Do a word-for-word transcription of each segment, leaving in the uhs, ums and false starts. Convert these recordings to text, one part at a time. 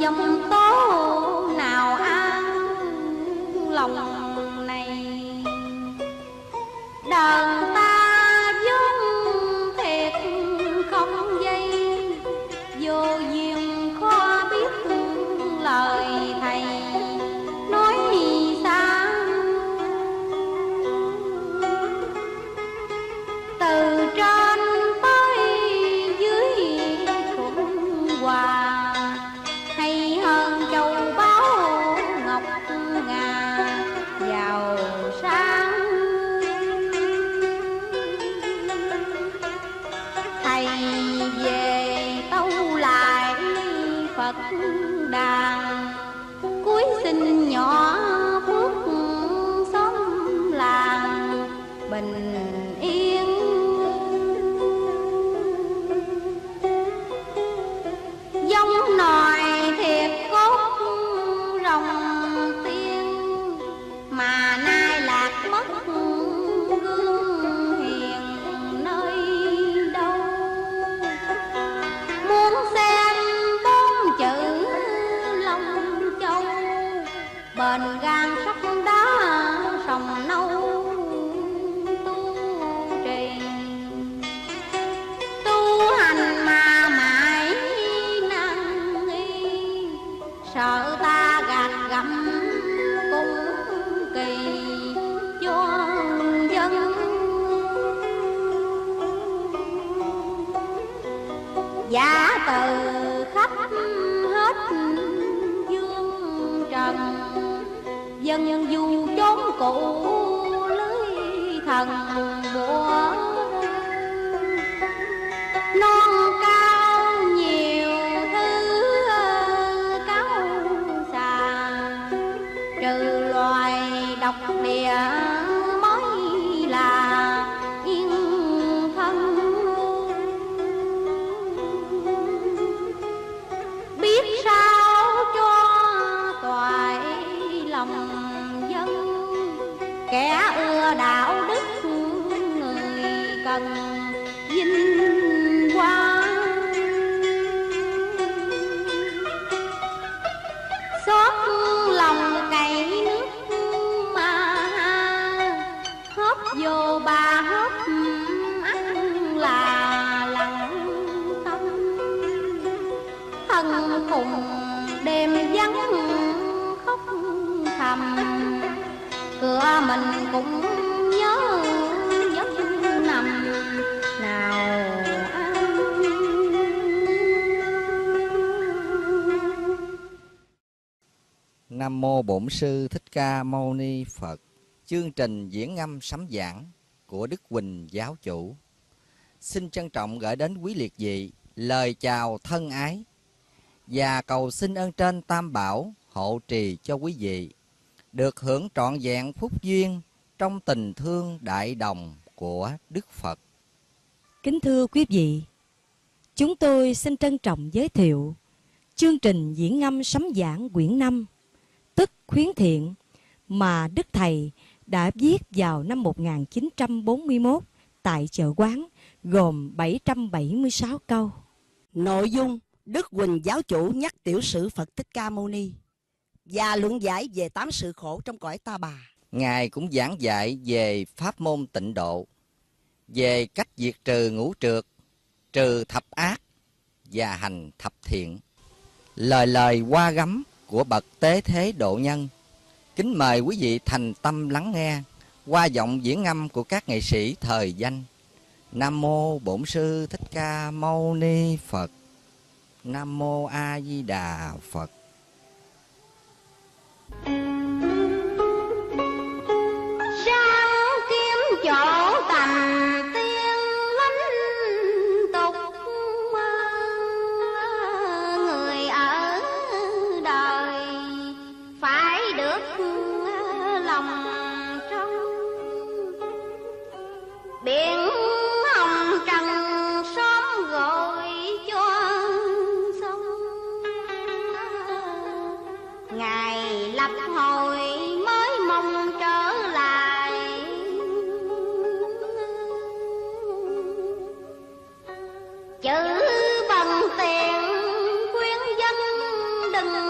dòng tố nào an lòng này. Đàn ta vốn thiệt không dây, vô duyên khó biết lời thầy nói xa. Từ trên tới dưới thuận hòa, hay hơn châu báu ngọc ngà giàu sang. Thầy về tâu lại Phật đàn, cuối sinh nhỏ phước xóm làng bình yên. Giống nòi thiệt cốt rồng tiên, mà nay lạc mất gương hiền nơi đâu. Muốn xem bốn chữ Long Châu, bền gan sắt đá sòng nâu tu trì. Tu hành mà mãi năng nghi, sợ ta gạt gẫm cung kỳ cho dân. Giả từ khắp hết dương trần, dân du chốn cũ lưới thần mùa. Non cao nhiều thứ cáo xà, trừ loài độc địa mới là yên thân. Biết sao cho toại lòng dân, kẻ ưa đạo đức người cần vinh quang. Xót lòng cày nước mà hớp vô ba hớp ăn là lặng tâm. Thân cùng đêm vắng khóc thầm, cửa mình cũng nhớ giấc nằm nào an. Nam mô Bổn Sư Thích Ca Mâu Ni Phật. Chương trình diễn ngâm sấm giảng của Đức Huỳnh Giáo Chủ xin trân trọng gửi đến quý liệt vị lời chào thân ái và cầu xin ơn trên Tam Bảo hộ trì cho quý vị được hưởng trọn vẹn phúc duyên trong tình thương đại đồng của Đức Phật. Kính thưa quý vị, chúng tôi xin trân trọng giới thiệu chương trình diễn ngâm sấm giảng quyển năm, tức khuyến thiện, mà Đức Thầy đã viết vào năm một nghìn chín trăm bốn mươi mốt tại Chợ Quán, gồm bảy trăm bảy mươi sáu câu. Nội dung Đức Huỳnh Giáo Chủ nhắc tiểu sử Phật Thích Ca Mâu Ni và luận giải về tám sự khổ trong cõi ta bà. Ngài cũng giảng dạy về pháp môn tịnh độ, về cách diệt trừ ngũ trược, trừ thập ác và hành thập thiện. Lời lời hoa gắm của bậc tế thế độ nhân, kính mời quý vị thành tâm lắng nghe qua giọng diễn ngâm của các nghệ sĩ thời danh. Nam mô Bổn Sư Thích Ca Mâu Ni Phật. Nam mô A Di Đà Phật. Sang kiếm chỗ tành tiên lánh tục, người ở đời phải được lòng trong. Biển hồng trần xóm gọi cho sông, ngày lập hồi mới mong trở lại. Chữ bằng tiền khuyên dân đừng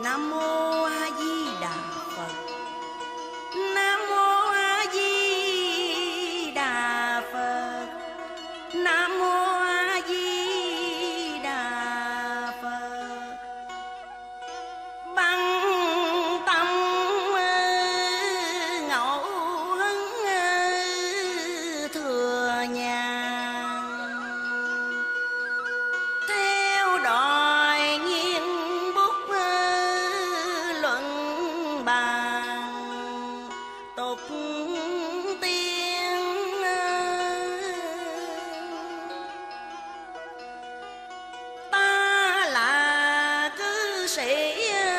Nam mô A Di Đà Phật. Nam mô A Di Đà Phật. Nam mô A Di Đà Phật. Bằng tâm ngẫu hứng thừa nhàn, theo đòi nghiên bút luận bàn tục tiên. Ta là cư sĩ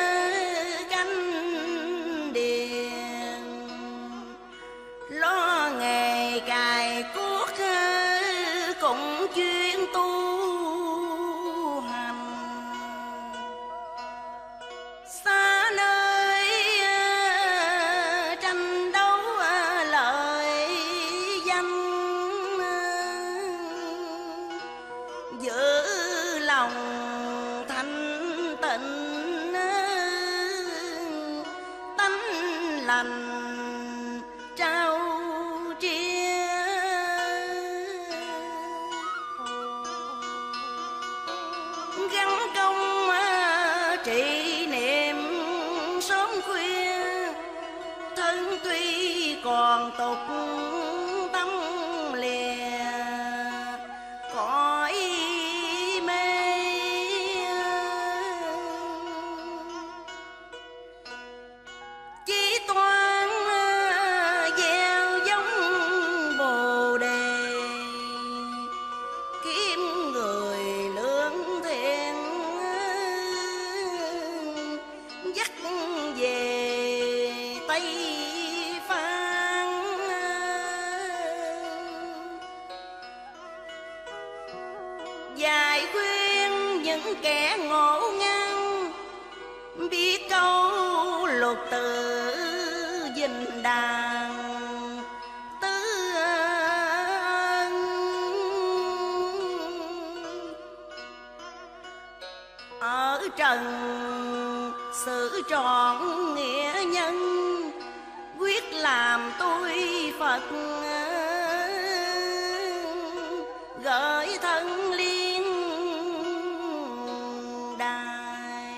canh điền, lo nghề cài cuốc cũng chuyên tu hành. Xa nơi tranh đấu lợi danh, giữ lòng thanh tịnh tánh lành trao chia. Gắn công trị niệm sớm khuya, thân tuy còn tục tâm lìa cõi mê. Chỉ toán gieo giống bồ đề, kiếm người lương thiện dắt về Tây Phan. Dạy khuyên những kẻ ngộ ngang, biết câu lục tự dình đàn tứ ân. Ở trần sự trọn nghĩa nhân, quyết làm tôi Phật gửi thân liên đài.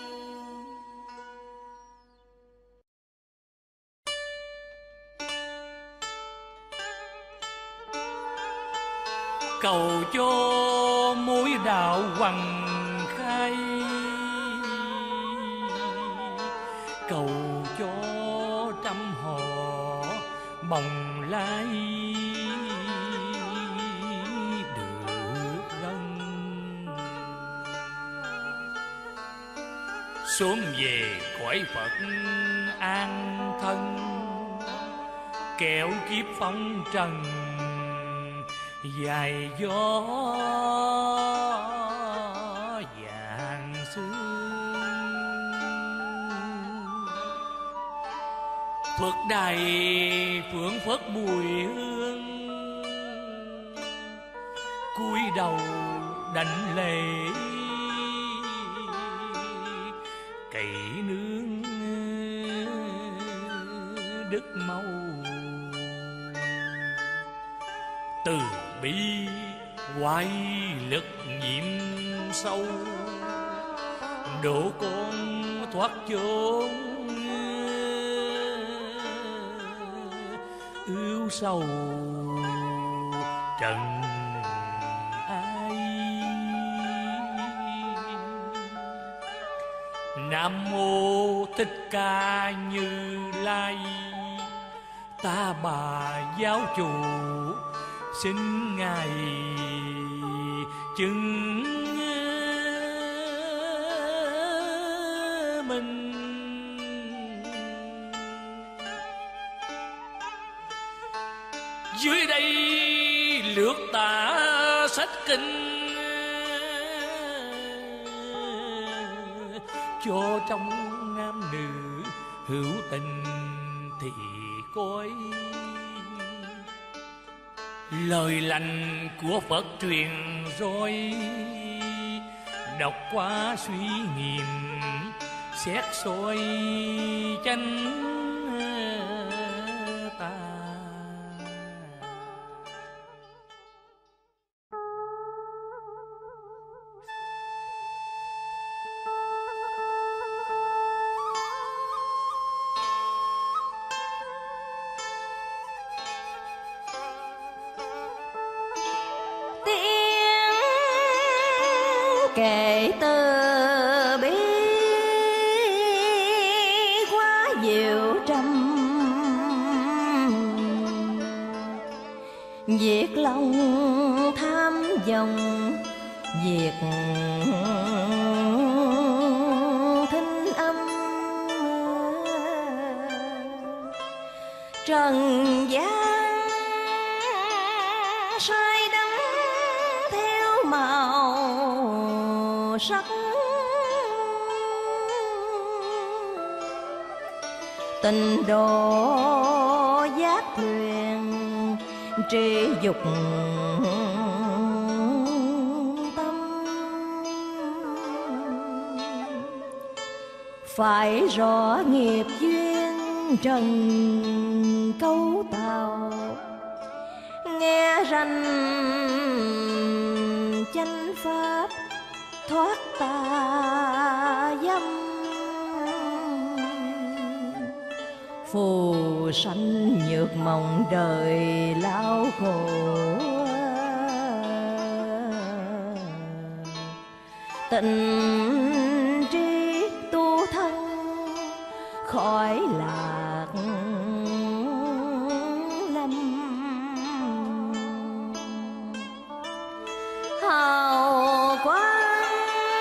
Cầu cho mối đạo hoàng khai, cầu cho trăm họ bồng lai được gần. Sớm về cõi Phật an thân, kẻo kiếp phong trần dài gió vàng sương. Phật đài phượng phất mùi hương, cúi đầu đảnh lễ cậy nương đức mâu. Từ bi quay lực nhiệm sâu, độ con thoát chốn ưu sầu trần ai. Nam mô Thích Ca Như Lai, ta bà giáo chủ xin ngài chứng minh. Dưới đây lược tả sách kinh, cho trong nam nữ hữu tình thì coi. Lời lành của Phật truyền roi, đọc qua suy nghiệm xét soi chánh ta. Kể từ bi quá diệu trầm, diệt lòng tham vọng, diệt thính âm. Trần gian sai đắm theo màu sắc, tình độ giác thuyền tri dục tâm. Phải rõ nghiệp duyên trần câu tào, nghe rành chánh pháp thoát tà dâm. Phù sanh nhược mộng đời lao khổ, tịnh trí tu thân khỏi lạc lâm. Hào quang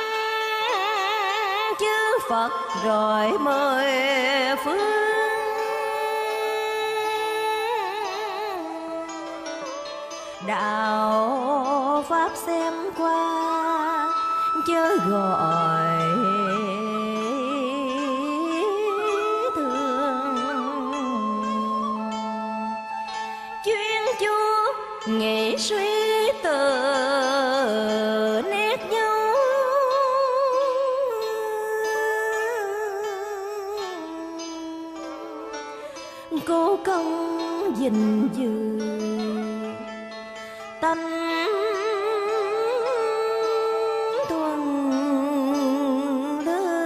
chư Phật rồi mời phương, đạo pháp xem qua chớ gọi thường. Chuyên chú nghĩ suy từ nét nhau, cố công gìn giữ tánh thuần lương.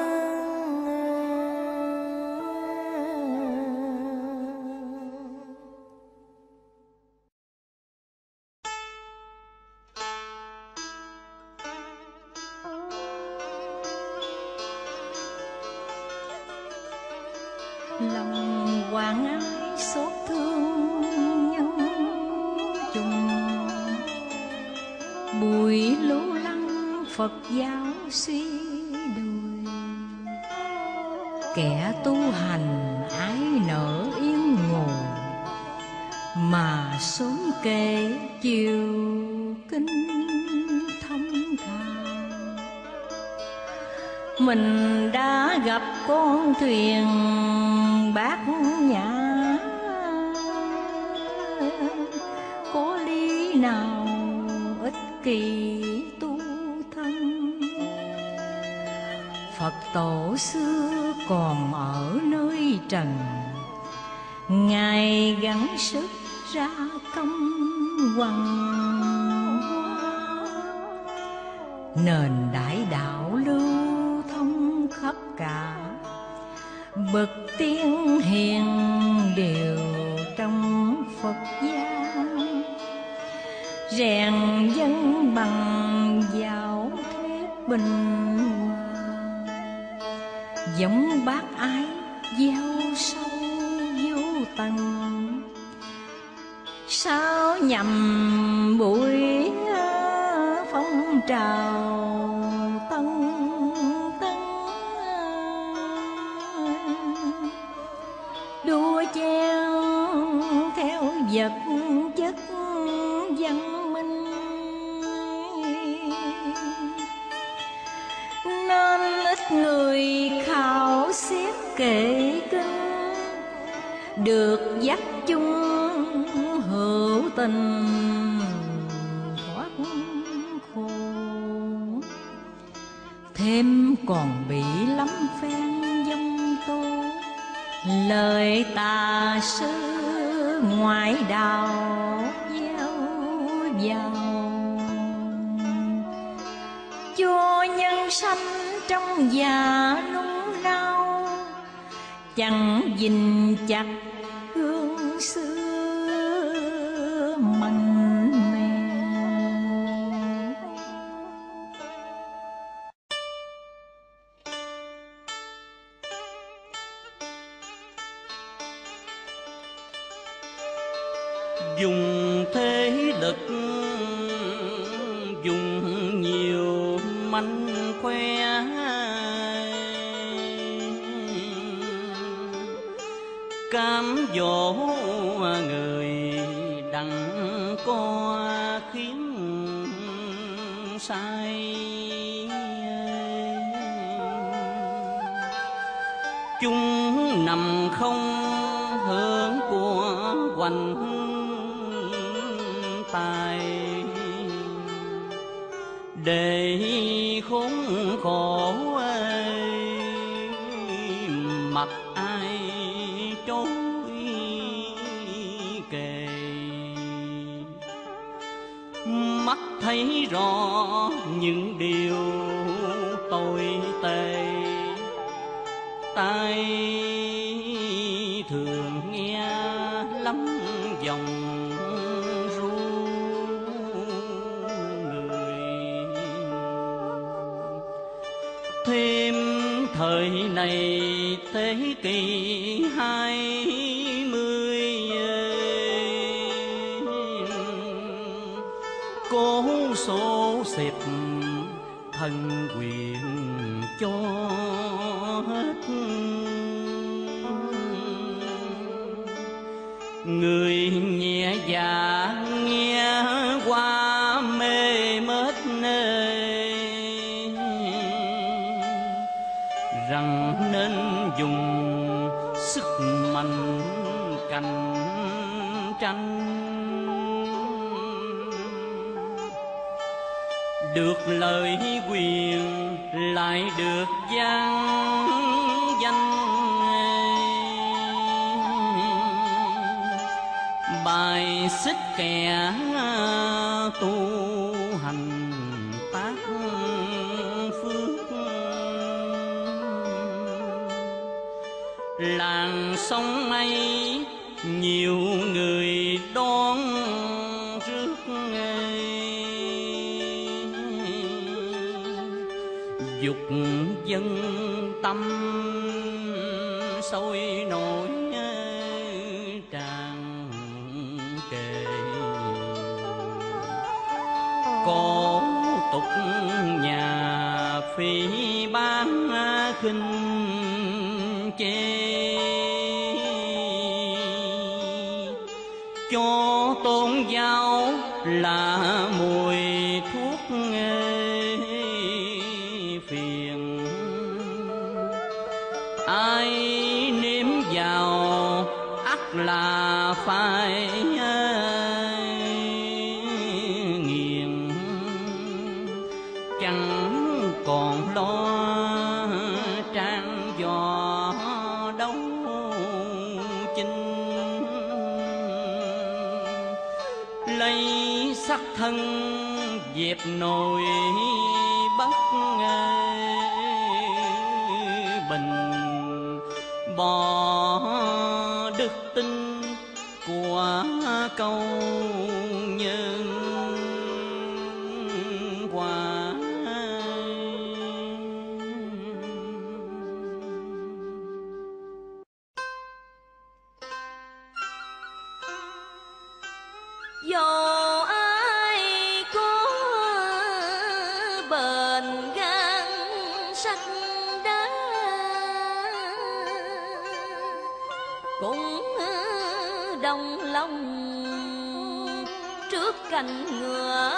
Lòng quảng ái xót thương nhân chung, bụi lũ lăng Phật giáo suy đồi. Kẻ tu hành ái nở yên ngồi, mà sớm kể chiều kinh thông thạo. Mình đã gặp con thuyền bát nhã, có lý nào ích kỷ tu thân. Phật tổ xưa còn ở nơi trần, Ngài gắng sức ra công hoằng hoa. Nền đại đạo lưu thông khắp cả, bậc tiên hiền đều trong Phật gia. Rèn dân bằng giáo thuyết bình hòa, giống bác ái gieo sâu vô tận. Sao nhằm buổi phong trào tân tân, đua chen theo vật chất văn minh. Nên ít người khảo xét kệ kinh, được dắt chung hữu tình thoát khổ. Thêm còn bị lắm phen dông tố. Lời tà sư ngoại đạo gieo vào, cho nhân sanh trong già nung nao, chẳng gìn chặt hương xưa mặn mèo. Dùng thế lực, dùng nhiều mánh khoe, cám dỗ người đặng co khiến sai. Chúng nằm không hưởng của hoành tài, để khốn khổ mặc ai trối kề. Mắt thấy rõ những điều tồi tệ, tai thường nghe lắm dòng ru người. Thêm thời này thế kỷ hai mươi, cố số xếp thần quyền cho hết. Người nhẹ dạ nghe qua mê mết nơi, rằng nên dùng sức mạnh cạnh tranh. Được lời quyền lại được gian danh, bài xích kẻ tu hành tác phước. Làng sông ấy nhiều người đón rước, dục dân tâm sôi nổi tràn trề. Cổ tục nhà phỉ bán khinh chê, cho tôn giáo là mùi thuốc phiền. Ai nếm vào ắt là phải nghiền, chẳng còn lo trang giò đấu chinh. Lấy sắc thân dẹp nồi bắt bình, bỏ đức tin của câu nhân quả. Dẫu ai có bền gan sắt đá, cũng đồng lòng trước cạnh ngựa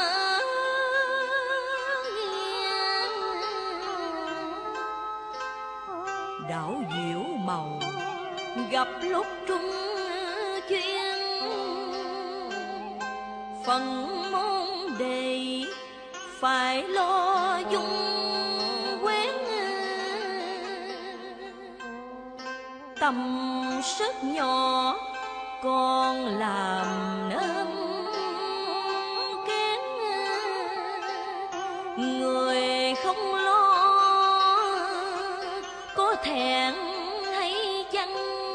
nghiêng. Đảo diệu màu gặp lúc trung chuyên, phần môn đề phải lo dung quét. tâm sức nhỏ con làm nên kén, người không lo có thẹn hay chăng,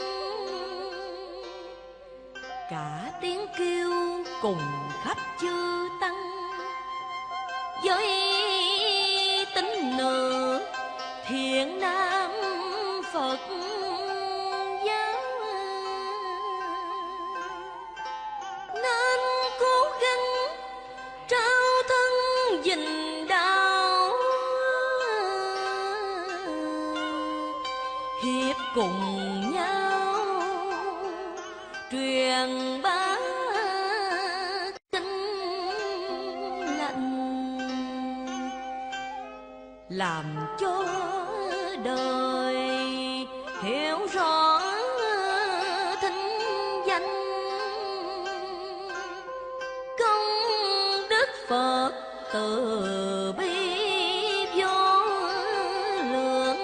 cả tiếng kêu cùng khắp chư tăng với tín nữ thiện nam Phật giáo, nên cố gắng trao thân gìn đạo, hiệp cùng nhau truyền bá kinh lành, làm cho đời hiểu rõ thính danh công đức Phật từ bi vô lượng,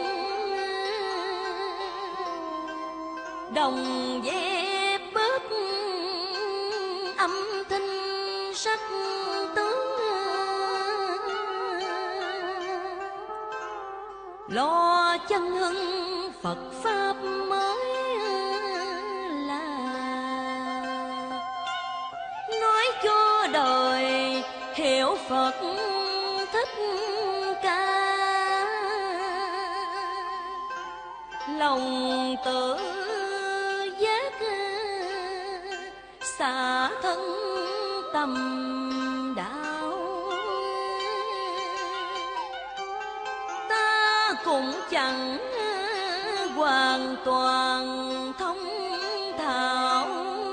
đồng dẹp bớt âm thanh sắc tướng, lo chân hưng Phật pháp mới là nói cho đời hiểu Phật Thích Ca, lòng tự giác xả thân tâm đạo, ta cũng chẳng hoàn toàn thông thạo,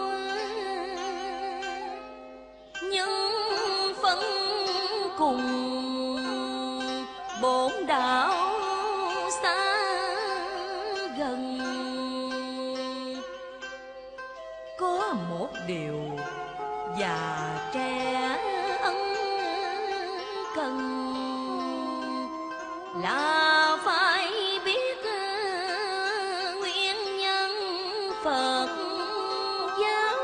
nhưng phân cùng bổn đạo xa gần. Có một điều già trẻ ân cần là phải biết nguyên nhân Phật giáo,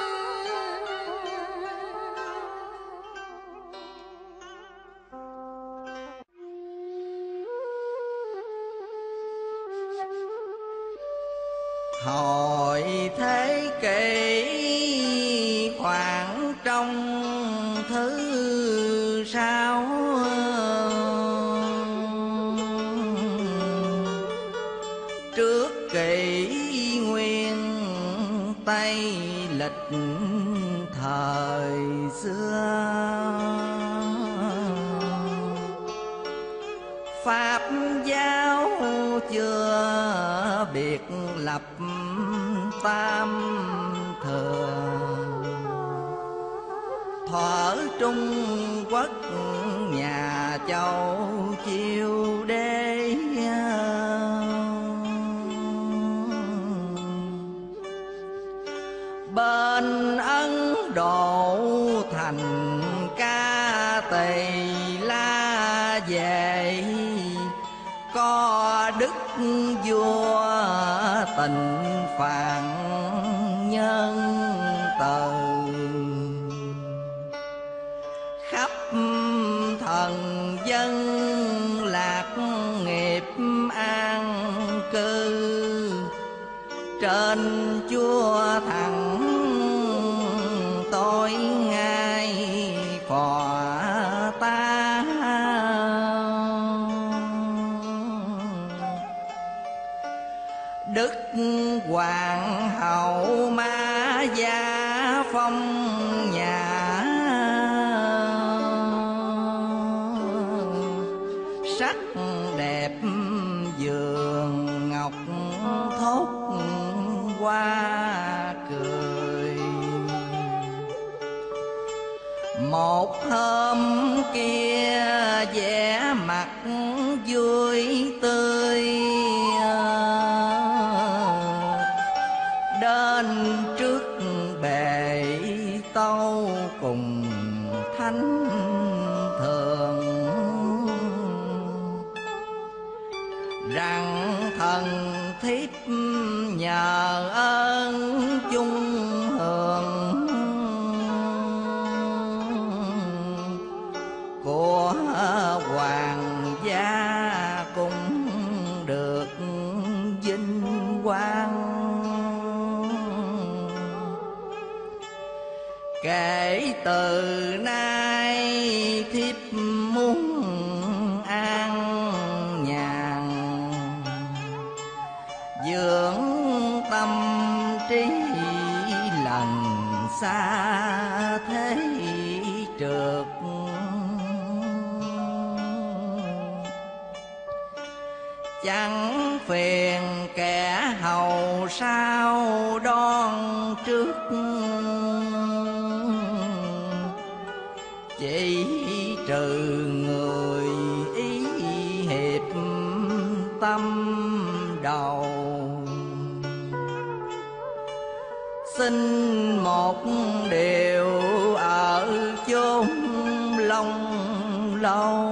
hồi thế kỷ khoảng trong thứ sáu, trước kỷ nguyên Tây lịch thời xưa, Pháp giáo chưa biệt lập tam thừa, thuở Trung Quốc nhà Châu Chiêu đế, bên Ấn Độ thành Ca Tỳ La về, có đức vua Tịnh Phạn nhân từ, khắp thần dân lạc nghiệp an cư, trên chúa thẳng tối ngay phò ta, Đức Hoàng hậu Ma Gia phong nhã, sắc đẹp giường ngọc thốt hoa cười. Một hôm kia vẻ mặt vui tươi, đến trước bệ tâu cùng thánh thường, rằng thần thiếp nhờ ơn chung hưởng của hoàng gia cũng được vinh quang. Kể từ nay thiếp muốn an nhàn, dưỡng tâm trí lần xa thế trượt. Chẳng phiền kẻ hầu sau đón trước, chỉ trừ người ý hiệp tâm đầu. Xin một điều ở chốn long lâu,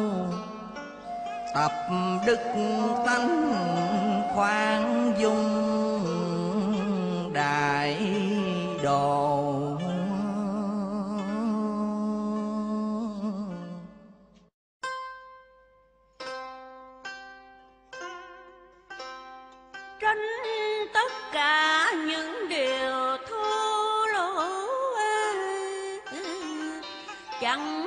tập đức tánh khoan dung đại độ. Tránh tất cả những điều thô lỗ, chẳng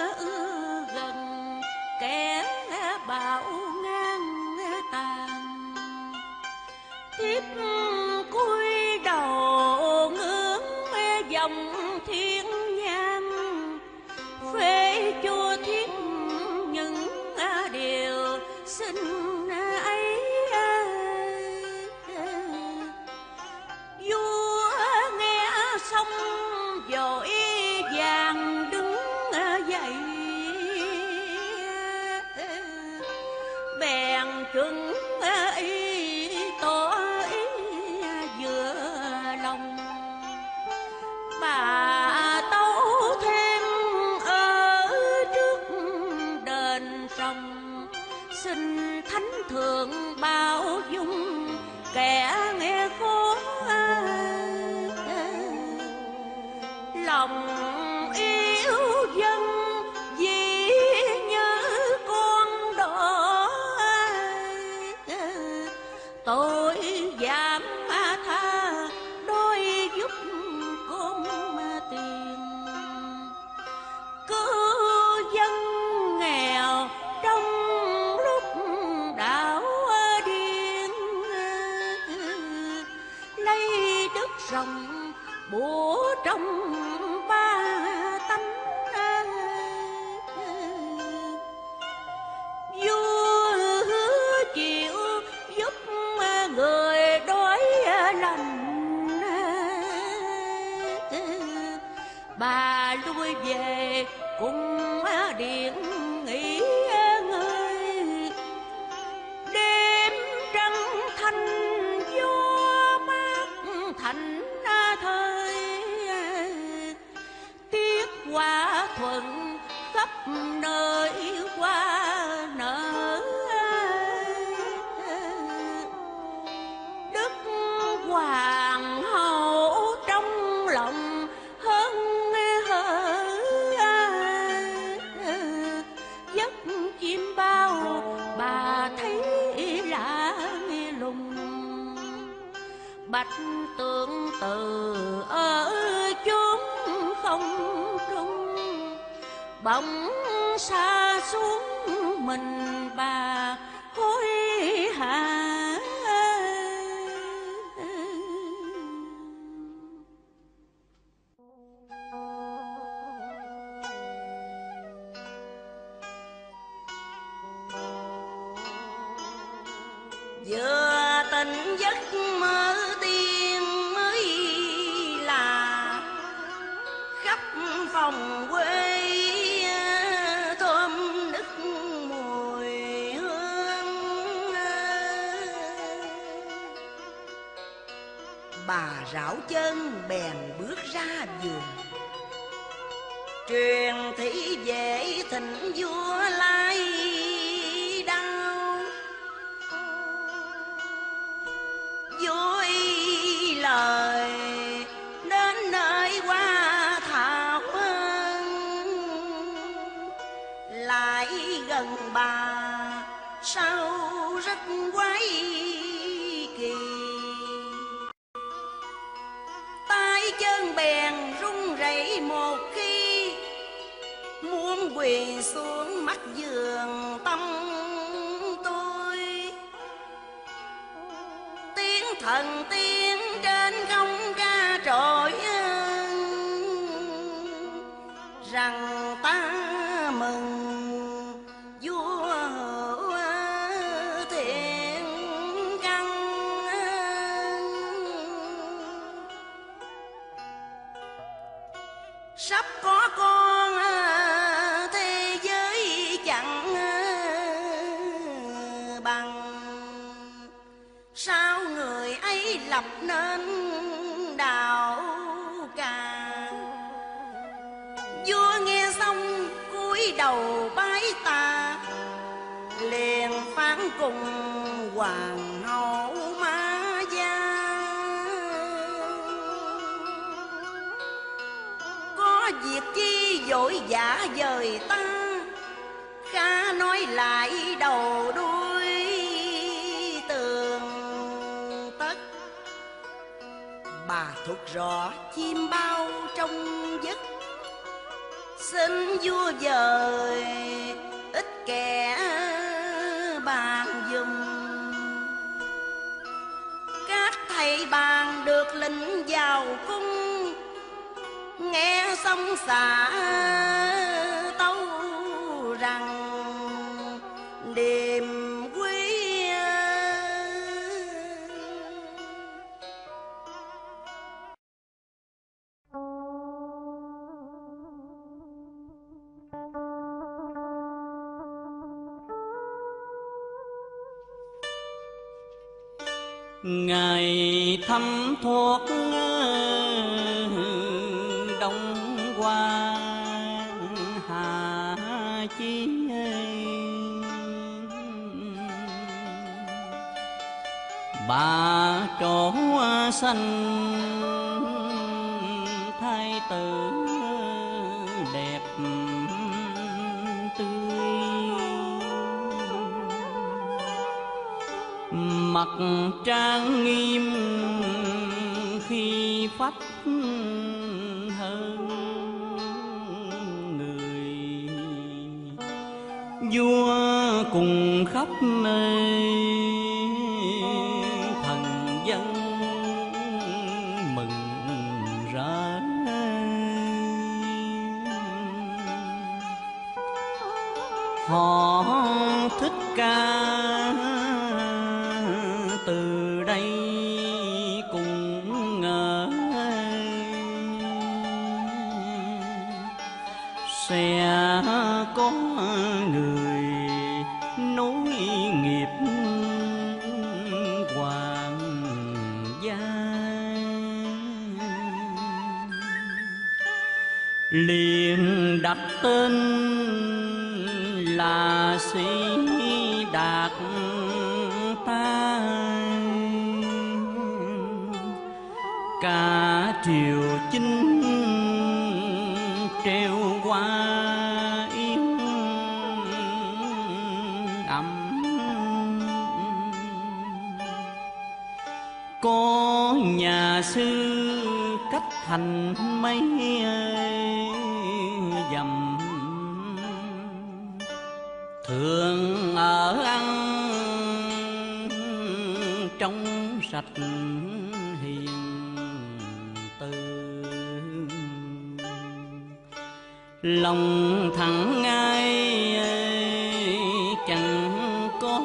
gần kẻ bạo ngang tàn. Thiếp cúi đầu ngưỡng dòng thiên nham, phê chua thiếp những điều xinh ấy. Vua nghe xong vội vàng đứng dậy, bèn chuẩn ý tỏ ý vừa lòng. Bà tấu thêm ở trước đền sông, xin thánh thượng bao dung kẻ nghe khó. Lòng yêu dân vì nhớ con đỏ, tôi dám tha đôi giúp con tiền. Cứu dân nghèo trong lúc đảo điên, lấy đất rồng bủa trong ba tánh. Vua hứa chịu giúp người đói lành, bà lui về cùng điện nghỉ ngơi. Đêm trăng thanh gió mát thành thời, tiết hoa thuận khắp nơi hoa nở. Đức hoàng hậu trong lòng hân hở, giấc chim bao bà thấy lạ lùng. Bạch tượng từ ở chốn không trung, bỗng xa xuống mình bà hối hả. Vừa tỉnh giấc mơ tiên mới là khắp phòng quê thơm nức mùi hương. Bà rảo chân bèn bước ra vườn, truyền thị vệ thịnh vua lai đao. Vua lại gần bà, sao rất quái kỳ. Tay chân bèn run rẩy một khi, muốn quỳ xuống mắt giường tâm tôi. Tiếng thần tiên trên không ca trội rằng ta mừng vua thiện căn. Sắp có con thế giới chẳng bằng, sao người ấy lập nên đạo ca. Vua nghe xong cúi đầu bái tạ, liền phán cùng hoàng hậu Ma Gia. Có việc chi vội vã dời ta, khá nói lại đầu đuôi tường tất. Bà thuộc rõ chim bao trong giấc, xin vua dời ít kẻ bàn dùm. Các thầy bàn được lệnh vào cung, nghe xong xả tấu rằng điềm quý. Ngày thăm thuốc đông qua Hà Chi, bà trổ xanh thái tử đẹp tươi, mặt trang nghiêm khi phách hơn người. Vua cùng khắp nơi thần dân mừng rỡ. Họ thích ca từ đây cùng ngỡ, sẽ có người nối nghiệp hoàng gia. Liền đặt tên là Sĩ Đạt ta, cả triều chính treo qua yên ấm. Có nhà sư cách thành mấy dặm, thường ở ăn trong sạch hiền từ. Lòng thẳng ngay chẳng có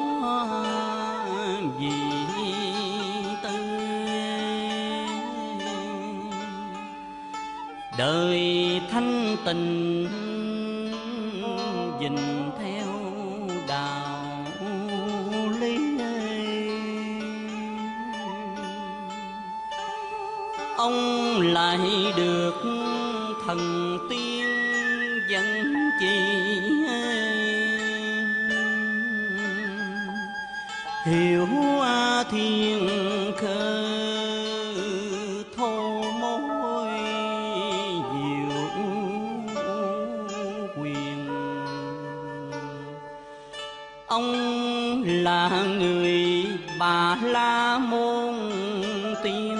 gì tư, đời thanh tình dình theo đạo lý. Ông lại được thần tiên dẫn chỉ, hiểu thiên cơ thô mối diệu quyền. ông là người Bà La Môn Tiên.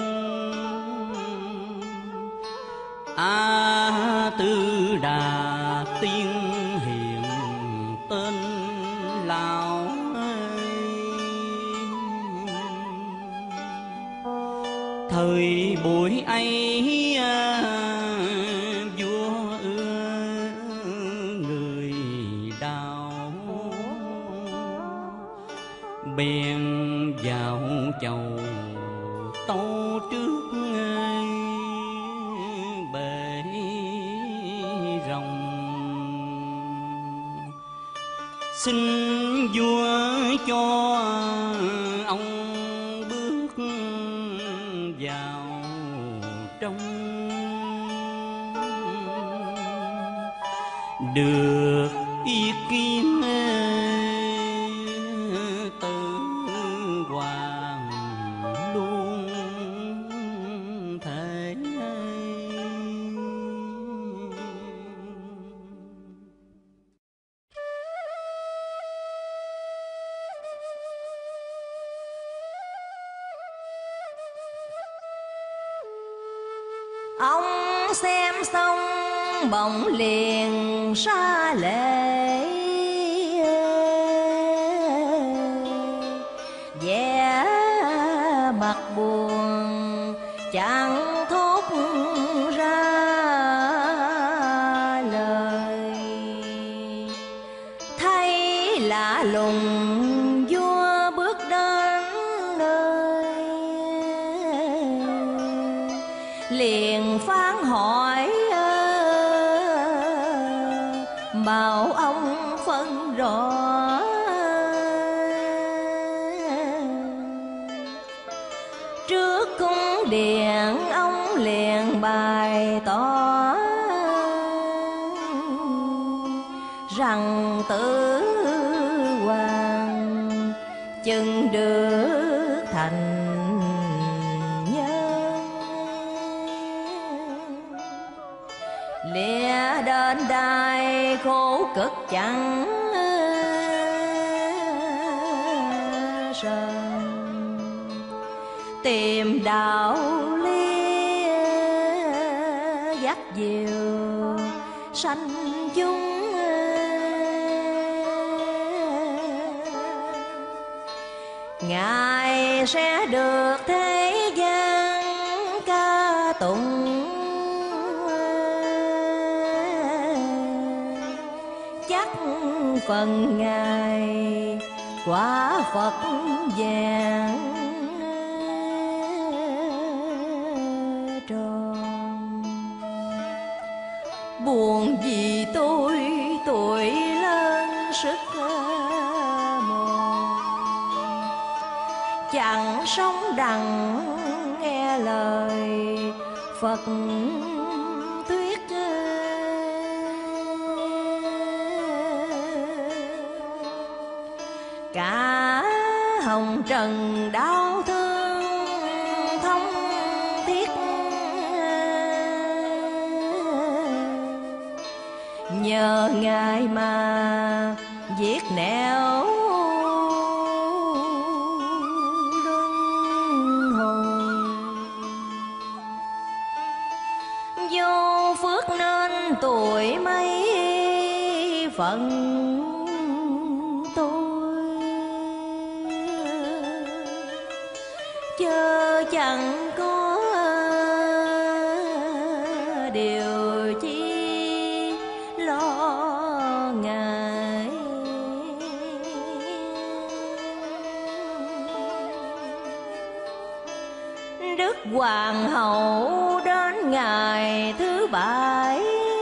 A Tư Đà Tiên hiện tên Lão ơi. Thời buổi ấy vua ưa người đạo, bèn vào chầu tâu trước bể rồng. Xin vua cho ông bước vào trong, được ý kiến từ hoàng luôn thể. Ông xem xong bỗng liền ra lễ, vẻ mặt buồn chẳng thốt ra lời. Thấy lạ lùng vua bước đến nơi, liền phán hỏi bảo ông phân rõ. Trước cung điện ông liền bày tỏ rằng tử hoàng chừng được thành nhân, lìa đến đài khổ cực chẳng sờn, tìm đạo lý dắt diều sanh chúng. Ngài sẽ được thế gian ca tụng, chắc phần Ngài quả Phật vàng tròn. Buồn vì tôi tuổi lớn sức mòn, chẳng sống đặng nghe lời Phật thuyết. Cả hồng trần đau thương thông thiết, nhờ Ngài mà viết nẻo luân hồi. Vô phước nên tuổi mấy phận tôi, chớ chẳng có điều chi lo ngại. Đức Hoàng hậu đến ngày thứ bảy,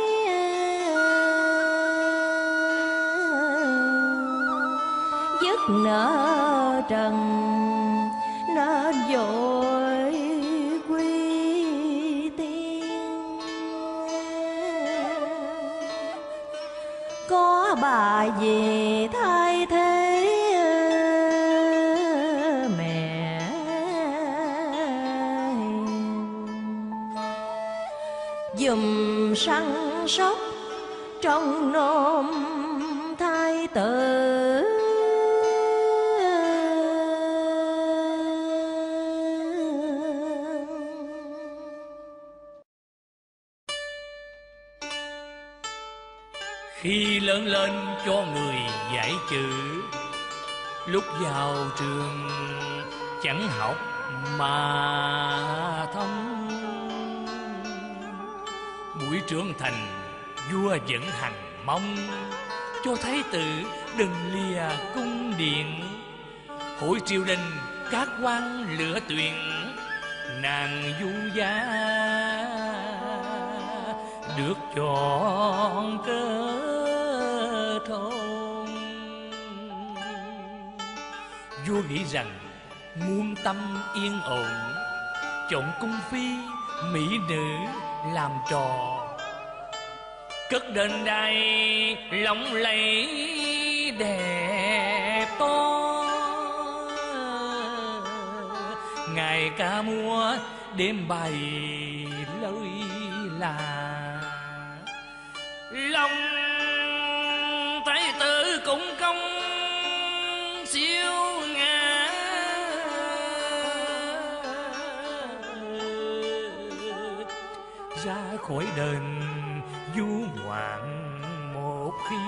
dứt nợ trần nên vội quy tiên. Có bà gì thay thế mẹ dùm săn sóc trong nôm thai tử. Khi lớn lên cho người dạy chữ, lúc vào trường chẳng học mà thông. Buổi trưởng thành vua vẫn hằng mong, cho thái tử đừng lìa cung điện. Hội triều đình các quan lựa tuyển, nàng du gia được chọn cơ thôn. Vua nghĩ rằng muôn tâm yên ổn, chọn cung phi mỹ nữ làm trò. Cất đền đài lộng lẫy đẹp to, ngày ca múa đêm bày lời là. Lòng thái tử cũng công siêu ngã, ra khỏi đền du ngoạn một khi.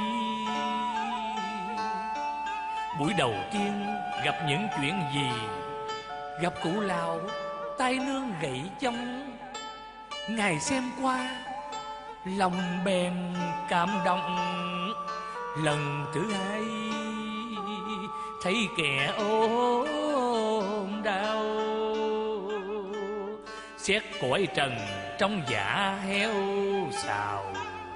Buổi đầu tiên gặp những chuyện gì, gặp cụ lão tay nương gậy chông. Ngài xem qua lòng bèn cảm động, lần thứ hai thấy kẻ ốm đau. Xét cõi trần trong dạ heo xào,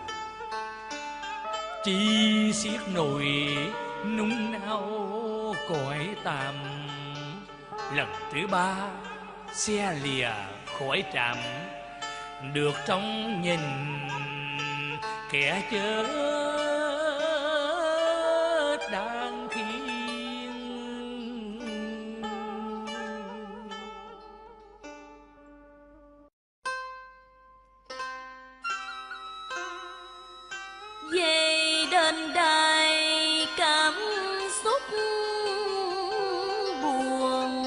chi xiết nồi nung nao cõi tạm. Lần thứ ba xe lìa khỏi trạm, được trong nhìn kẻ chết đang khiêng. Về đền đài cảm xúc buồn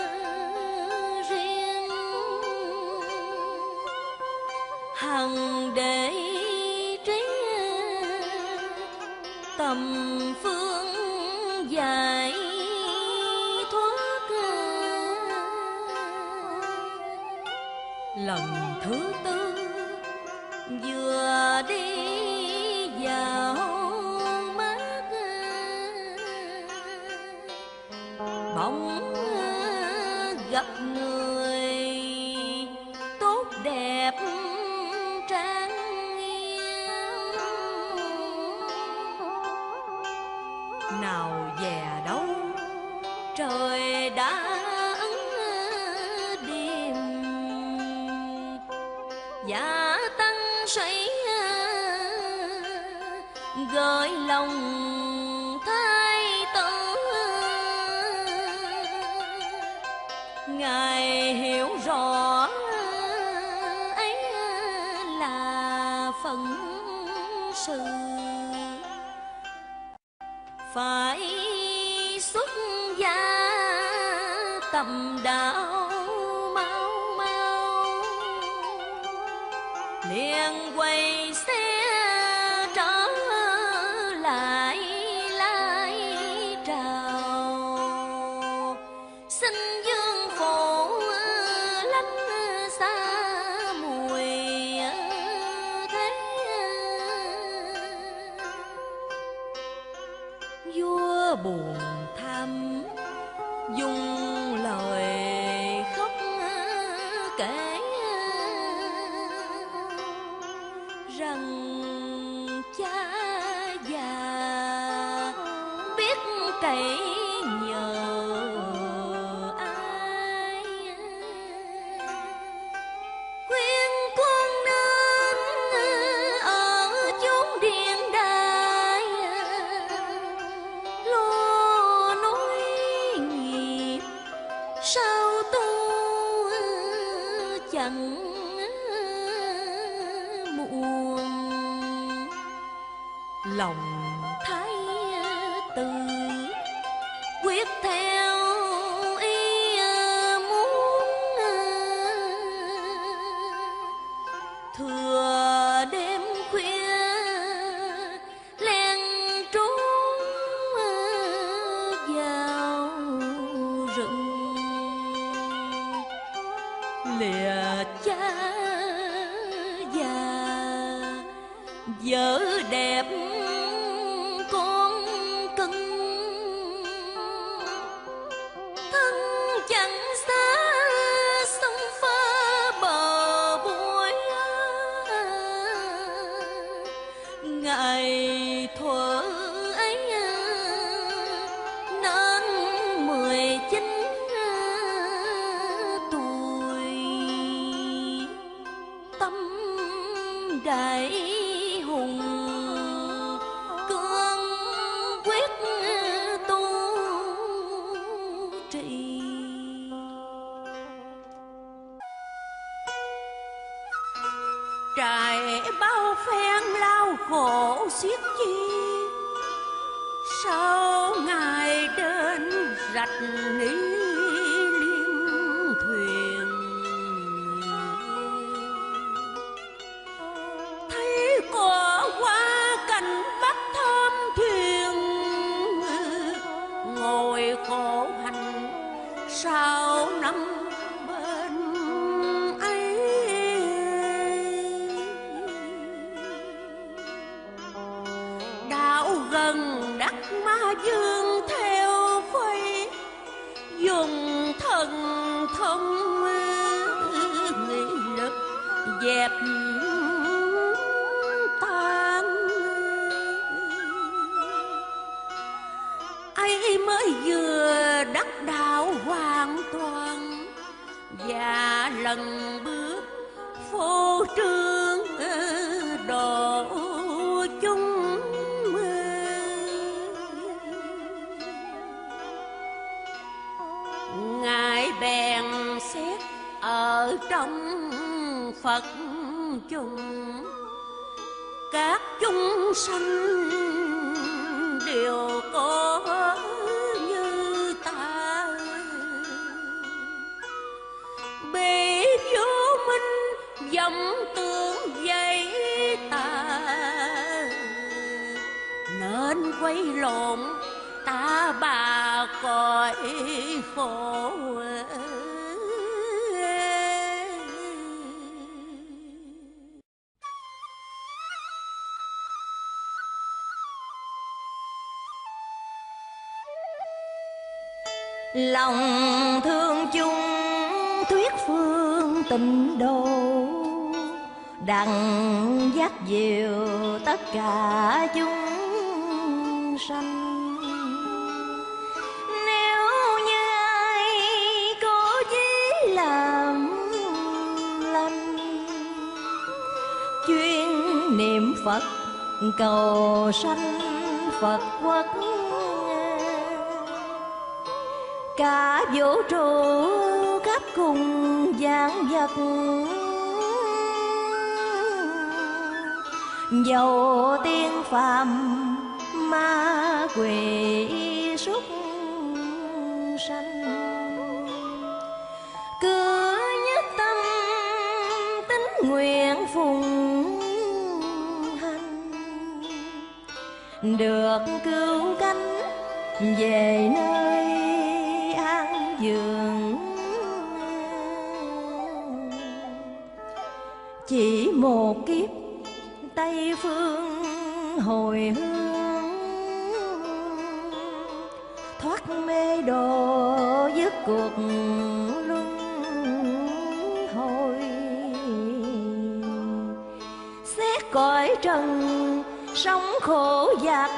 riêng, hằng để trí tầm phương giải thoát. Lần thứ tư Vừa đi vào mát, bỗng gặp người tốt đẹp trang nghiêm. nào về đâu Trời đã ấn điềm, dạ tăng sĩ gợi lòng thái tử. Ngài hiểu rõ ấy là phận sự, phải xuất gia tầm đạo mau mau. Liền quay xe trở lại lai trào, xin dương phổ lánh xa mùi thế. vua buồn thăm Dùng lời khóc kể rằng cha già biết cậy nhờ ai. Khuyên con nên ở chốn điện đài, lo nối nghiệp sao tu chẳng muộn. lòng Thái tử quyết theo ý muốn, thừa đêm khuya xiết chi, sao ngài đến rạch ní liên thuyền. Thấy có qua cảnh bắc thơm thuyền, ngồi khổ hành sao năm bên ấy. Đạo gần đắc ma dương theo khuây, dùng thần thông nghị lực dẹp tan. Ấy mới vừa đắc đạo hoàn toàn, và lần bước phô trương độ chúng. Ngài bèn xét ở trong Phật chung, các chúng sanh đều có như ta. Bị vô minh vọng tưởng dây ta, nên quay lộn ta bà cõi khổ. Lòng thương chung thuyết phương tịnh độ, đặng dắt dìu tất cả chúng sanh. Nếu như ai có chí làm lành, chuyên niệm Phật cầu sanh Phật quốc, cả vũ trụ khắp cùng vạn vật, dầu tiên phàm ma quỷ súc sanh, cứ nhất tâm tín nguyện phụng hành, được cứu cánh về nơi an dưỡng. Chỉ một kiếp Tây phương hồi hương, thoát mê độ dứt cuộc luân hồi. Xét cõi trần sống khổ dạt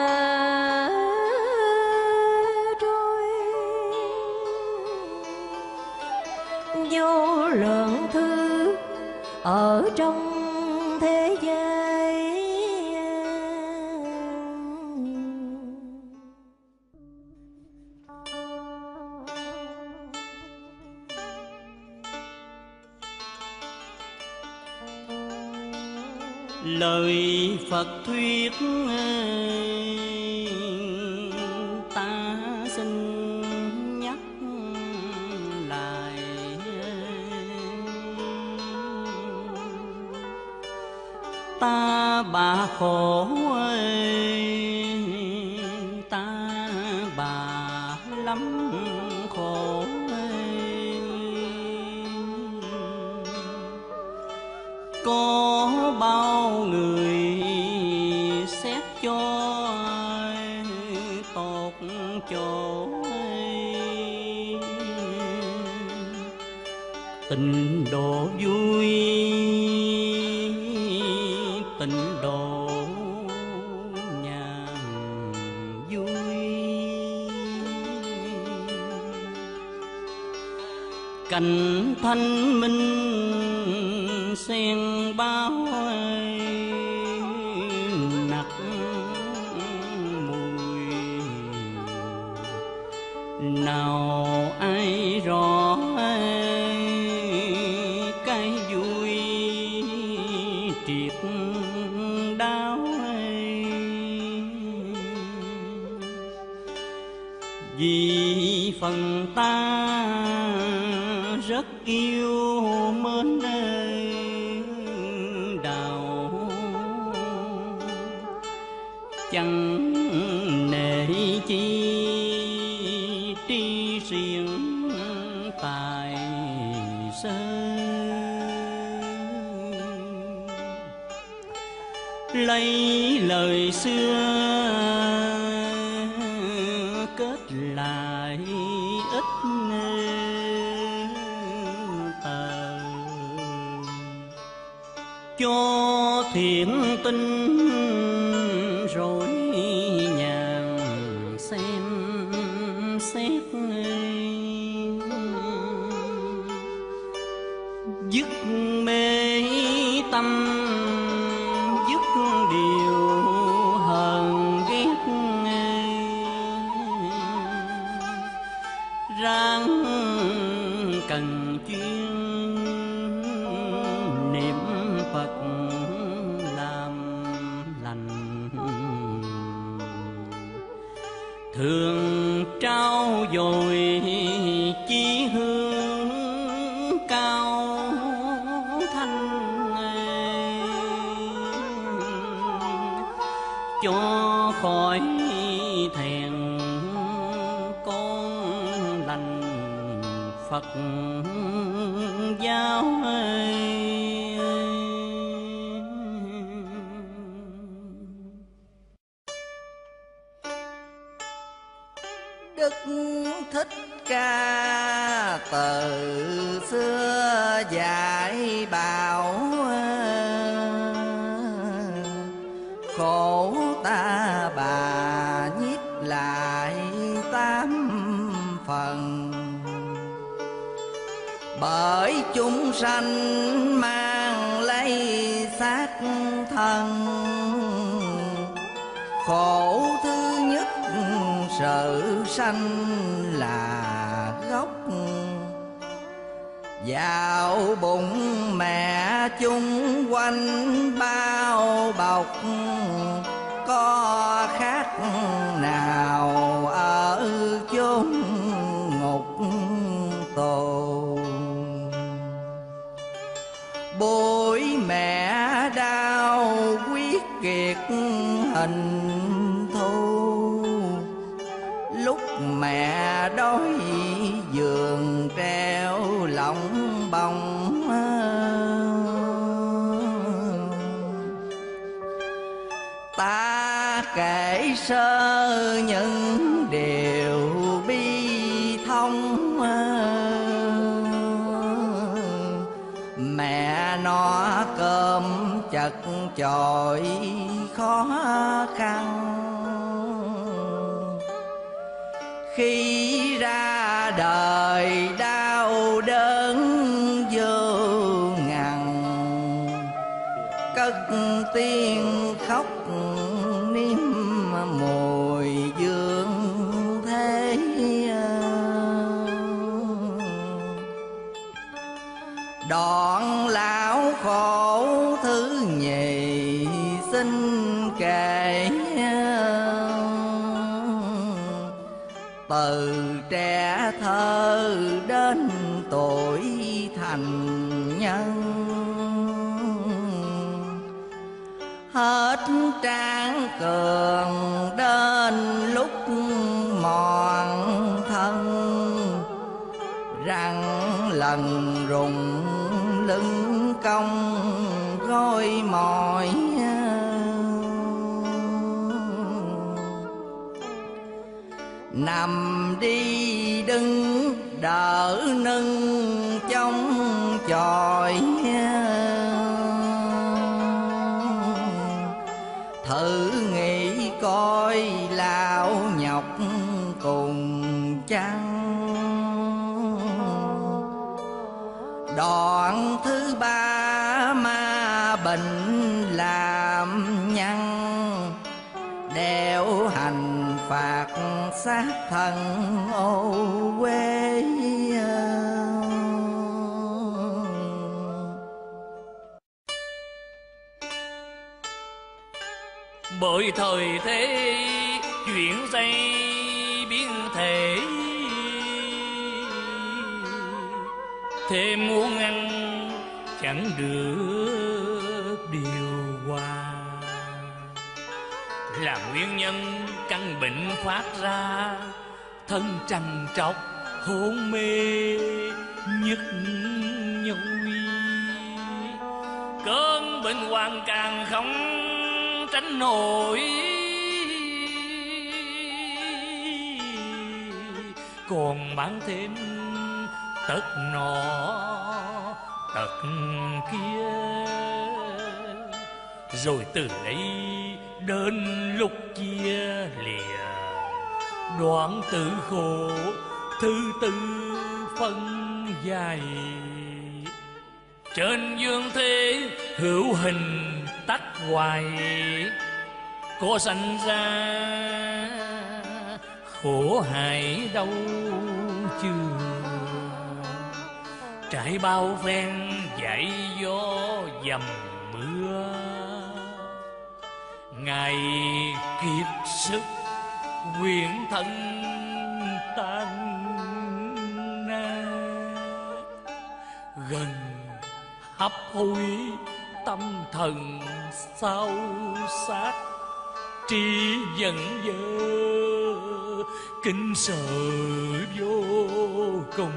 trôi, vô lượng thứ ở trong thế gian. Lời Phật thuyết ta xin nhắc lại, ta bà khổ ta bà lắm khổ. Có bao người xét cho tột chỗ, tịnh độ vui tịnh độ nhàn vui. Cảnh thanh minh sen bao nặc mùi, nào ai rõ cái vui triệt đáo. Vì phần ta rất yêu mến đạo, chẳng nể chi tri riêng tài sơ. Lấy lời xưa kết lại ít tờ, cho thiện tinh rồi nhàn xem xét, dứt mê tâm dứt điều hờn ghét, ráng cần chuyên niệm Phật làm lành, thường trao dồi chí hướng cao thanh, cho khỏi thẹn con lành Phật giáo. Đức Thích Ca từ xưa dạy bảo, khổ ta bà nhiếp lại tám phần, bởi chúng sanh mang lấy xác thân. Khổ thứ nhất sự sanh là gốc, vào bụng mẹ chung quanh bao bọc, có khác nào ở chốn ngục tù. Bối mẹ đau quyết kiệt hình thù, lúc mẹ đói giường treo lỏng bông. Ta kể sơ những điều bi thông, mẹ nó cơm chật chội khó khăn. Khi ra đời đau đớn vô ngần, cất tiếng khóc niêm mùi dương thế. Đoạn lão khổ thứ nhì xin kể, từ trẻ thơ đến tuổi thành nhân, hết tráng cường đến lúc mòn thân. Răng lần rụng lưng cong gối mỏi, nằm đi đứng đỡ nâng trong chòi. Thử nghĩ coi lao nhọc cùng chăng. Đoạn thứ ba ma bệnh làm nhân, đeo hành phạt sát thân ô quê. Bởi thời thế chuyện xây biến tuyên thể, thêm muốn ăn chẳng được điều hòa, là nguyên nhân căn bệnh phát ra, thân trằn trọc hôn mê nhức nhối. Cơn bệnh hoạn càng không tránh nổi, còn mang thêm tật nọ tật kia, rồi từ đây đến lúc chia lìa, đoạn tự khổ thứ tư phân dài. Trên dương thế hữu hình tắc hoài, có sanh ra khổ hại đâu chưa. Trải bao phen dãy gió dầm mưa, ngày kiệt sức quyển thân tan nát, gần hấp hối tâm thần sao sát, trí giận dơ kinh sợ vô cùng.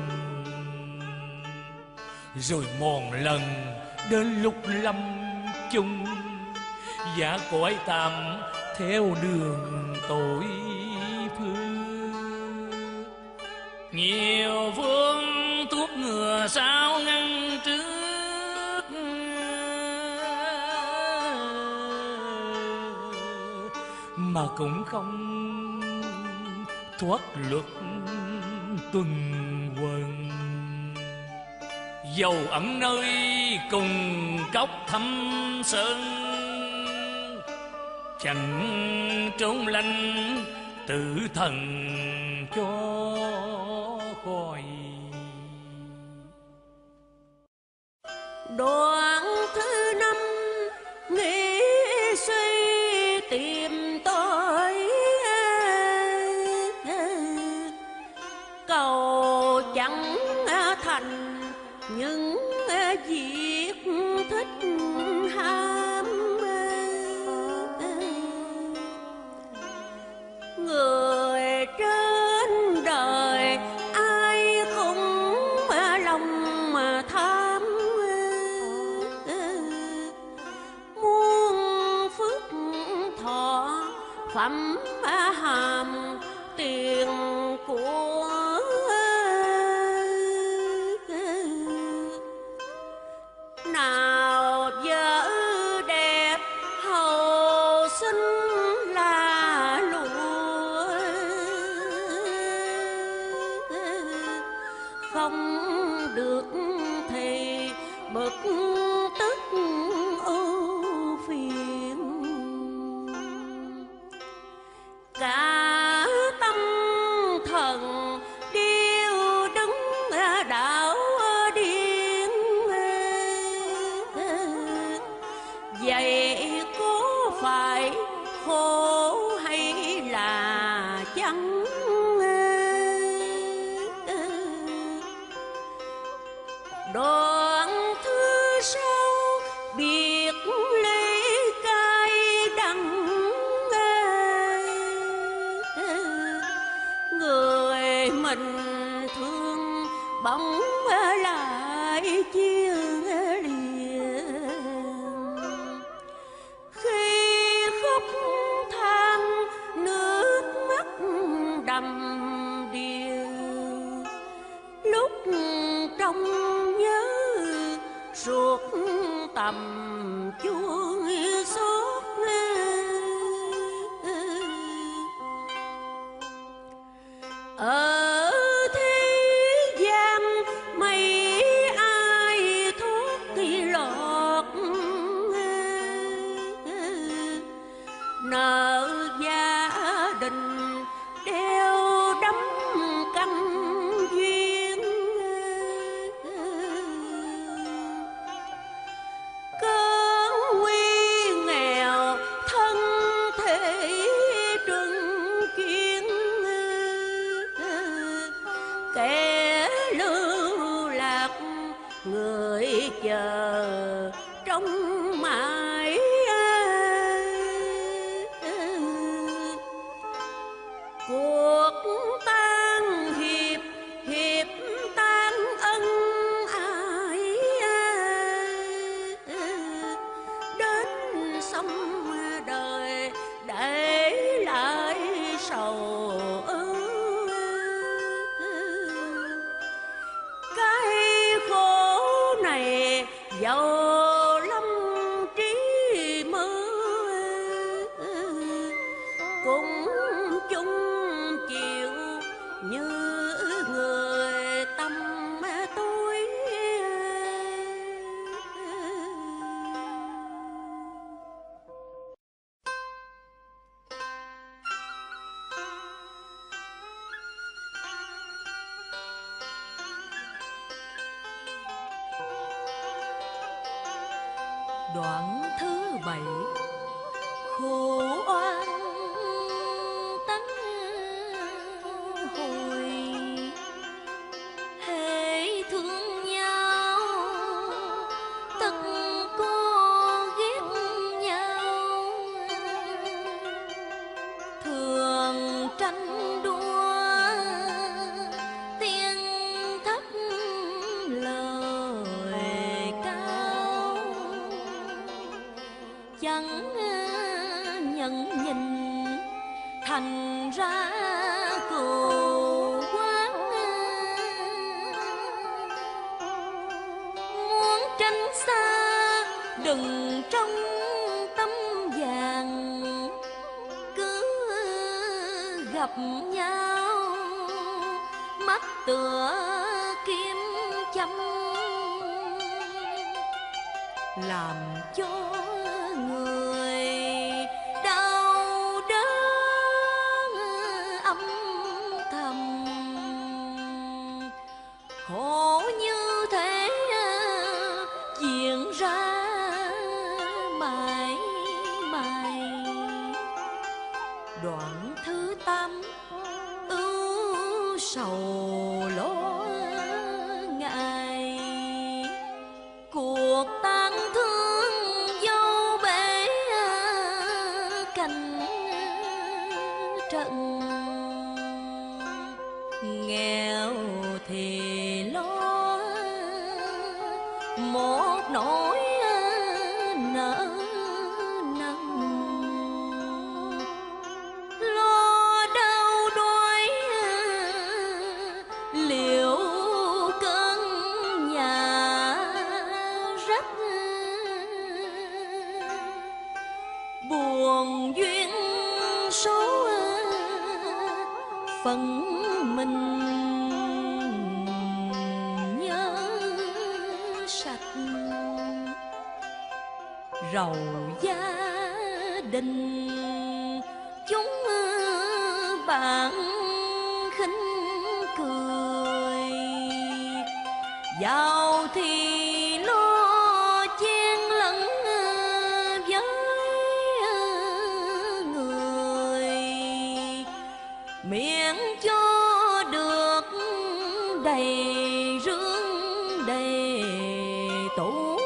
Rồi mòn lần đến lúc lâm chung, giả cõi tạm theo đường tội phương. Nhiều phương thuốc ngừa sao ngăn trước, mà cũng không thoát luật tuần quần. Dầu ẩn nơi cùng cốc thâm sơn, chẳng trốn lanh tự thần cho khỏi. Đoạn thứ năm nghĩ suy tìm tôi, cầu chẳng thành những việc thích ham. Người trên đời ai cũng lòng mà tham, muôn phước thọ phẩm hàm tiền của. Nào vợ đẹp hầu xinh là lụa, không được thì bực tức ưu phiền. Cả tâm thần điêu đứng đảo điên, vậy có phải khổ hay là chẳng? Đoạn thứ sáu biệt ly cay đắng, người mình thương bỗng lại chia lìa. Khi khóc than nước mắt đầm đìa, lúc trong nhớ ruột tầm chuông xót. Ở thế gian mấy ai thoát thì lọt, nợ gia đình đeo đắm căn duyên. Cơn nguy nghèo thân thể trừng chuyên, cuộc tan hiệp, hiệp tan ân ai đến sông đời để lại sầu ưu. Cái khổ này dẫu lâm trí mưu cũng chung chịu như người tâm tối. Đoạn thứ bảy. Khổ oan tánh hồi, hễ thương nhau tất có ghét nhau, thường tranh đua tiên thấp lời cao, chẳng nhận nhìn thành ra cừu quán. Muốn tránh xa đừng trong tâm vàng, cứ gặp nhau mắt tựa kim châm, làm cho người đau đớn âm thầm. Khổ như thế diễn ra mãi mãi. Đoạn thứ tám. Ưu sầu lo ngại, cuộc tan thương dâu bể cành trận. Nghèo thì lo một nỗi nợ nần, lo đau đói liệu cơn nhà rách. Buồn duyên số phận mình nhớ sạch, rầu gia đình chúng bạn khinh cười. Giàu thì lo chen lẫn với người, miễn cho được đầy rương đầy tủ.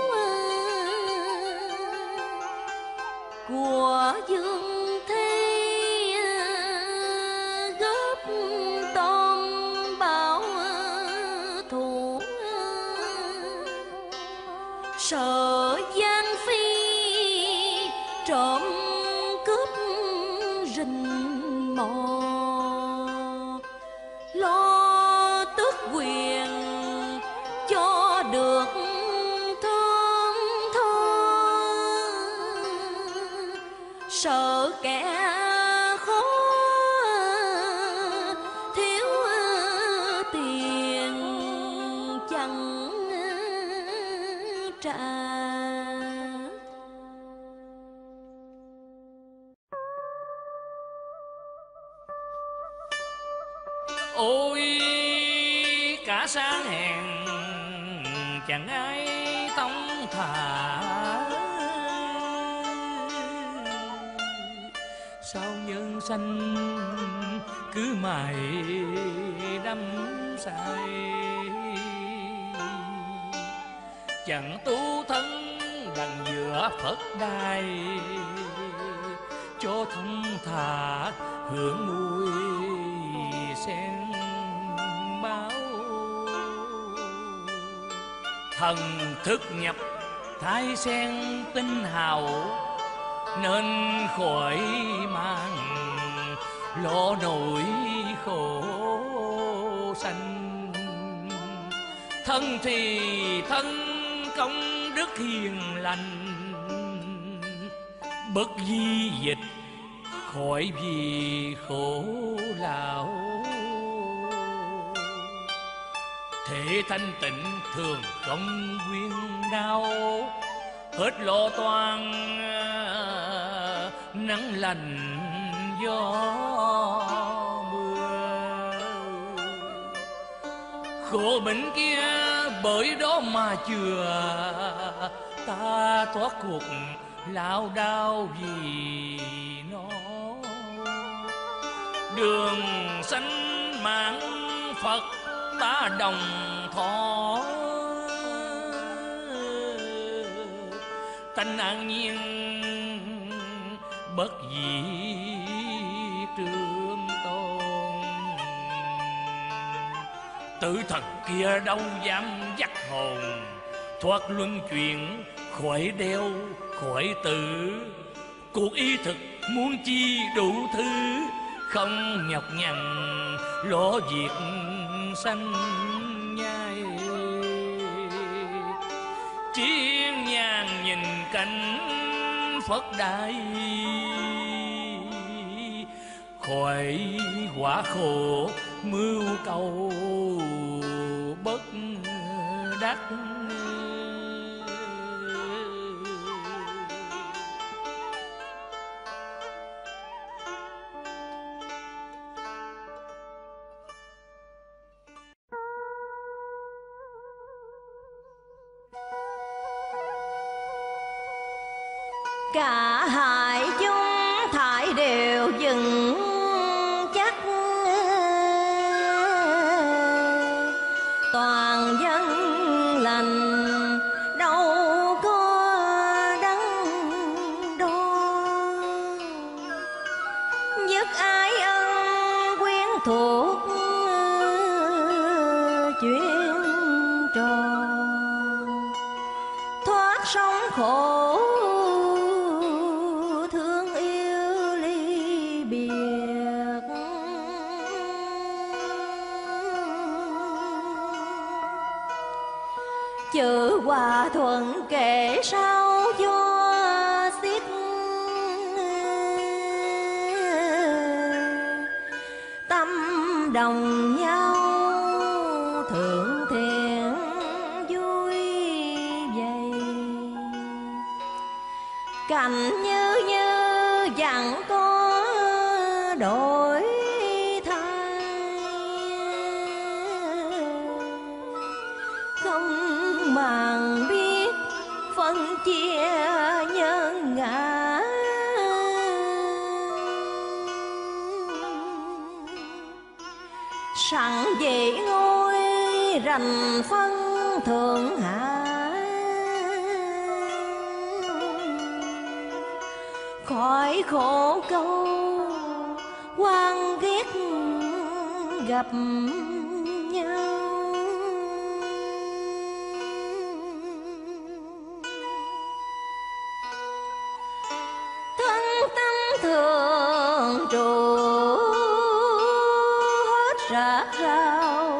Của dương thế góp tôm bảo thủ, sợ gian phi trộm cướp rình mò, lo tước quyền cho được thơm tho, sợ kẻ khó thiếu tiền chẳng trả. Ôi cả sáng hẹn chẳng ai thông thả, sao nhân sanh cứ mãi đắm say. Chẳng tu thân đằng giữa Phật đài, cho thông thả hưởng nuôi sen báo. Thần thức nhập thái sen tinh hào, nên khỏi mang lo nỗi khổ sanh. Thân thì thân công đức hiền lành, bất di dịch khỏi vì khổ lão. Thể thanh tịnh thường không quyên đau, hết lo toan nắng lành gió mưa. Khổ bệnh kia bởi đó mà chừa, ta thoát cuộc lao đao vì nó. Đường sanh mạng Phật ta đồng thọ, tánh an nhiên bất diệt trường tồn. Tử thần kia đâu dám dắt hồn, thoát luân chuyển khỏi đeo khỏi tử. Cuộc ý thực muốn chi đủ thứ, không nhọc nhằn lo việc sanh nhai. Chiến nhàn nhìn cảnh Phật đại, khỏi quả khổ mưu cầu bất đắc. Cả hai chúng thải đều dừng chắc, toàn dân lành đâu có đắn đo. Dứt ai ân quyến thuộc chuyện trò, thoát sống khổ chữ hòa thuận kể sao cho xiết. Tâm đồng nhau thượng thiện vui vầy, cảnh như như chẳng có đổi màng biết phân chia nhân ngã. Sẵn vị ngôi rành phân thượng hạ, khỏi khổ câu quan ghét gặp nhau. Thường trụ hết rạc rào,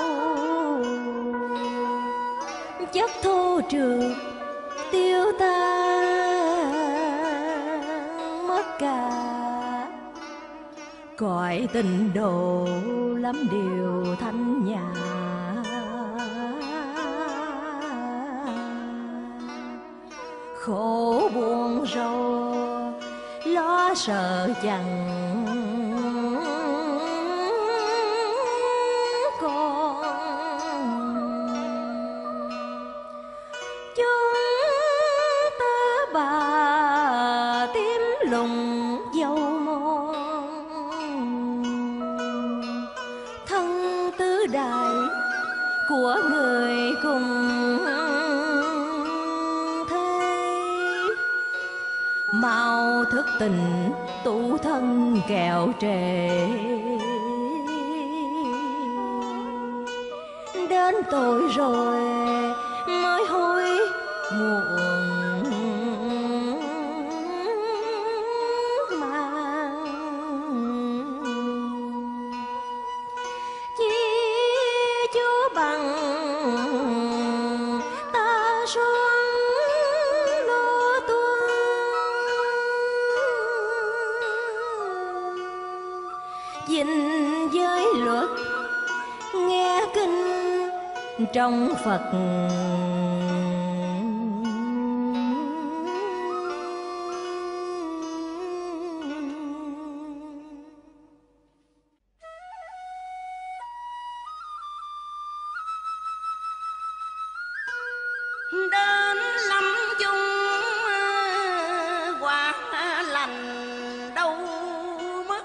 chất thô trượt tiêu tan mất cả. Cõi tình độ lắm điều thanh nhã, khổ buồn rầu lo sợ chẳng còn. Chúng ta bà tím lùng dâu mòn, thân tứ đại của người cùng mau thức tỉnh tủ thân kẹo trề. nên tội rồi mới hối muộn mà. Chi Chúa bằng ta xuống lo tuôn, dình giới luật nghe kinh trong Phật. Đến lâm chung quả lành đâu mất,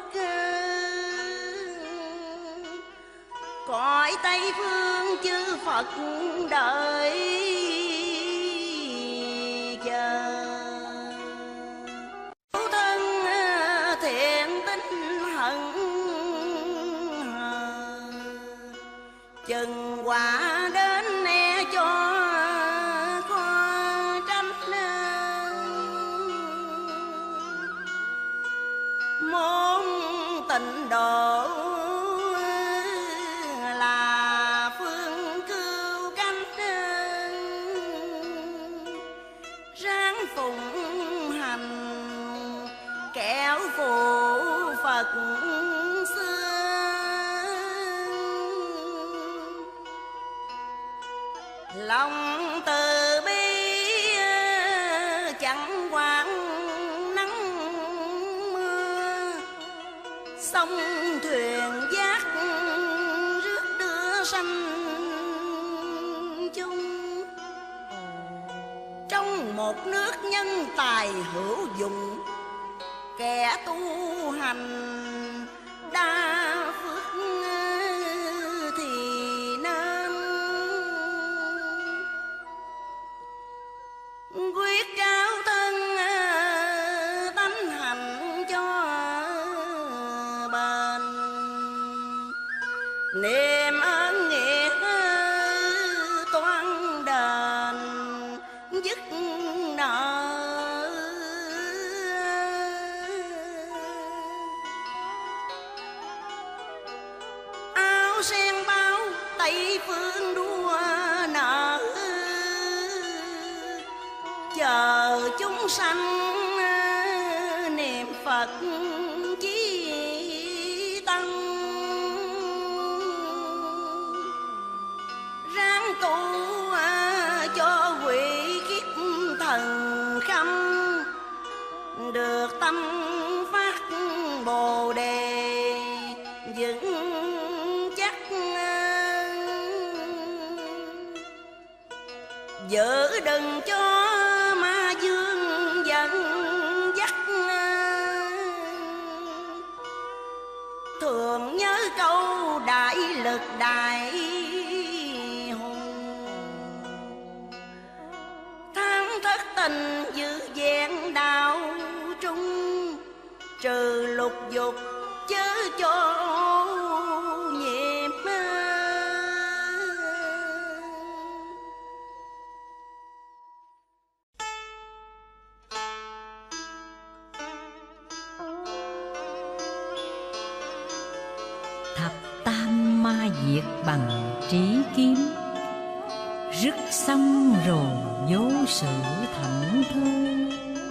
cõi Tây phương chư Phật đợi chờ. Thân thiện tinh hận chừng quả đến e cho khó tránh. Môn tịnh độ là phương cứu cánh, ráng phụng hành kẻo phụ Phật xưa. Lòng từ bi chẳng quản nắng mưa, sông thuyền giác rước đưa sanh chung. Trong một nước nhân tài hữu dụng, kẻ tu hành đa phước thì nên quyết trao thân tánh hành cho bền. Niềm ơn nghĩa toan đền dứt nợ. Áo sen bao Tây phương đua nợ, chờ chúng sanh niệm Phật chí tăng. Ráng tu cho quỷ kiếp thần khâm, được tâm phát Bồ Đề vững chắc. Giữ đừng cho ma dương dẫn dắt, thường nhớ câu đại lực đại hùng. Tháng thất tình giữ vẹn đạo trung, trừ lục dục chớ cho nhiệm. Thập tam ma diệt bằng trí kiếm, rứt xong rồi vô sự thảnh thơi.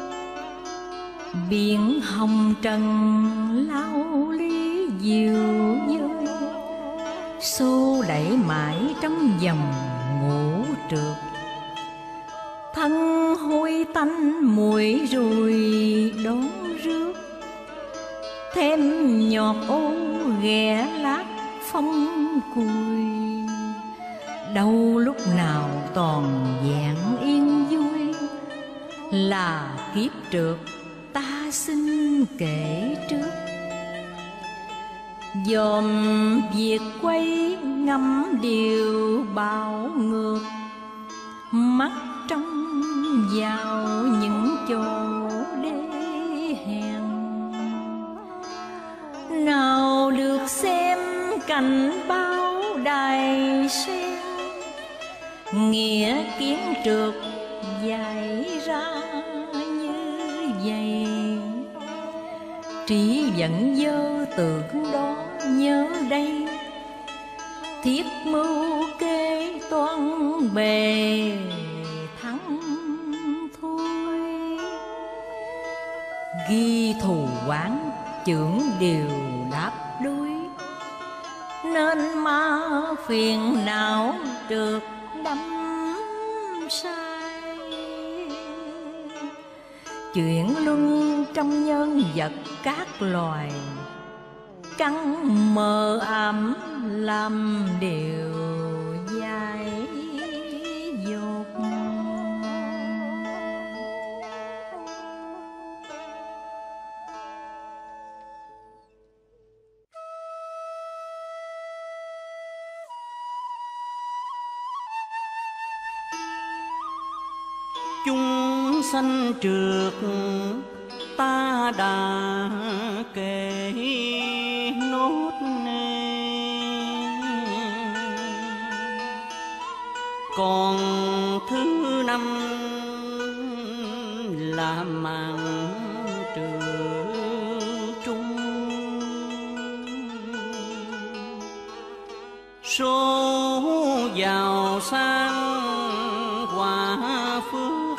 Biển hồng trần lao ly diệu dơi, xô đẩy mãi trong dòng ngũ trượt. Thân hôi tanh mùi ruồi đón rước, thêm nhọt ô ghẻ lát phong cùi. Đâu lúc nào toàn dạng yên vui, là kiếp trượt ta xin kể trước. Dòm việc quay ngắm điều bạo ngược, mắt trong vào những chỗ đê hèn. Nào được xem cảnh báo đài sen, nghĩa kiến trượt dạy ra như vậy. Trí vẫn dơ tưởng đó nhớ đây, thiết mưu kế toán bề thắng thôi. Ghi thù quán chưởng đều đáp đối, nên ma phiền não trượt đắm sai. Chuyển luân trong nhân vật các loài, căng mờ ám làm điều dại dột. Chúng sanh trượt ta đã kể nốt nè, còn thứ năm là màn trừ trung. Số giàu sang quả phước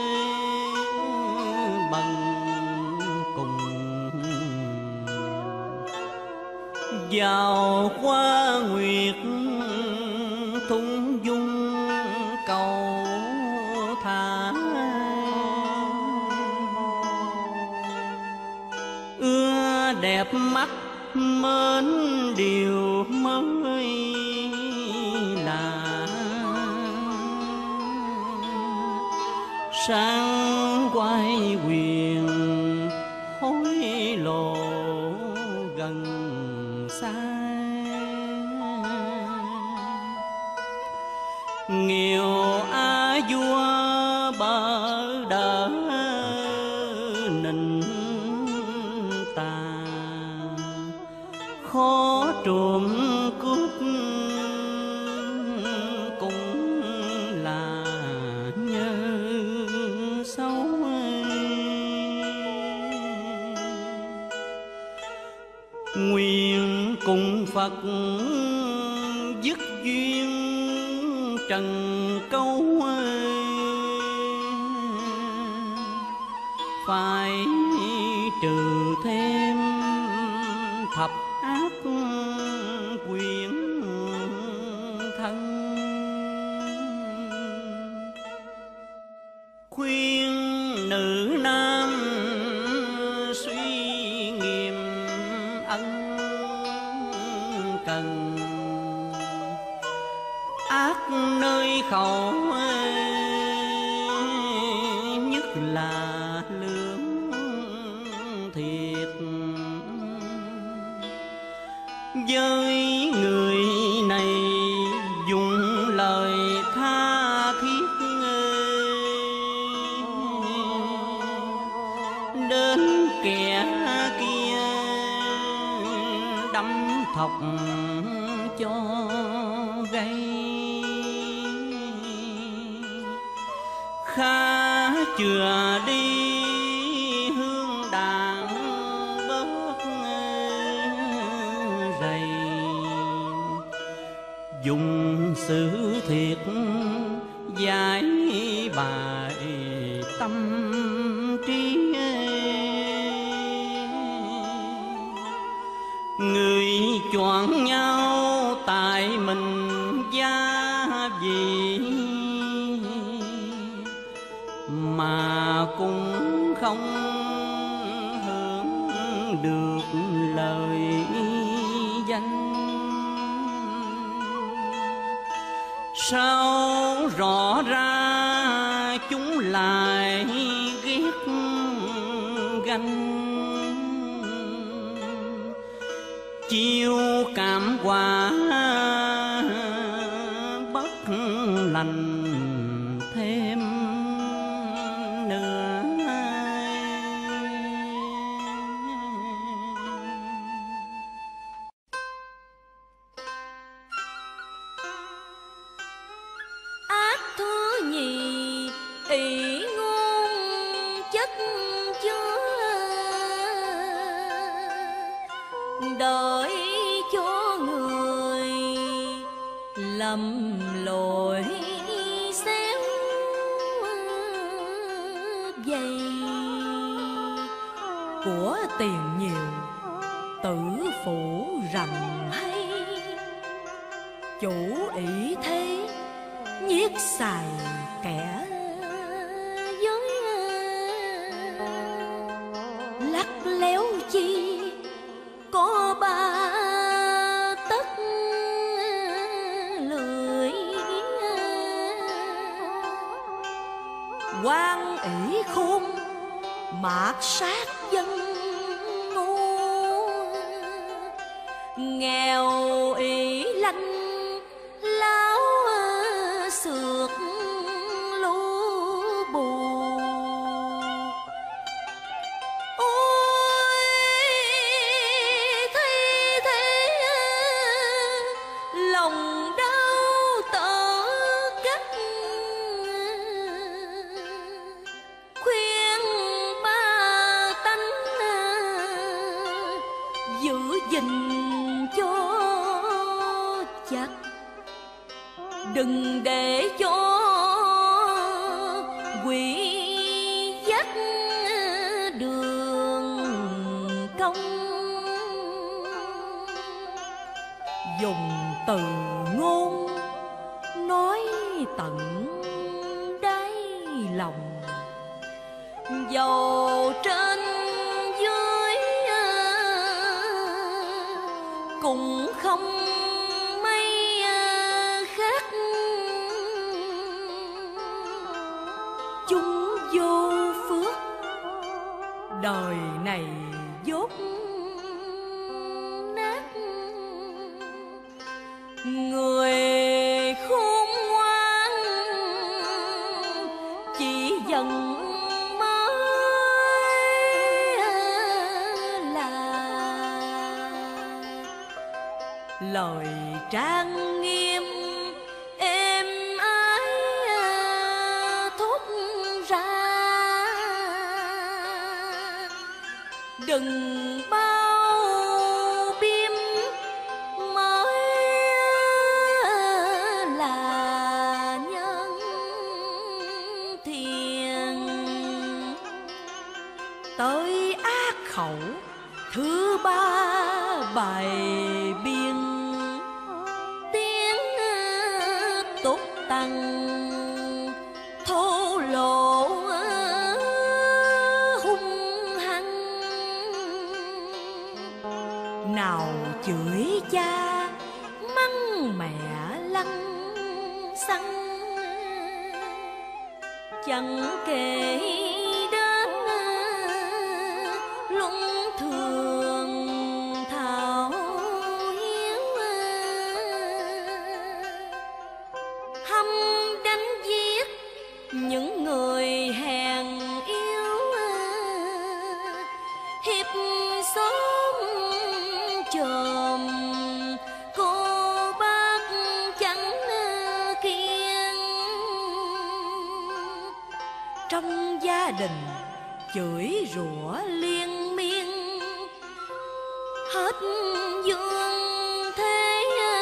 bằng cùng, giàu qua nguyệt thung dung cầu thả. Ưa đẹp mắt mến điều mới là, sáng quay quyền hối lộ gần xa. Nghèo á vua bờ đỡ nịnh tà, khó trộm cướp cũng là nhớ xấu. Nguyện cùng Phật dứt duyên trần câu, phải trừ thêm thập ác quyển thân. Khuyên nữ nam suy nghiệm ân cần, ác nơi khẩu nhất là lương thiệt. Với người này dùng lời tha thiết, đến kẻ kia đâm thọc cho gây. Khá chừa đi hương đàn bớt rầy, dùng sự thiệt giải bài tâm trí. Người chọn nhau tại mình gia vị, mà cũng không hưởng được lời danh. Sao rõ ra chúng lại ghét ganh, chiêu cảm quả bất lành thêm nữa. bởi cho người lầm lỗi xéo dây. Của tiền nhiều tử phủ rầm hay, chủ ý thế nhiếc xài kẻ giới. Lắc léo chi có ba tấc lưỡi, quan ỷ khôn mạt sát dân ngu. Nghèo ý lanh láo xược lũ bù. Ôi thấy thế lòng đau tở gắt, khuyên ba tánh giữ gìn cho chặt, đừng để cho quỷ dắt đường công. Dùng từ ngôn nói tận đáy lòng, dầu trên dưới cũng không mấy khác. Chúng vô phước đời này dốt nát, người khôn ngoan chỉ dần lời trang nghiêm êm ái thốt ra. Đừng bao biếm mới là nhân thiện. Tới ác khẩu thứ ba bài biên, tiếng tốt tăng thô lỗ hung hăng. Nào chửi cha mắng mẹ lăng xăng, chẳng kể đến luân thường thảo hiếu. Hăm đánh giết những người hèn yếu, hiếp xóm chòm cô bác chẳng kiêng. Trong gia đình chửi rủa liên miên, hết dương thế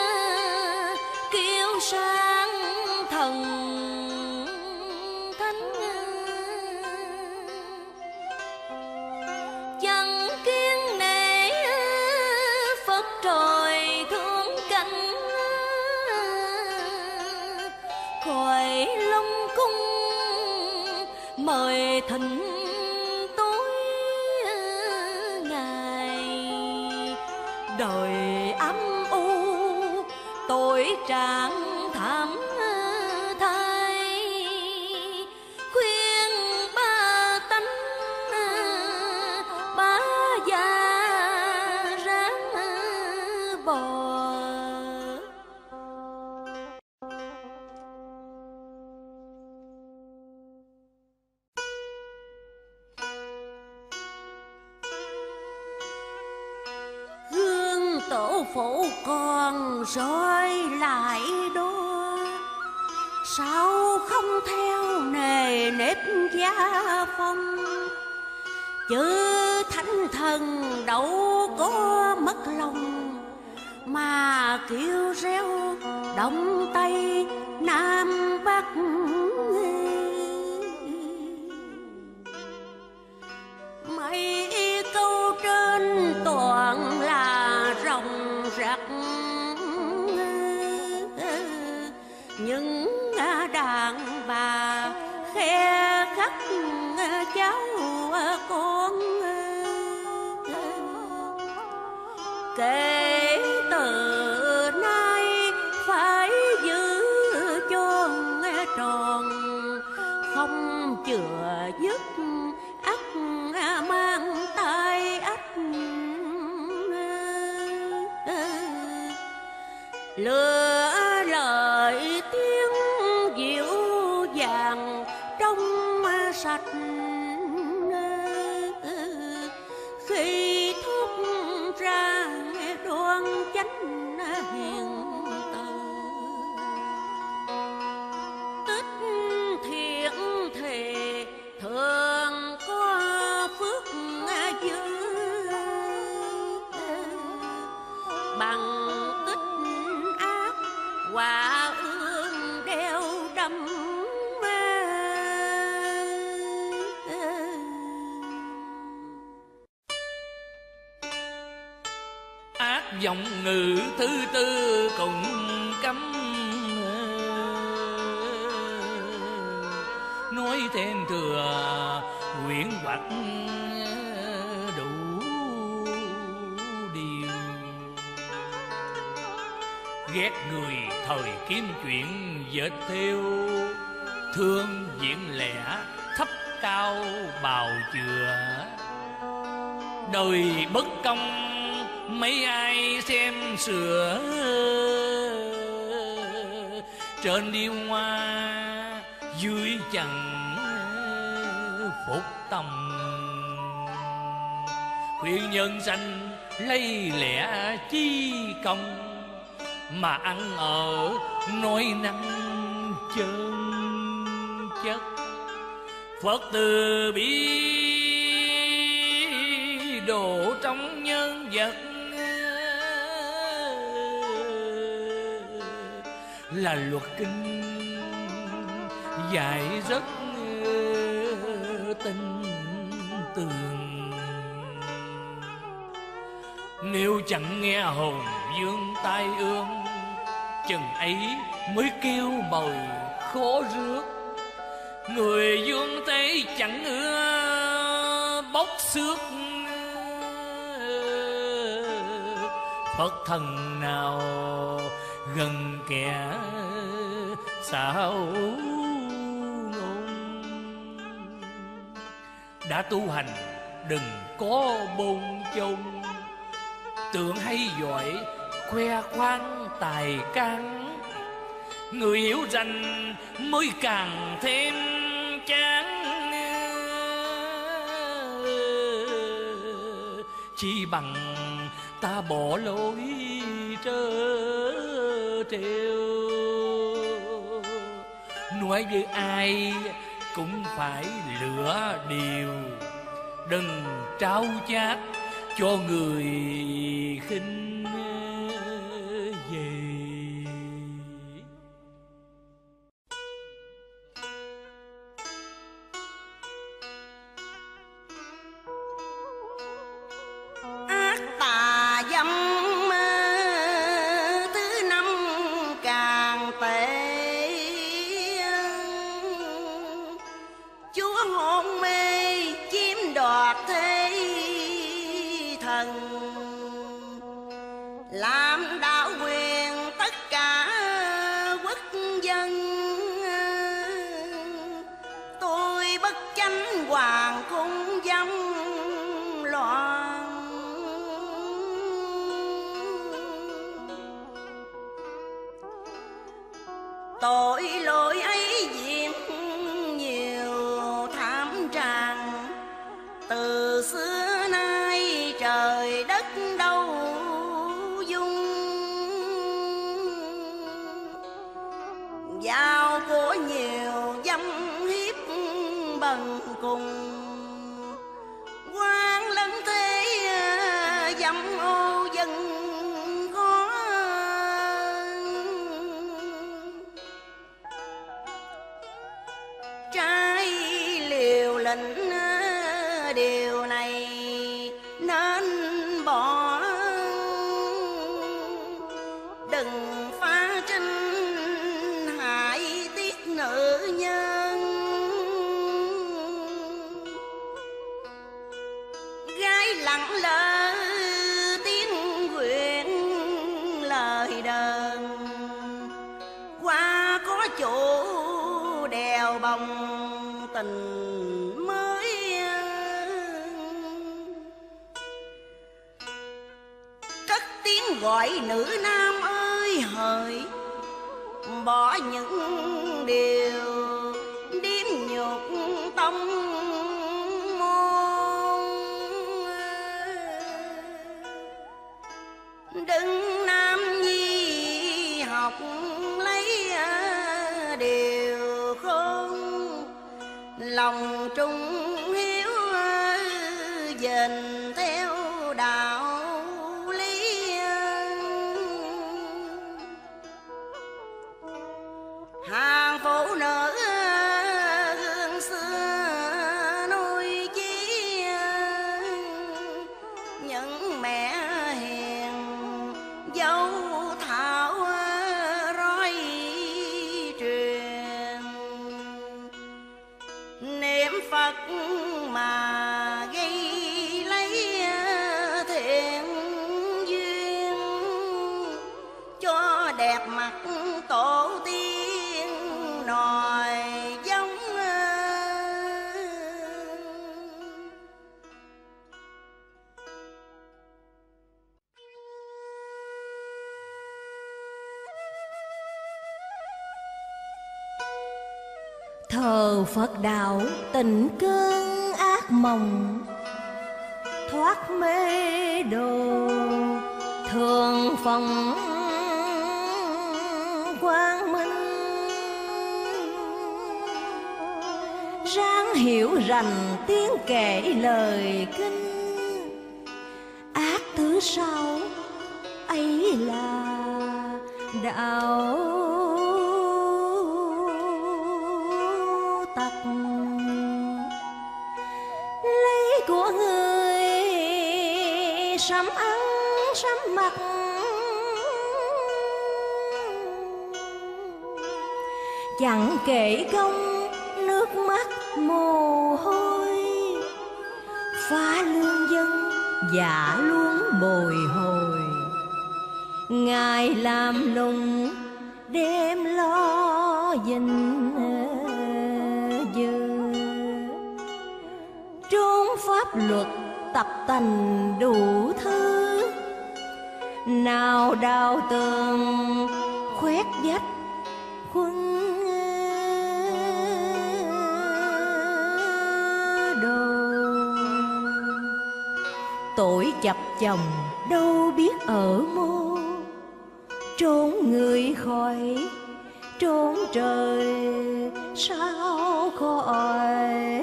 kêu sang thần thánh. Chẳng kiêng nể Phật trời thương cảnh, khỏi long cung mời thỉnh tối ngày. Đời ấm u tội trạng thảm thay, khuyên ba tánh bá già ráng bò. Tổ phụ còn rơi lại đó, sao không theo nề nếp gia phong, chứ thánh thần đâu có mất lòng mà kêu reo đông tây nam bắc. Mấy câu trên toàn là ròng rạc, những đàn bà khe khắc cháu con. Kể từ nay phải giữ cho tròn, không chừa dứt ắt mang tai ách. Lừa lời tiếng dịu dàng trong sạch, khi thốt ra đoan chánh hiền từ. Tích thiện thề thường có phước dư, bằng tích ác quả ương đeo đâm. Ác giọng ngữ thứ tư cùng cấm, nói thêm thừa quyển hoặc đủ điều. Ghét người thời kiếm chuyện dệt theo, thương diện lẻ thấp cao bào chừa. Đời bất công mấy ai xem sửa, trên điêu hoa dưới chẳng phục tâm. Khuyên nhân sanh lấy lẽ chi công, mà ăn ở nói năng chân chất. Phật từ bi độ trong nhân vật, là luật kinh dạy rất tinh tường. Nếu chẳng nghe hồn dương tai ương, chừng ấy mới kêu mời khó rước. Người dương tế chẳng ưa bốc xước, Phật thần nào gần kẻ xảo ngôn. Đã tu hành đừng có bồn chồn, tưởng hay giỏi khoe khoang tài can. Người hiểu rành mới càng thêm chán, chỉ bằng ta bỏ lối trớ trêu. Nói với ai cũng phải lựa điều, đừng trao chát cho người khinh về. Ác tà dâm thứ năm càng tệ, chúa hôn mê chiếm đoạt thế thần, làm đảo quyền tất cả quốc dân. Tôi bất chánh hoàng cung dâm loạn, tội lỗi ấy diễm nhiều thảm tràn. Từ xưa nay trời đất đâu dung, giao của nhiều dâm hiếp bần cùng. đừng phá trinh hại tiếc nữ nhân. Gái lặng lẽ tiếng nguyện lời đờn, qua có chỗ đèo bồng tình mới. Cất tiếng gọi nữ nam ơi hỡi, bỏ những điều điếm nhục tông môn. Đừng nam nhi học lấy điều khôn, lòng trung hiếu dền theo đạo lý. Hàng phụ nữ gương xưa nuôi chí, những mẹ hiền dấu thảo roi truyền. Niệm Phật mà gây lấy thiện duyên, cho đẹp mặt tổ tiên nòi giống. Thờ Phật đạo tình cơn ác mộng, thoát mê đồ thường phòng quang minh. Ráng hiểu rành tiếng kể lời kinh, ác thứ sáu ấy là đạo tặc. Lấy của người sắm ăn sắm mặc, chẳng kể công nước mắt mồ hôi. Phá lương dân dạ luôn bồi hồi, ngày làm lùng đêm lo gìn giữ. Trốn pháp luật tập tành đủ thứ, nào đào tường khoét vách khuân đồ. Tội chập chồng đâu biết ở mô, trốn người khỏi trốn trời sao khỏi.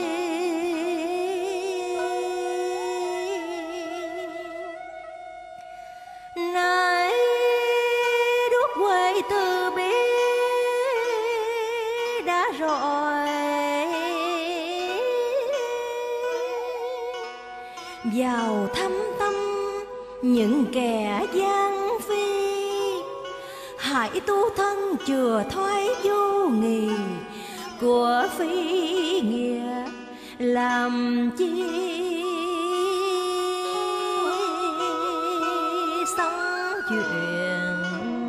Này đuốc quay từ bi đã rồi, vào thăm tâm những kẻ gian phi. Hãy tu thân chừa thoái vô nghì, của phi nghĩa làm chi xong chuyện.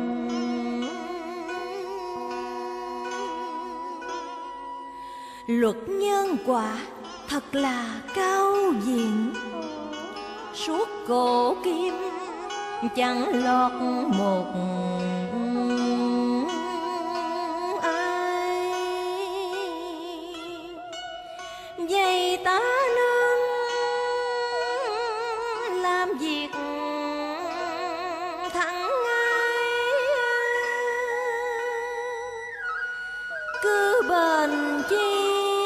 Luật nhân quả thật là cao diện, suốt cổ kim chẳng lọt một ai. Vậy ta nên làm việc thẳng ngay, cứ bền chi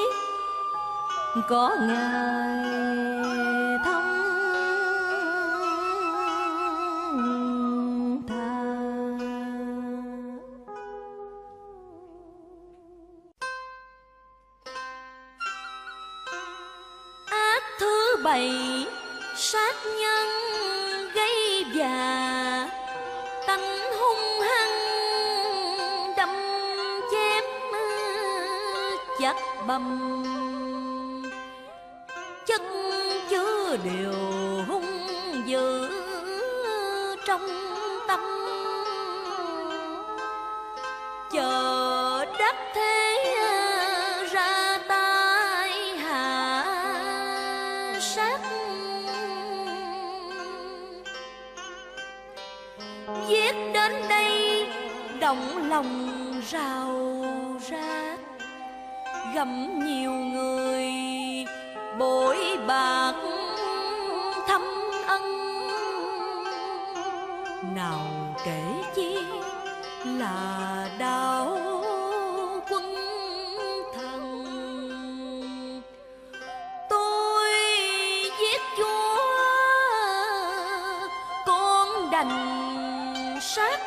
có ngày thông tha. Ác thứ bảy sát nhân gây già, tánh hung bầm, chất chứa điều hung dữ trong tâm, chờ đất thế ra tay hạ sát, giết đến đây động lòng rào rát, gặm nhiều người bội bạc thâm ân, nào kể chi là đạo quân thần. Tôi giết chúa con đành sát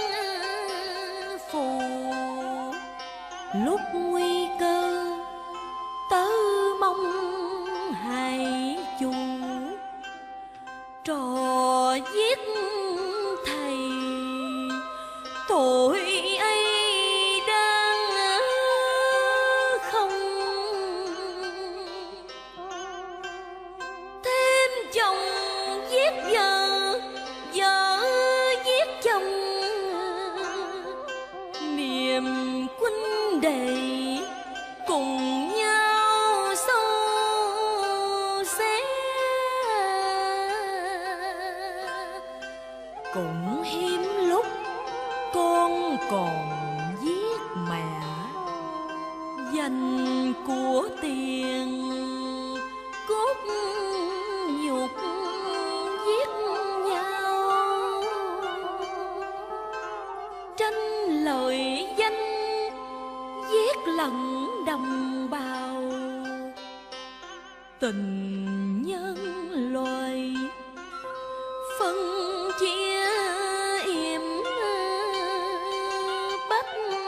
phù, lúc nguy cơ tớ mong hãy chu, trò giết thầy tội ấy đang không, thêm chồng giết vợ, vợ giết chồng, niềm huynh đệ cùng nhau sâu xé, cũng hiếm lúc con còn giết mẹ, dành của tiền cốt nhục giết nhau, tranh lời danh giết lẫn đồng bào, tình nhân loài phân chia yểm bách,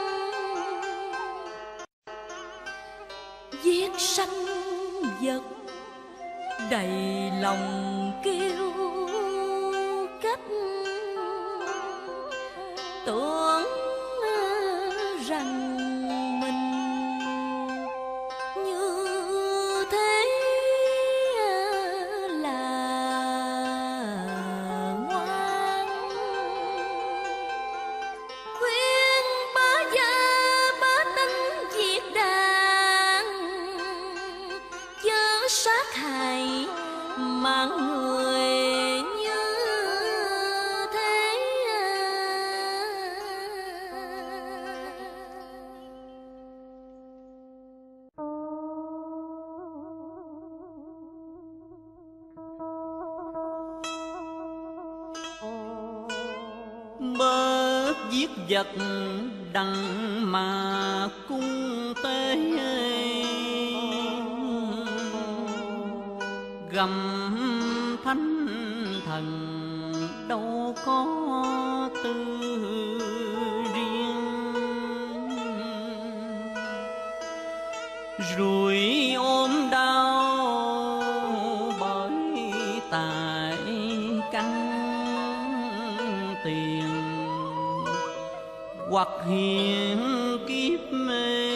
giết sanh vật đầy lòng kêu cách, tưởng rằng mình như thế là ngoan, khuyên bá gia bá tánh diệt đàn, chớ sát hại mạng người như thế. Bớt giết vật đặng mà cung tế, gầm thánh thần đâu có tư riêng, rồi ôm đau bởi tài căn tiền, hoặc hiện kiếp mê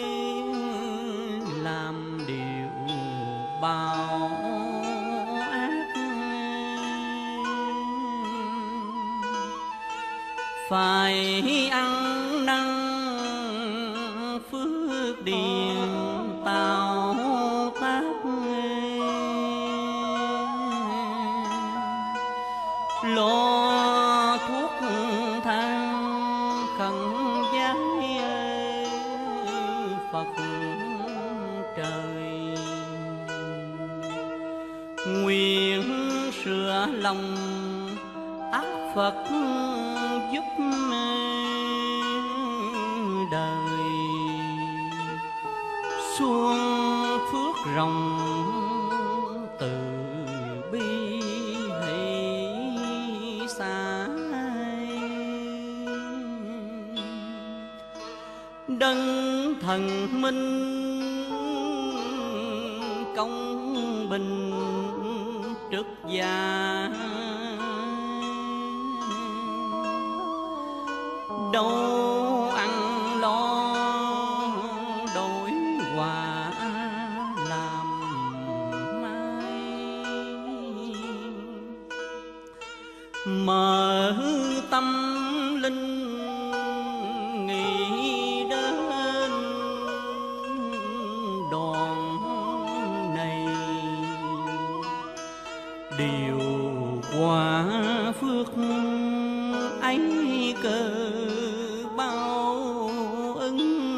làm điều bao ác, phải ăn năn phước điền tạo tác, lo thuốc thang khẩn giái Phật trời, nguyện sửa lòng ác Phật giúp đời, xuông phước rồng từ bi hỷ xa, đấng thần minh công bình trực gia, đâu ăn lo đổi quà ở tâm linh nghĩ đến đoạn này, điều quả phước ấy cơ bao ứng,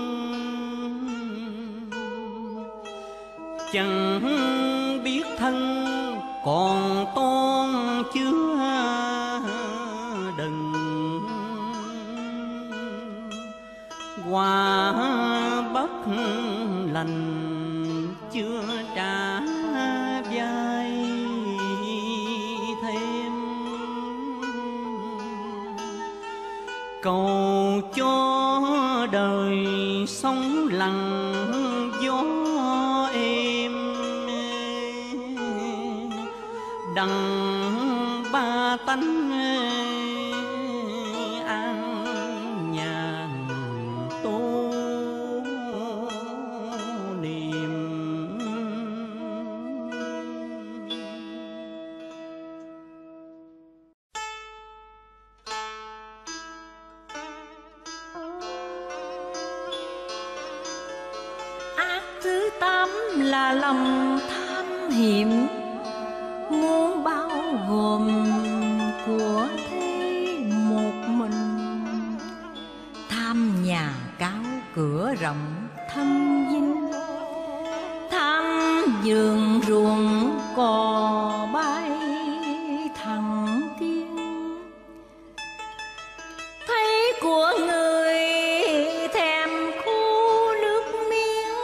chẳng biết thân còn tôn chưa đừng, quả bất lành chưa trả vai thêm, cầu cho đời sống lặng gió êm, đặng ba tánh an nhàn tu niệm. Ác thứ tám là lòng tham hiểm, muốn bao gồm của thế một mình. Tham nhà cao cửa rộng thân dinh, tham vườn ruộng cò bay thẳng tiên. Thấy của người thèm khô nước miếng,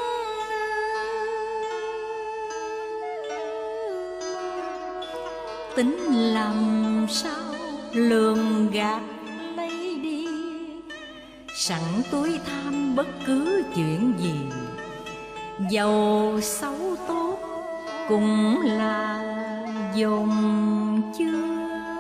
tính làm sao lường gạt lấy đi. Sẵn túi tham bất cứ chuyện gì, giàu xấu tốt cũng là dồn chưa.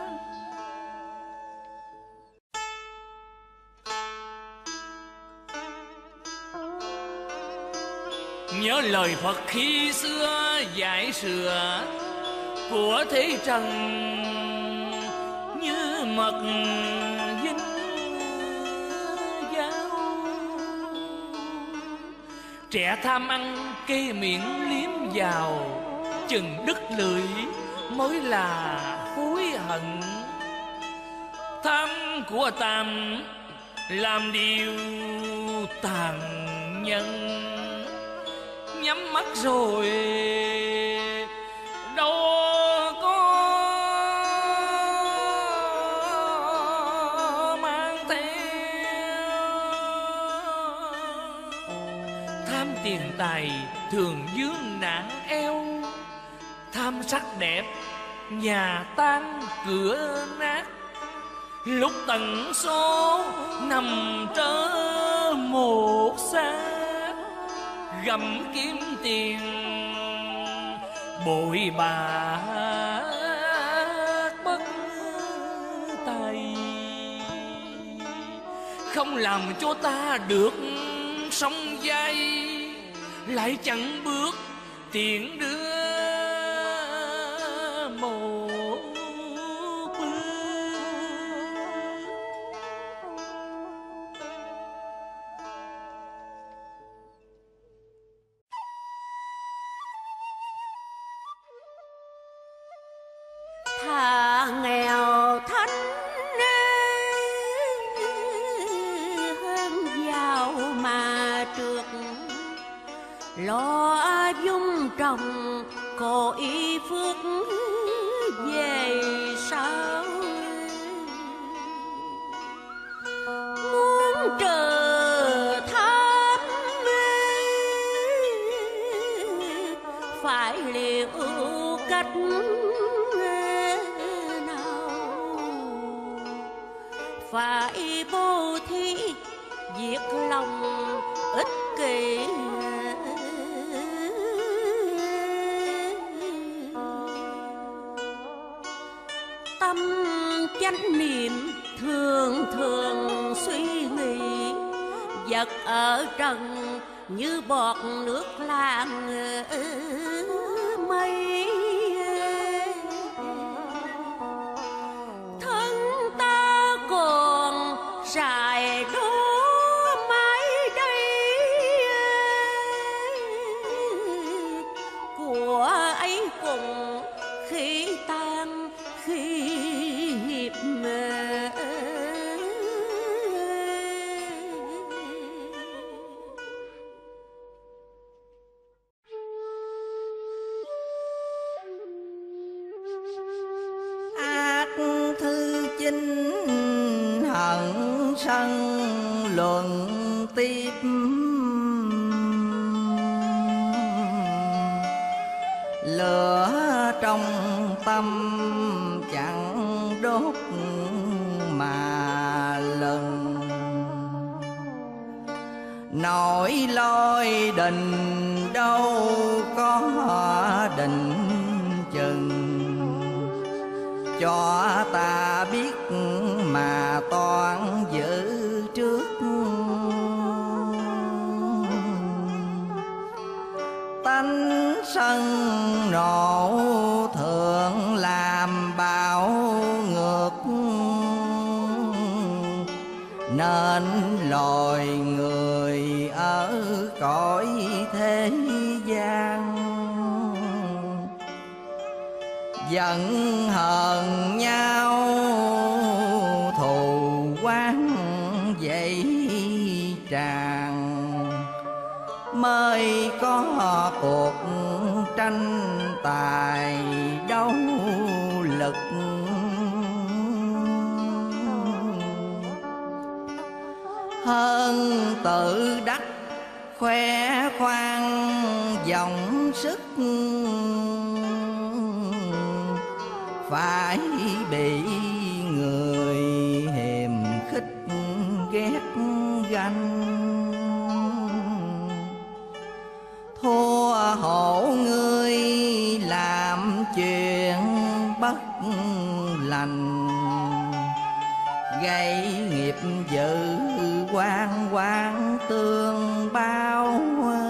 Nhớ lời Phật khi xưa dạy sửa, của thế trần như mật dinh dao. Trẻ tham ăn kê miệng liếm vào, chừng đứt lưỡi mới là hối hận. Tham của tam làm điều tàn nhẫn, nhắm mắt rồi đâu có mang theo. Tham tiền tài thường vướng nạn eo, tham sắc đẹp nhà tan cửa nát. Lúc tận số nằm trơ một xác, gặm kiếm tiền bội bạc bất tài, không làm cho ta được sống dây, lại chẳng bước tiện đưa một bước. Thà nghèo thánh hơn giàu mà trượt, lo dung trồng cội phước về sau. Muốn trừ tham phải liệu cách phải bố thí việc lòng ích kỷ. Tâm chánh niệm thường thường suy nghĩ, vật ở trần như bọt nước làng mây. Thân rài đố mãi đây của ấy cùng khi tan khi hiệp mê. Ác thư chinh hận sân luận tiếp, lửa trong tâm chẳng đốt mà lần. Nỗi lôi đình đâu có định chừng, cho ta biết mà toan giữ trước. Tánh sân nộ thường làm bạo ngược, nên loài người ở cõi thế gian giận hờn nhau, thù oán dậy tràn, mới có cuộc tranh tài đấu lực. Hơn tự đắc khoe khoang dòng sức, phải bị người hiềm khích ghét ganh. Thua hổ ngươi làm chuyện bất lành, gây nghiệp dữ quan quan tương báo.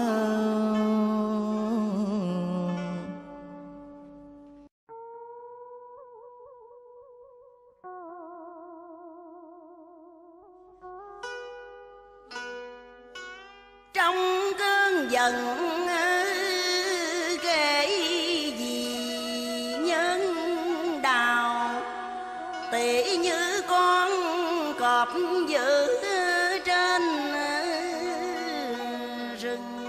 Trong cơn giận kể gì nhân đào, tỉ như con cọp giữ trên rừng,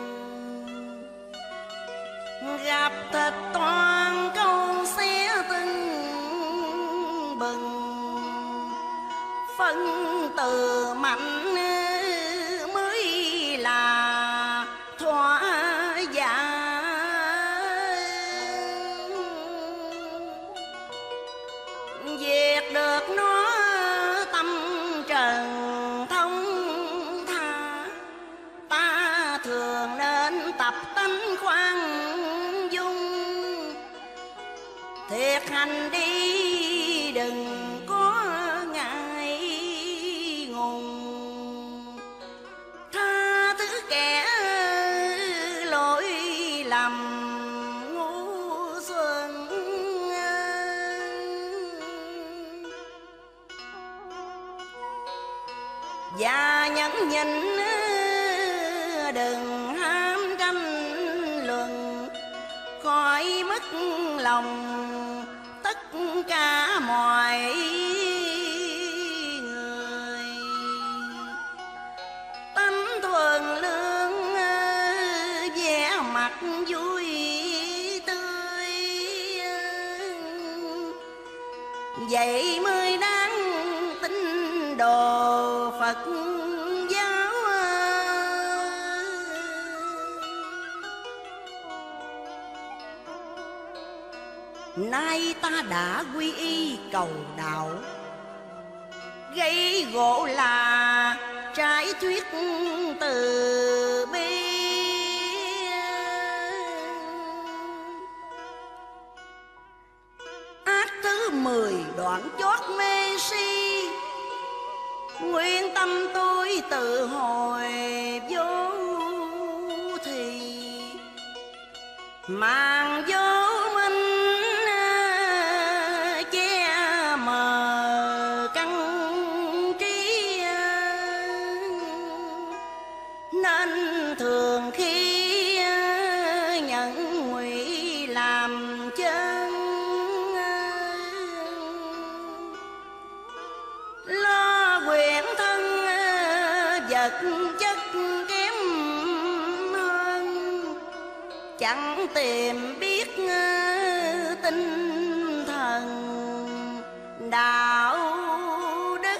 gặp thịt toan câu xé tưng bừng, phân từ mạnh là thỏa dạ. Việc được nó tâm trần thông tha, ta thường nên tập tánh khoan dung. Thiệt hành đi đừng có ngại ngùng, kẻ lỗi lầm ngu xuẩn. Và nhẫn nhịn đừng ham tranh luận, khỏi mất lòng tất cả mọi người. Tánh thuần lương vẻ mặt vui tươi, vậy mới đáng tin đồ Phật giáo. Nay ta đã quy y cầu đạo, gây gỗ là trái thuyết từ bi. Ác thứ mười đoạn chót mê si, nguyên tâm tôi tự hồi vô thì màn vô minh che mờ căn trí. vật chất kém hơn, chẳng tìm biết tinh thần đạo đức.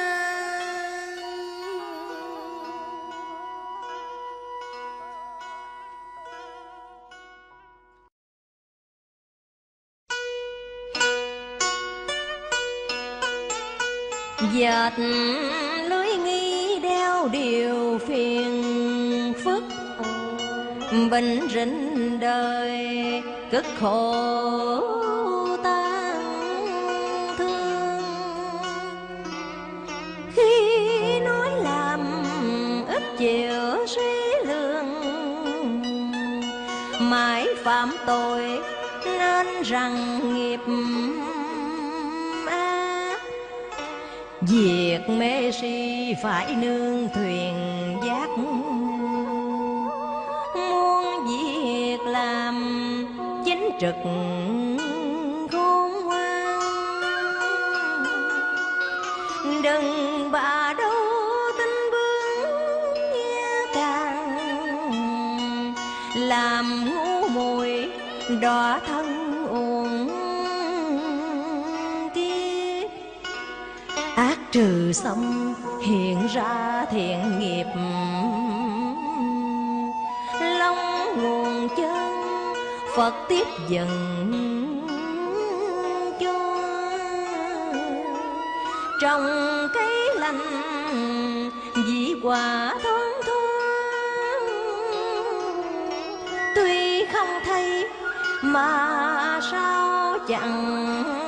Dệt lưới nghi đeo điều phiền phức, bình rình đời cực khổ tan thương. Khi nói làm ít chịu suy lượng, mãi phạm tội nên rằng nghiệp việc mê si phải nương thuyền giác. Muôn việc làm chính trực khôn ngoan, đừng bà đâu tin bướng nghe càng, làm ngu muội đọa thân uổng. Ác trừ xong hiện ra thiện nghiệp, long nguồn chân Phật tiếp dần cho. Trồng cây lành dĩ quả thoáng thoáng, tuy không thấy mà sao chẳng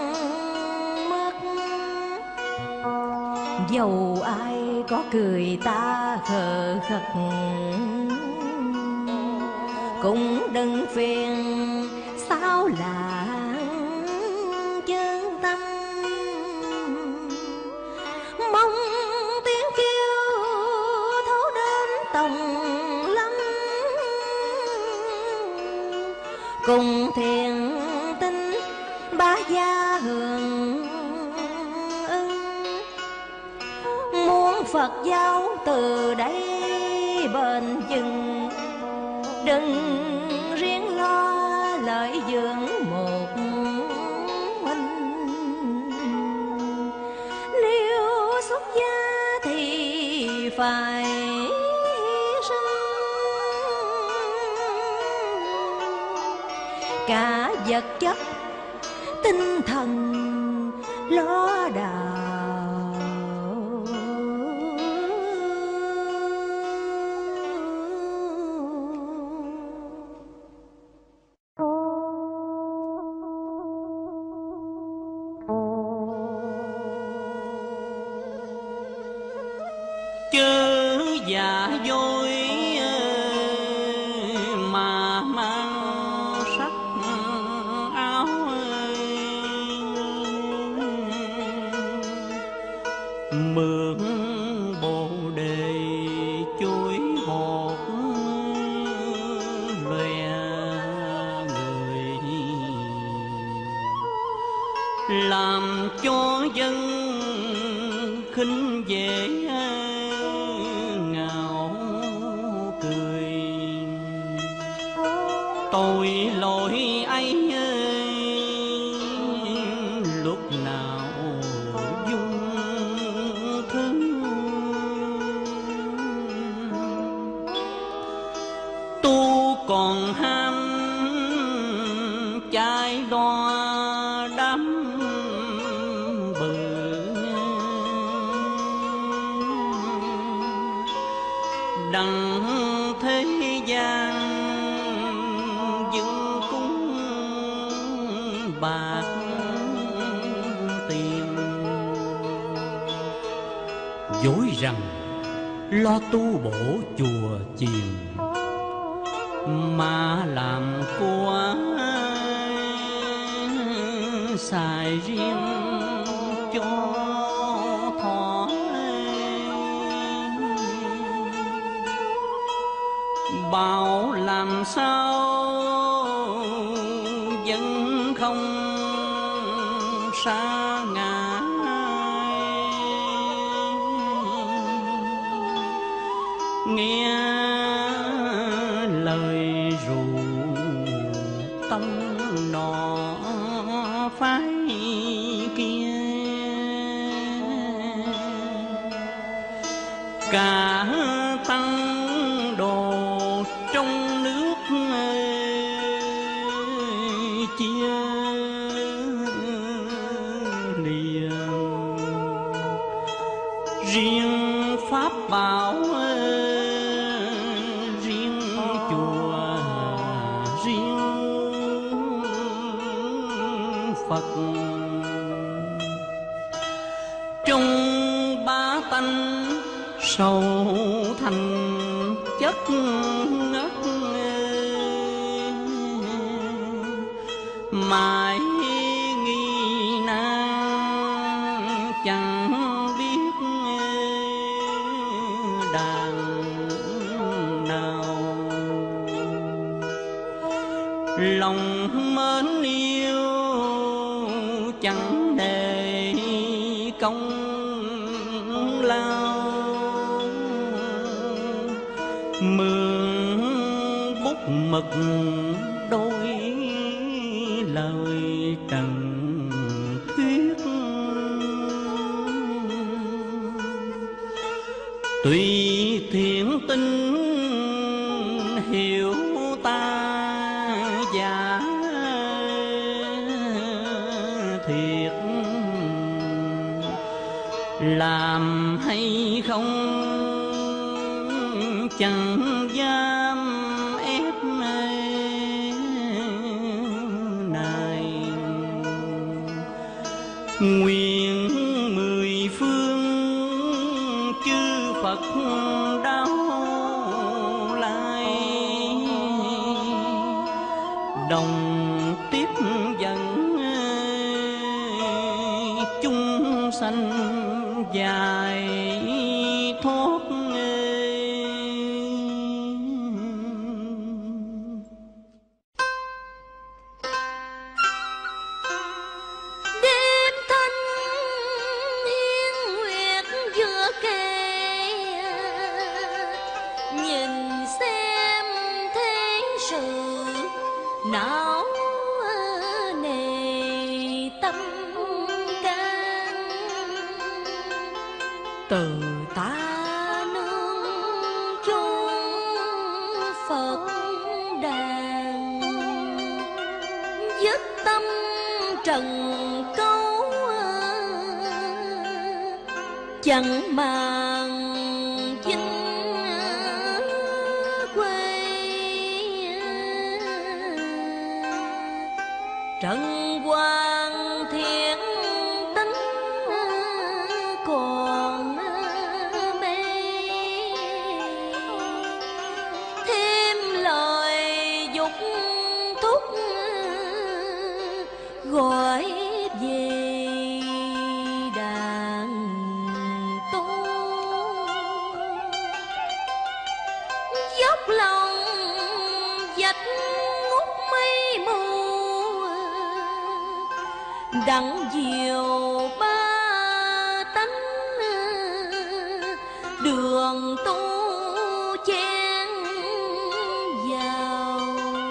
dầu ai có cười ta khờ khật, cũng đừng phiền sao lãng chân tâm. Mong tiếng kêu thấu đến tòng lâm, cùng thiền tinh ba gia hưởng. Muốn Phật giáo từ đây bền vững, đừng riêng lo lợi dưỡng một mình. Nếu xuất gia thì phải sinh, cả vật chất tinh thần lo đạo. Chớ giả dối mà mang sắc áo, mượn bồ đề chuối hột lòe người, làm cho dân khinh dễ tội lỗi ấy lúc nào dung thứ. Tu còn ham chai đo đắm bự, đặng thế gian bạc tiền. Dối rằng lo tu bổ chùa chiền, mà làm của xài riêng cho thỏa. Bảo làm sao vẫn không sa ngã, nghe lời ru tông nọ phái kia. Cả tăng đồ trong nước chia liền, riêng pháp bảo riêng chùa riêng Phật. Trong ba tánh sâu thành chất ngất, mãi nghi nan chẳng biết đàn nào. Lòng mến yêu chẳng để công lao, mượn bút mực đôi lời trần thuyết. Tuy thiện tinh hiểu ta giả thiệt, làm hay không chẳng dám ép này. Nguyện mười phương chư Phật đáo lại, đồng tiếp dẫn chúng sanh dài thoát. Đêm thanh hiên nguyệt giữa kề, nhìn xem thế sự não nề tâm can. Từ ta nương chốn Phật đàn, dứt tâm trần câu chẳng màng dinh quê. Trần hoàng thiện tính còn mê, thêm lời dục thúc gọi về đàn tu. Dốc lòng dạch ngút mây mù, đặng diệu ba tánh đường tu chen vào.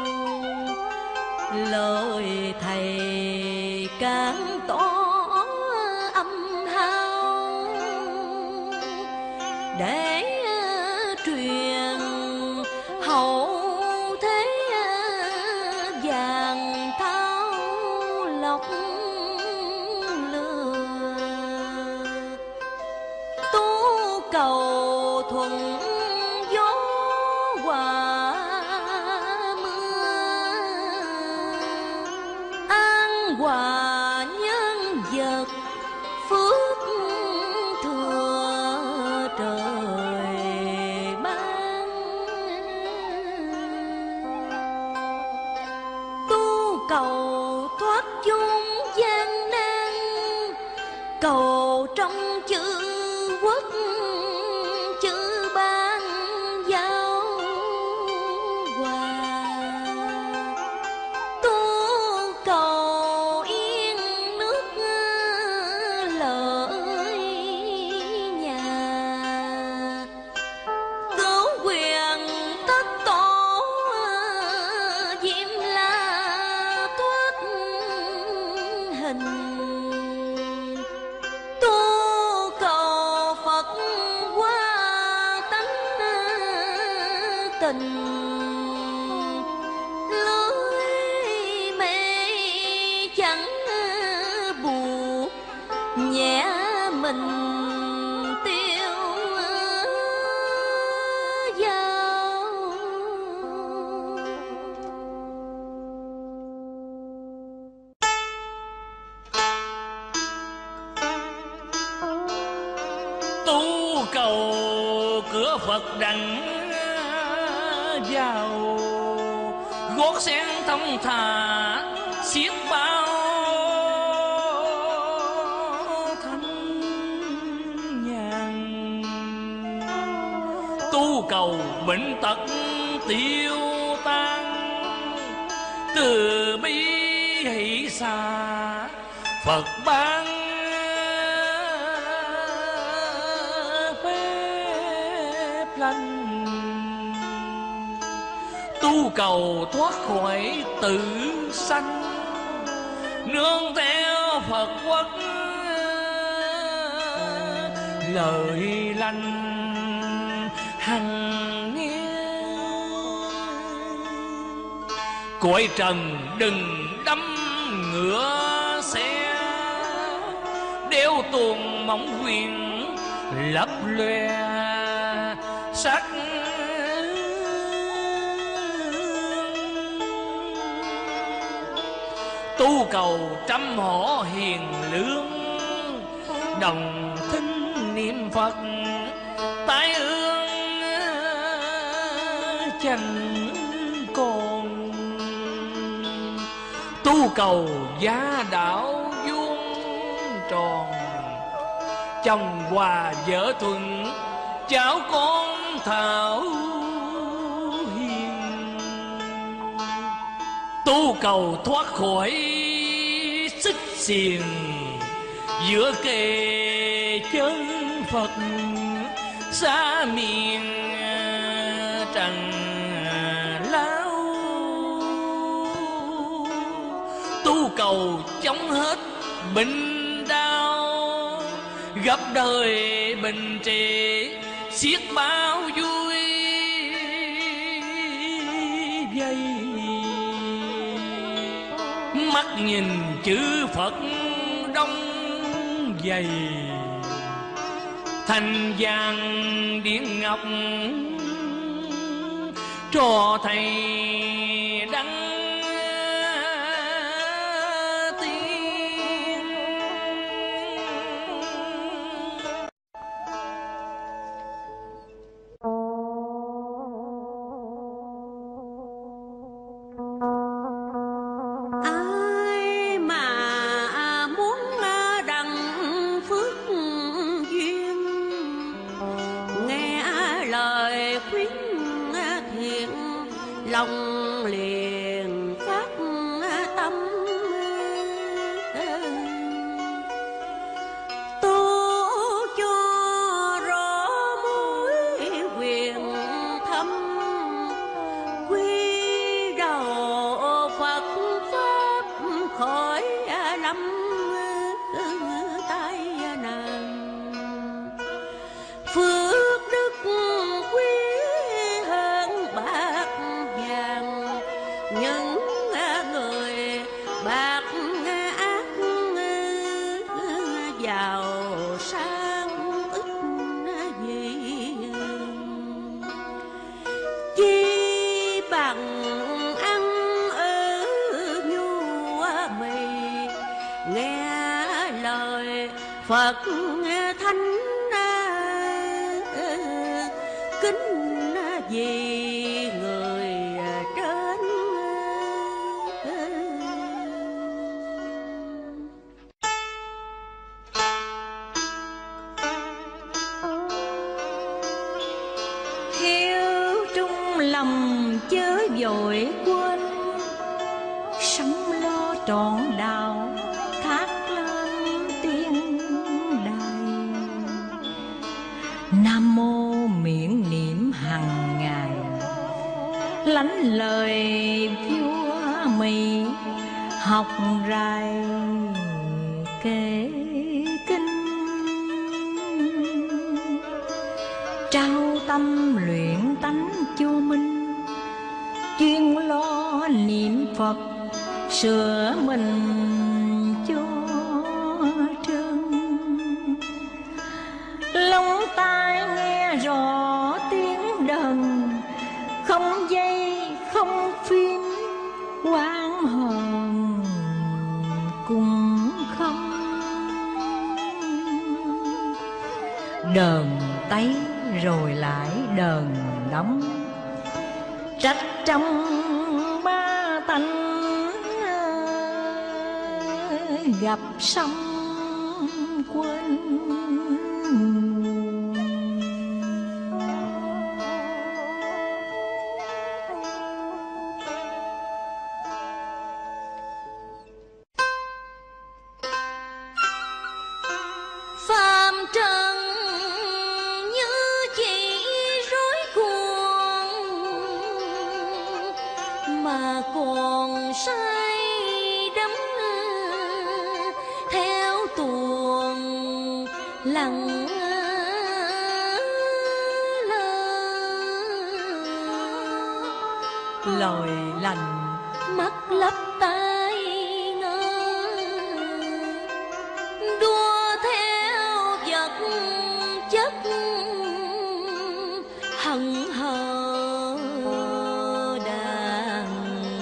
Lời thầy càng tỏ âm hao, để truyền hậu thế vàng thao lọc lừa. Tu cầu thuận gió hòa mưa, an hòa nhân vật phước thừa trời ban. Tu cầu thoát chốn gian nan, cầu trong chữ quốc chữ ban giao hòa. Tu cầu yên nước lợi nhà, cứu tình lưới mê chẳng buộc nhẹ mình tiêu dao. Tu cầu cửa Phật đặng vào, gót sen thông thả xiết bao thanh nhàn. Tu cầu bệnh tật tiêu tan, từ bi hỷ xa Phật ban phép lành. Tu cầu thoát khỏi tử sanh, nương theo Phật quốc lời lành hằng nghe. Cõi trần đừng đâm ngựa xe, đeo tuồng mỏng quyền lấp loe sắc. Tu cầu trăm họ hiền lương, đồng thính niệm Phật tái ương chẳng còn. Tu cầu gia đạo vuông tròn, chồng hòa vợ thuận cháu con thảo hiền. Tu cầu thoát khỏi xích xiềng giữa kề chân Phật xa miền trần lao. Tu cầu chống hết bệnh đau, gặp đời bình trì xiết bao vui vây. Mắt nhìn chữ Phật đông dày, thành vàng điện ngọc trò thầy đăng tiên. Ai mà muốn đặng phước duyên, nghe lời khuyên thiện lòng liền phát tâm. Tu cho rõ mối quyền thâm, quy đầu Phật pháp khỏi lâm tai nạn. Phước đức quý hơn bạc vàng, những người bạc ác giàu sang ít gì. Chi bằng ăn ở nhu mì, nghe lời Phật thánh kính vì người trên. Hiếu trung lòng chớ vội quên, sống lo trọn đạo thác lên tiên đài. Nam mô miệng niệm hằng ngày, lánh lời vua Mì học rài kể kinh. Trao tâm luyện tánh vô minh, chuyên lo niệm Phật sửa mình cho trơn. Lông tai nghe rõ tiếng đờn, không dây không phim oan hờn cùng không. Đờn tấy rồi lại đờn đóng, trách trong ba tánh gặp xong quên. Phàm trần như chỉ rối cuồng, mà còn say đắm theo tuồng lặng lơ. Lời lành Mắt lấp tai ngơ, đua theo vật chất hận hờ đàn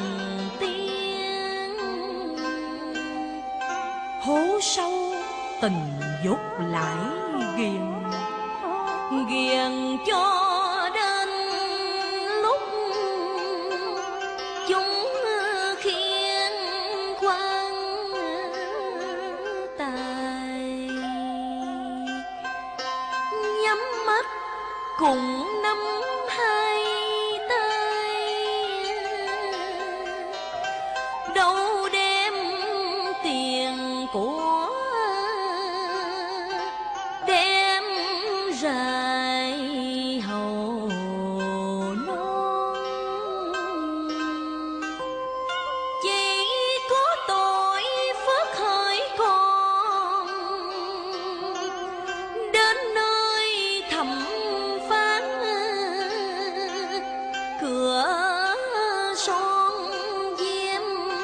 tiên. hố sâu tình dốt lại ghiền, ghiền cho đến lúc chúng khiến quan tài. Nhắm mắt cùng nắm hai tay, đâu đem tiền của đem rải hầu non. Chỉ có tội phước hỡi con, đến nơi thẩm phán cửa son diêm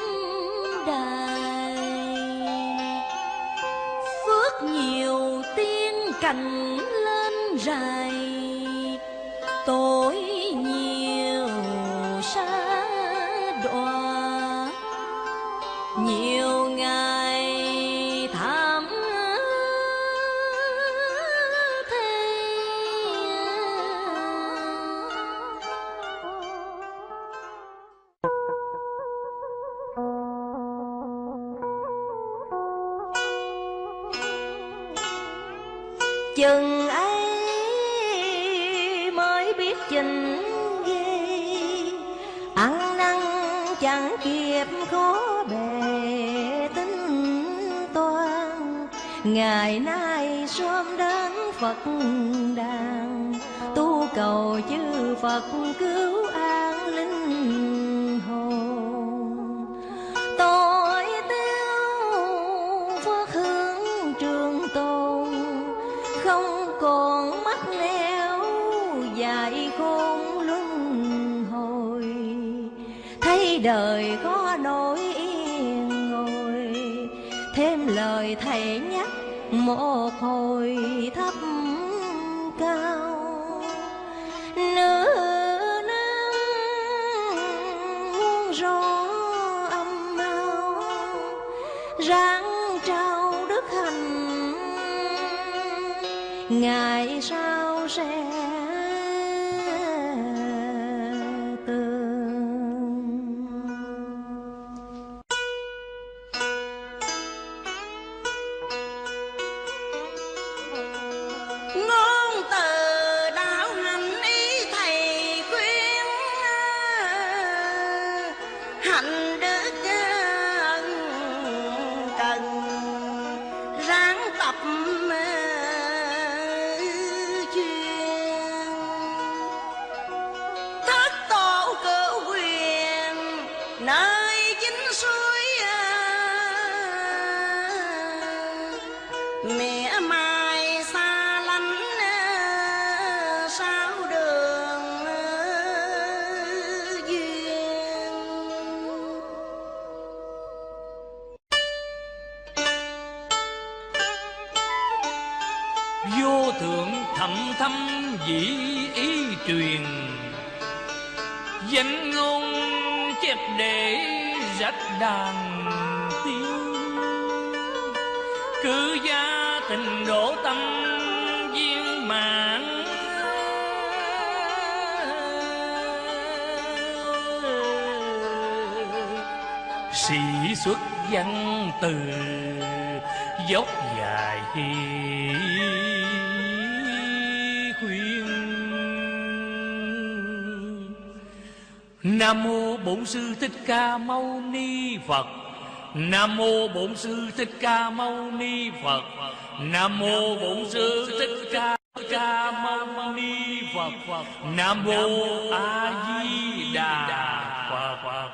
đài. Phước nhiều tiên cảnh lên rài, tội nhiều sa đọa, nhiều ngày thảm thế. Chừng ấy mới biết trình ghê, ăn năn chẳng kịp khó bề tính toán. Ngày nay sớm đến Phật đàn, tu cầu chư Phật cứu an linh hồn. Tội tiêu phước hướng trường tồn, không còn mắc nẻo dài khôn luân hồi. Thấy đời có nỗi yên ngồi, thêm lời thầy nhắc một hồi thấp cao. Nửa năm muôn rõ âm mau, ráng trao đức hạnh ngày sau sẽ tường. Ngôn từ đạo hành ý thầy khuyên, hạnh đức cần ráng tập chuyên. Thất tổ cửu quyền nơi chính suối, mẹ mai xa lánh sao đường duyên. âm thâm dĩ ý truyền, danh ngôn chép để rách đàn tiếng. Cứ gia tình đổ tâm viên mãn, sĩ xuất văn từ dốc dài khuyên. Nam mô Bổn Sư Thích Ca Mâu Ni Phật. Nam mô Bổn Sư Thích Ca Mâu Ni Phật. Nam mô Bổn Sư Thích Ca Ca Mâu Ni Phật. Nam mô A Di Đà Phật.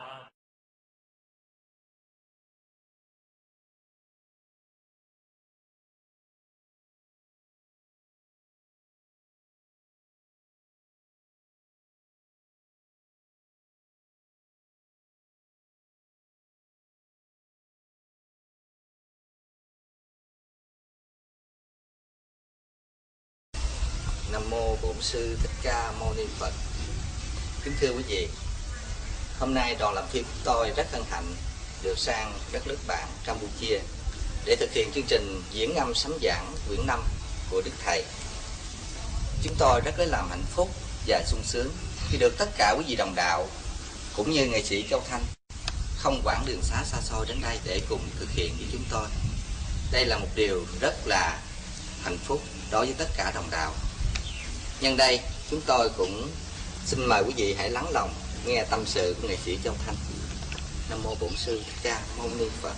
Nam mô Bổn Sư Thích Ca Mâu Ni Phật. Kính thưa quý vị, hôm nay đoàn làm phim của tôi rất hân hạnh được sang đất nước bạn Campuchia để thực hiện chương trình diễn ngâm sấm giảng quyển năm của Đức Thầy. Chúng tôi rất lấy làm hạnh phúc và sung sướng khi được tất cả quý vị đồng đạo cũng như nghệ sĩ Châu Thanh không quản đường xá xa xôi đến đây để cùng thực hiện với chúng tôi. Đây là một điều rất là hạnh phúc đối với tất cả đồng đạo. Nhân đây, chúng tôi cũng xin mời quý vị hãy lắng lòng nghe tâm sự của nghệ sĩ Châu Thanh. Nam mô Bổn Sư Thích Ca Mâu Ni Phật.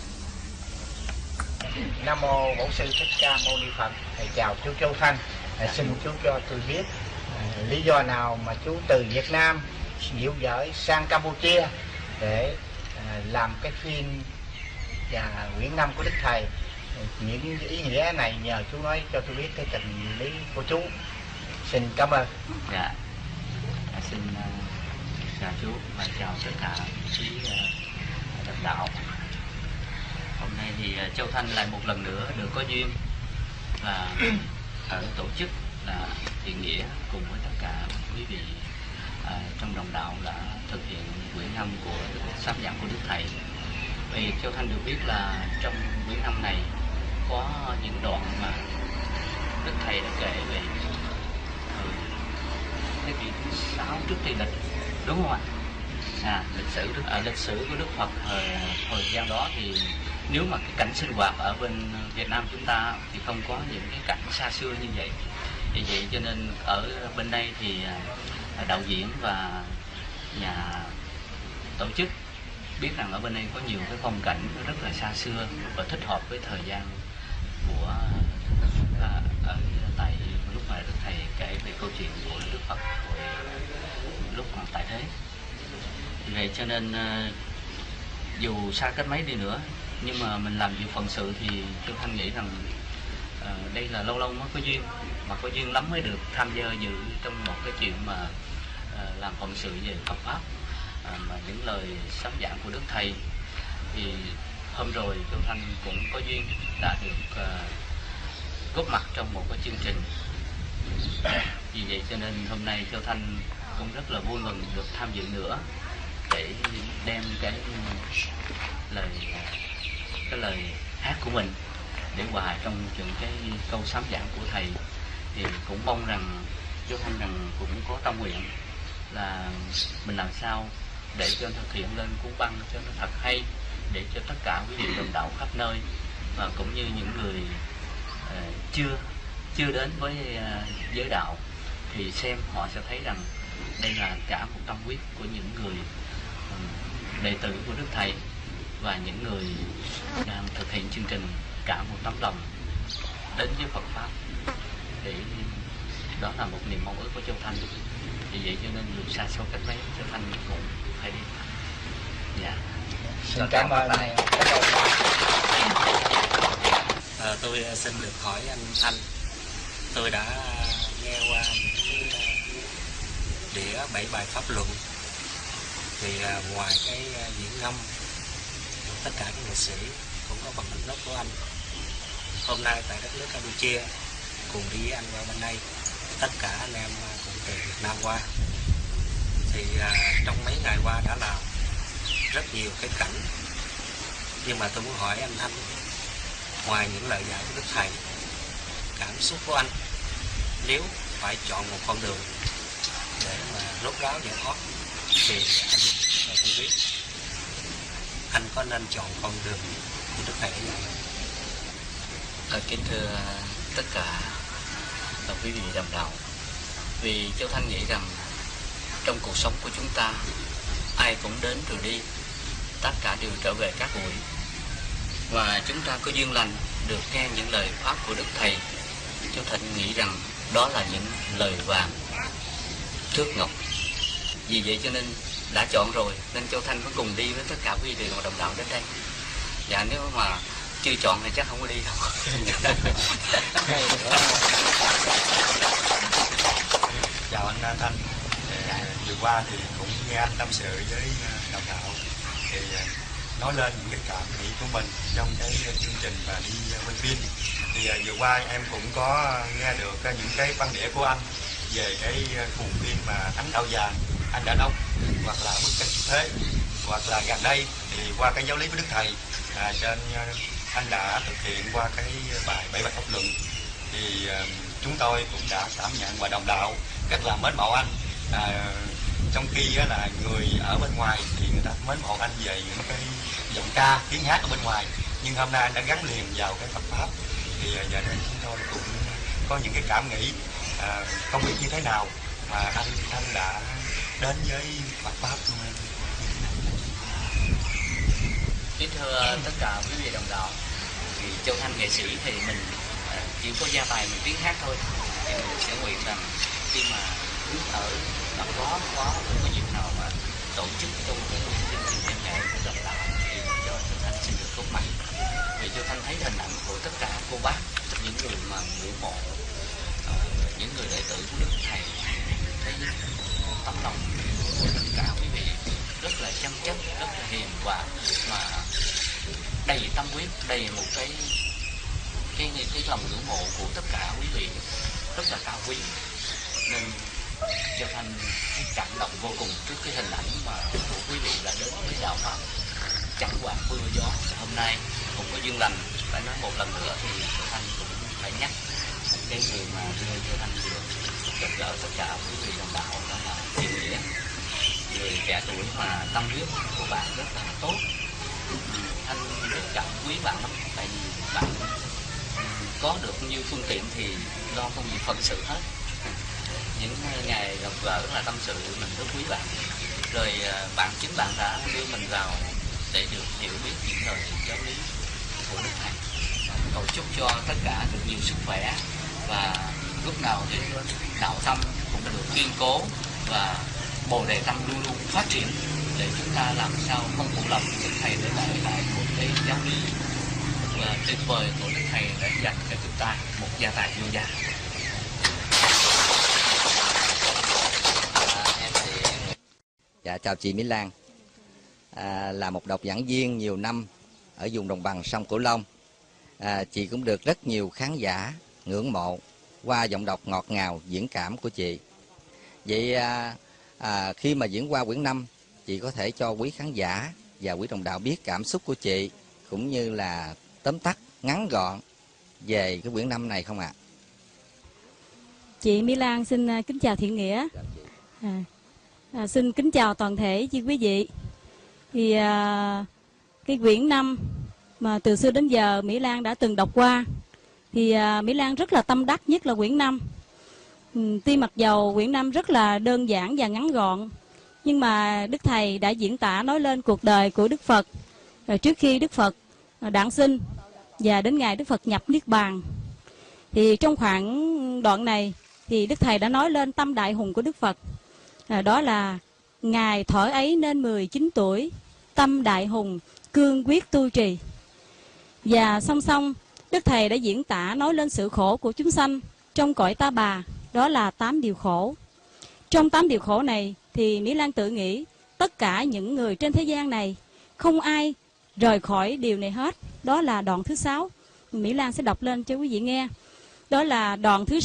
Nam mô Bổn Sư Thích Ca Mâu Ni Phật. Thầy chào chú Châu Thanh. Thầy xin chú cho tôi biết uh, lý do nào mà chú từ Việt Nam diễu dõi sang Campuchia để uh, làm cái phim và quyển năm của Đức Thầy. Những ý nghĩa này nhờ chú nói cho tôi biết cái tình lý của chú. Xin cảm ơn. Dạ, à, xin uh, chào chú và chào tất cả quý uh, đồng đạo. Hôm nay thì uh, Châu Thanh lại một lần nữa được có duyên và ở tổ chức là thiện nghĩa cùng với tất cả quý vị uh, trong đồng đạo đã thực hiện quyển năm của sám giảng của Đức Thầy. Vì Châu Thanh được biết là trong quyển năm này có những đoạn mà Đức Thầy đã kể về thế kỷ thứ sáu trước Tây lịch, đúng không ạ? À, lịch sử Đức, à, lịch sử của Đức Phật thời thời gian đó thì nếu mà cái cảnh sinh hoạt ở bên Việt Nam chúng ta thì không có những cái cảnh xa xưa như vậy. Vì vậy cho nên ở bên đây thì đạo diễn và nhà tổ chức biết rằng ở bên đây có nhiều cái phong cảnh rất là xa xưa và thích hợp với thời gian của à, ở tại lúc mà Đức Thầy kể về câu chuyện của Đức Phật hồi lúc mà tại thế. Vậy cho nên dù xa cách mấy đi nữa nhưng mà mình làm việc phận sự thì tôi Thanh nghĩ rằng uh, đây là lâu lâu mới có duyên, mà có duyên lắm mới được tham gia dự trong một cái chuyện mà uh, làm phận sự về Phật pháp, uh, mà những lời sám giảng của Đức Thầy. Thì hôm rồi Châu Thanh cũng có duyên đã được uh, góp mặt trong một cái chương trình. Vì vậy cho nên hôm nay Châu Thanh cũng rất là vui mừng được tham dự nữa để đem cái lời cái lời hát của mình để hòa trong những cái câu sám giảng của Thầy. Thì cũng mong rằng Châu Thanh rằng cũng có tâm nguyện là mình làm sao để cho thực hiện lên cuốn băng cho nó thật hay, để cho tất cả quý vị đồng đạo khắp nơi và cũng như những người uh, chưa chưa đến với uh, giới đạo thì xem họ sẽ thấy rằng đây là cả một tâm huyết của những người um, đệ tử của Đức Thầy và những người đang thực hiện chương trình, cả một tấm lòng đến với Phật pháp. Để đó là một niềm mong ước của Châu Thanh. Vì vậy cho nên dù xa xôi cách mấy, Châu Thanh cũng phải đi. Dạ. Xin cảm ơn thầy. À, tôi xin được hỏi anh Thanh, tôi đã nghe qua những đĩa bảy bài pháp luận, thì ngoài cái diễn ngâm tất cả các nghệ sĩ cũng có phần đóng góp của anh. Hôm nay tại đất nước Campuchia cùng đi với anh qua bên đây tất cả anh em cũng từ Việt Nam qua. Thì à, trong mấy ngày qua đã làm rất nhiều cái cảnh, nhưng mà tôi muốn hỏi anh Thanh, ngoài những lời dạy của Đức Thầy, cảm xúc của anh nếu phải chọn một con đường để mà rốt ráo giải thoát thì anh không biết anh có nên chọn con đường của Đức Thầy dạy? À, kính thưa tất cả quý vị đồng đạo, vì Châu Thanh nghĩ rằng trong cuộc sống của chúng ta ai cũng đến rồi đi, tất cả đều trở về các bụi, và chúng ta có duyên lành được nghe những lời pháp của Đức Thầy. Châu Thanh nghĩ rằng đó là những lời vàng thước ngọc. Vì vậy cho nên đã chọn rồi nên Châu Thanh có cùng đi với tất cả quý vị đồng đạo đến đây. Dạ nếu mà chưa chọn thì chắc không có đi đâu. Chào anh Thanh. Vừa qua thì cũng nghe anh tâm sự với đồng đạo thì nói lên những cái cảm nghĩ của mình trong cái chương trình và đi quay phim. Thì vừa qua em cũng có nghe được những cái văn đĩa của anh về cái cuồng phim mà Thánh Đạo Vàng, Anh Đã Đông, hoặc là Bức Tranh Thế, hoặc là gần đây thì qua cái giáo lý của Đức Thầy à, trên anh đã thực hiện qua cái bài bảy bài pháp luận. Thì uh, chúng tôi cũng đã cảm nhận và đồng đạo rất là mến mộ anh. À, trong khi uh, là người ở bên ngoài thì người ta mến mộ anh về những cái giọng ca, tiếng hát ở bên ngoài, nhưng hôm nay anh đã gắn liền vào cái Phật pháp. Thì uh, giờ đây chúng tôi cũng có những cái cảm nghĩ uh, không biết như thế nào mà anh anh đã đến với Phật pháp luôn em. Kính thưa tất cả quý vị đồng đạo, thì Châu Thanh nghệ sĩ thì mình chỉ có gia tài mình tiếng hát thôi. Thì mình sẽ nguyện rằng khi mà đứng ở mà có có không có dịp nào mà tổ chức trong cái chương trình văn nghệ của đồng đạo thì cho Châu Thanh xin được góp mặt. Vì Châu Thanh thấy hình ảnh của tất cả cô bác, những người mà ngưỡng mộ, những người đệ tử của Đức Thầy, thấy tấm lòng của tất cả quý vị rất là chân chất, rất là hiền hòa, mà đầy tâm huyết, đầy một cái cái cái lòng ngưỡng mộ của tất cả quý vị rất là cao quý, nên Châu Thanh cảm động vô cùng trước cái hình ảnh mà của quý vị đã đến với đạo pháp chẳng quản mưa gió. Hôm nay cũng có duyên lành, phải nói một lần nữa thì Châu Thanh cũng phải nhắc một cái người mà đưa Châu Thanh được gặp gỡ tất cả quý vị đồng đạo, đó là Thiện Nghĩa, người trẻ tuổi mà tâm huyết của bạn rất là tốt. Anh rất cảm quý bạn lắm, tại vì bạn có được nhiều phương tiện thì lo công việc phận sự hết. Những ngày gặp gỡ là tâm sự mình rất quý bạn. Rồi bạn chính bạn đã đưa mình vào để được hiểu biết những lời giáo lý của Đức Thầy. Cầu chúc cho tất cả được nhiều sức khỏe và lúc nào thì đạo tâm cũng được kiên cố và bồ đề tâm luôn luôn phát triển, để chúng ta làm sao không phụ lòng Đức Thầy để lại lại một cái giáo lý và tuyệt vời của Đức Thầy để dành cho chúng ta một gia tài vô giá. Dạ, chào chị Mỹ Lan. À, là một độc giảng viên nhiều năm ở vùng đồng bằng sông Cửu Long, à, chị cũng được rất nhiều khán giả ngưỡng mộ qua giọng đọc ngọt ngào, diễn cảm của chị. Vậy à, à, khi mà diễn qua quyển năm, chị có thể cho quý khán giả và quý đồng đạo biết cảm xúc của chị, cũng như là tóm tắt ngắn gọn về cái quyển năm này không ạ? À? Chị Mỹ Lan xin kính chào Thiện Nghĩa. À, à, xin kính chào toàn thể chi quý vị. Thì à, cái quyển năm mà từ xưa đến giờ Mỹ Lan đã từng đọc qua, thì à, Mỹ Lan rất là tâm đắc, nhất là quyển năm. Ừ, tuy mặc dầu quyển năm rất là đơn giản và ngắn gọn, nhưng mà Đức Thầy đã diễn tả nói lên cuộc đời của Đức Phật rồi trước khi Đức Phật đản sinh và đến ngày Đức Phật nhập Niết Bàn. Thì trong khoảng đoạn này thì Đức Thầy đã nói lên tâm đại hùng của Đức Phật, à, đó là Ngài thuở ấy nên mười chín tuổi, tâm đại hùng cương quyết tu trì. Và song song Đức Thầy đã diễn tả nói lên sự khổ của chúng sanh trong cõi ta bà, đó là tám điều khổ. Trong tám điều khổ này thì Mỹ Lan tự nghĩ tất cả những người trên thế gian này không ai rời khỏi điều này hết. Đó là đoạn thứ sáu. Mỹ Lan sẽ đọc lên cho quý vị nghe. Đó là đoạn thứ sáu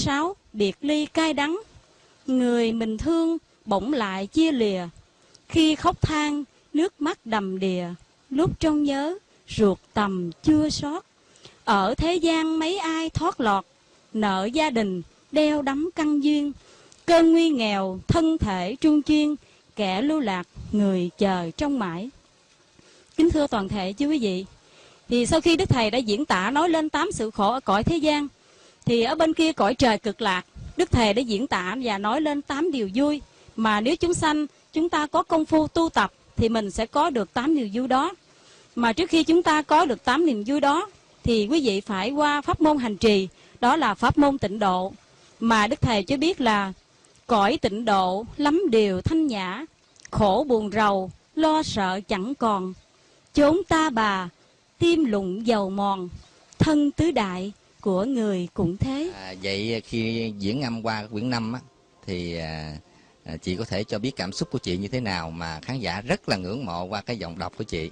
biệt ly cay đắng, người mình thương bỗng lại chia lìa. Khi khóc than nước mắt đầm đìa, lúc trong nhớ ruột tầm chưa xót. Ở thế gian mấy ai thoát lọt, nợ gia đình đeo đắm căn duyên. Cơn nguy nghèo thân thể trung chuyên, kẻ lưu lạc người chờ trong mãi. Kính thưa toàn thể chứ quý vị, thì sau khi Đức Thầy đã diễn tả nói lên tám sự khổ ở cõi thế gian, thì ở bên kia cõi trời cực lạc, Đức Thầy đã diễn tả và nói lên tám điều vui mà nếu chúng sanh chúng ta có công phu tu tập thì mình sẽ có được tám niềm vui đó. Mà trước khi chúng ta có được tám niềm vui đó thì quý vị phải qua pháp môn hành trì, đó là pháp môn tịnh độ. Mà Đức Thầy cho biết là cõi tịnh độ lắm điều thanh nhã, khổ buồn rầu lo sợ chẳng còn. Chốn ta bà tim lụng dầu mòn, thân tứ đại của người cũng thế. À, vậy khi diễn âm qua quyển năm á, thì à, à, chị có thể cho biết cảm xúc của chị như thế nào mà khán giả rất là ngưỡng mộ qua cái giọng đọc của chị?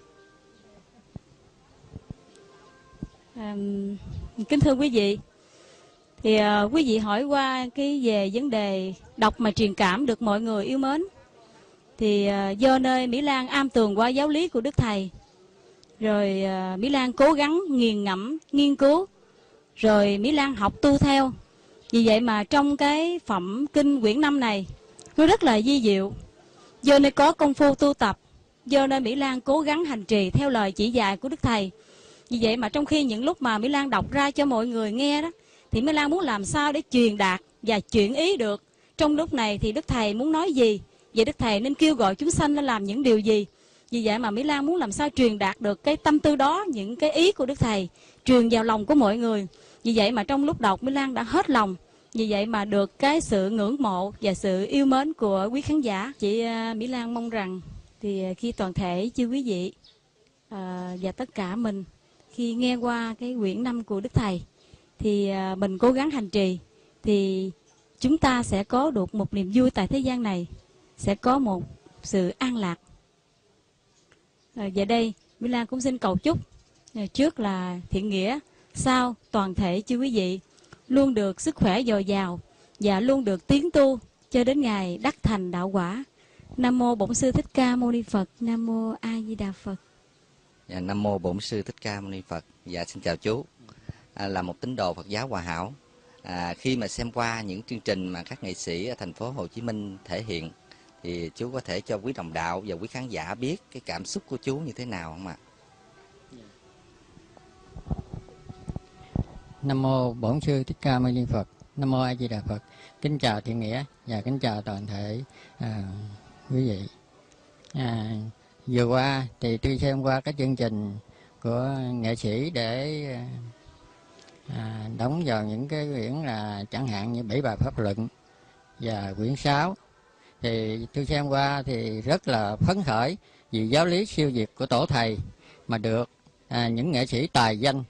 À, kính thưa quý vị, thì à, quý vị hỏi qua cái về vấn đề đọc mà truyền cảm được mọi người yêu mến, thì à, do nơi Mỹ Lan am tường qua giáo lý của Đức Thầy, rồi à, Mỹ Lan cố gắng nghiền ngẫm nghiên cứu, rồi Mỹ Lan học tu theo. Vì vậy mà trong cái phẩm kinh quyển năm này nó rất là vi diệu. Do nơi có công phu tu tập, do nơi Mỹ Lan cố gắng hành trì theo lời chỉ dạy của Đức Thầy. Vì vậy mà trong khi những lúc mà Mỹ Lan đọc ra cho mọi người nghe đó, thì Mỹ Lan muốn làm sao để truyền đạt và chuyển ý được. Trong lúc này thì Đức Thầy muốn nói gì, vậy Đức Thầy nên kêu gọi chúng sanh nên làm những điều gì. Vì vậy mà Mỹ Lan muốn làm sao truyền đạt được cái tâm tư đó, những cái ý của Đức Thầy truyền vào lòng của mọi người. Vì vậy mà trong lúc đọc Mỹ Lan đã hết lòng. Vì vậy mà được cái sự ngưỡng mộ và sự yêu mến của quý khán giả. Chị Mỹ Lan mong rằng thì khi toàn thể chư quý vị à, và tất cả mình khi nghe qua cái quyển năm của Đức Thầy thì à, mình cố gắng hành trì, thì chúng ta sẽ có được một niềm vui tại thế gian này, sẽ có một sự an lạc. À, và đây Mỹ Lan cũng xin cầu chúc à, trước là thiện nghĩa, sau toàn thể chư quý vị luôn được sức khỏe dồi dào và luôn được tiến tu cho đến ngày đắc thành đạo quả. Nam mô Bổn Sư Thích Ca Mâu Ni Phật. Nam mô A Di Đà Phật. Dạ, Nam mô Bổn Sư Thích Ca Mâu Ni Phật. Dạ, xin chào chú. À, là một tín đồ Phật giáo Hòa Hảo. À, khi mà xem qua những chương trình mà các nghệ sĩ ở thành phố Hồ Chí Minh thể hiện, thì chú có thể cho quý đồng đạo và quý khán giả biết cái cảm xúc của chú như thế nào không ạ? Nam mô Bổn Sư Thích Ca Mâu Ni Phật. Nam mô A Di Đà Phật. Kính chào thiện nghĩa và kính chào toàn thể à, quý vị. À, vừa qua thì tôi xem qua cái chương trình của nghệ sĩ để à, đóng vào những cái quyển là chẳng hạn như bảy bài pháp luận và quyển sáu. Thì tôi xem qua thì rất là phấn khởi vì giáo lý siêu việt của tổ thầy mà được à, những nghệ sĩ tài danh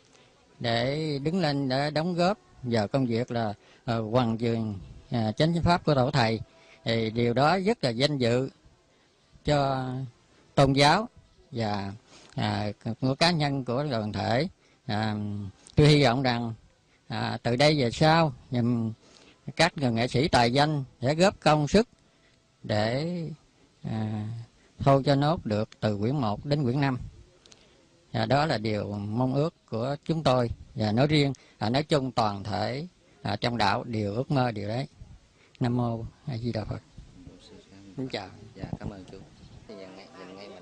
để đứng lên để đóng góp vào công việc là uh, hoàn trường uh, chánh pháp của tổ thầy. Thì điều đó rất là danh dự cho tôn giáo và uh, của cá nhân của đoàn thể. Uh, tôi hy vọng rằng uh, từ đây về sau um, các người nghệ sĩ tài danh sẽ góp công sức để uh, thôi cho nốt được từ quyển một đến quyển năm. À, đó là điều mong ước của chúng tôi, và nói riêng, à, nói chung toàn thể à, trong đạo đều ước mơ điều đấy. Nam mô A Di Đà Phật. Xin chào. Dạ, cảm ơn chú. Thì dần ngay, dần ngay mình.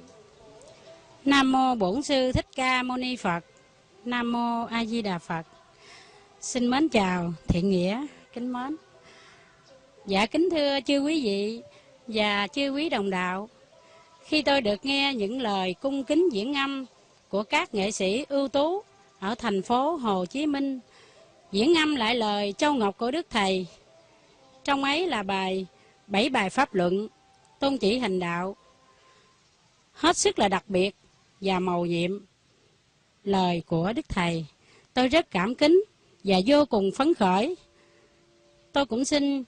Nam mô Bổn Sư Thích Ca Mâu Ni Phật. Nam mô A Di Đà Phật. Xin mến chào thiện nghĩa kính mến. Dạ kính thưa chư quý vị và chư quý đồng đạo, khi tôi được nghe những lời cung kính diễn âm của các nghệ sĩ ưu tú ở thành phố Hồ Chí Minh diễn âm lại lời châu ngọc của Đức Thầy, trong ấy là bài bảy bài pháp luận tôn chỉ hành đạo, hết sức là đặc biệt và mầu nhiệm lời của Đức Thầy. Tôi rất cảm kính và vô cùng phấn khởi. Tôi cũng xin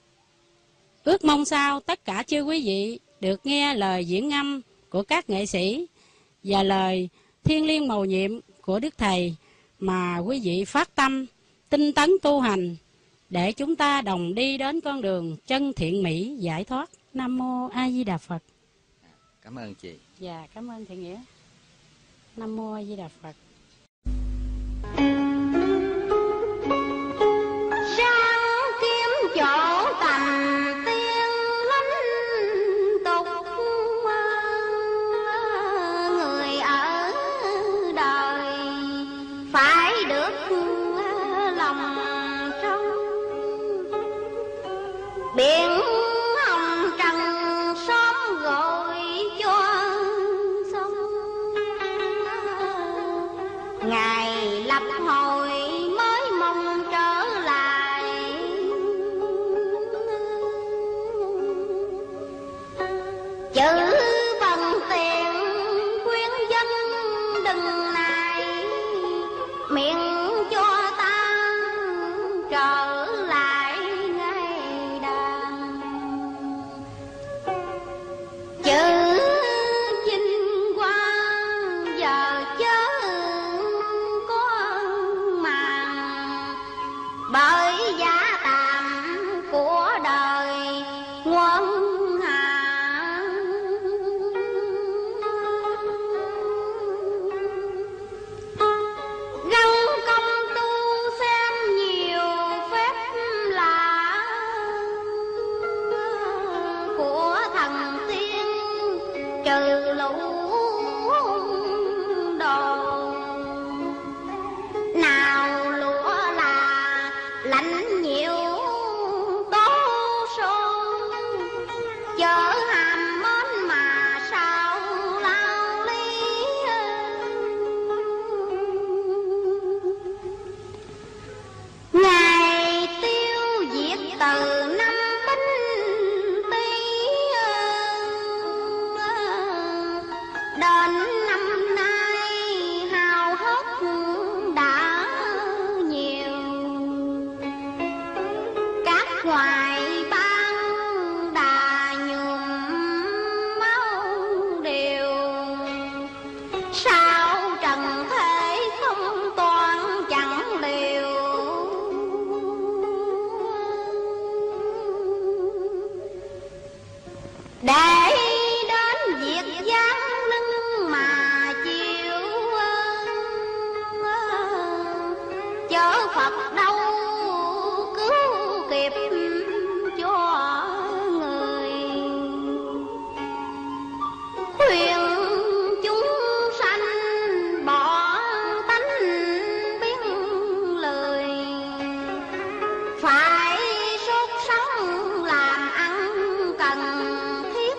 ước mong sao tất cả chư quý vị được nghe lời diễn âm của các nghệ sĩ và lời thiêng liêng mầu nhiệm của Đức Thầy mà quý vị phát tâm tinh tấn tu hành để chúng ta đồng đi đến con đường chân thiện mỹ giải thoát. Nam mô A Di Đà Phật. Cảm ơn chị. Dạ, cảm ơn Thiện Nghĩa. Nam mô A Di Đà Phật. Sang kiếm chỗ tầm tiên lánh tục, người ở đời phải được lòng trong. Biển hồng trần sớm gọi cho sông, ngày lập hồi mới mong trở lại. Chữ bằng tiền khuyên dân đừng nài, miệng cho ta trở lại ngày đàn. Chữ chinh qua giờ chớ có màng, bởi giá tạm của đời quân hạ. Gắn công tu xem nhiều phép lạ của thần tiên trừ lũ đồ. Nào lúa là lạnh nhiều tố số, chở hàm mến mà sao lao lý. Ngày tiêu diệt từ năm Bính Tý, đến năm nay hao hớt đã nhiều. Các hoài bang đã nhuộm máu đều, sao trần thế không toàn chẳng liều. Để đến việc giáng lưng mà chịu, chớ Phật đâu cứu kịp cho người. Khuyên chúng sanh bỏ tánh biến lười, phải sốt sống làm ăn cần thiết.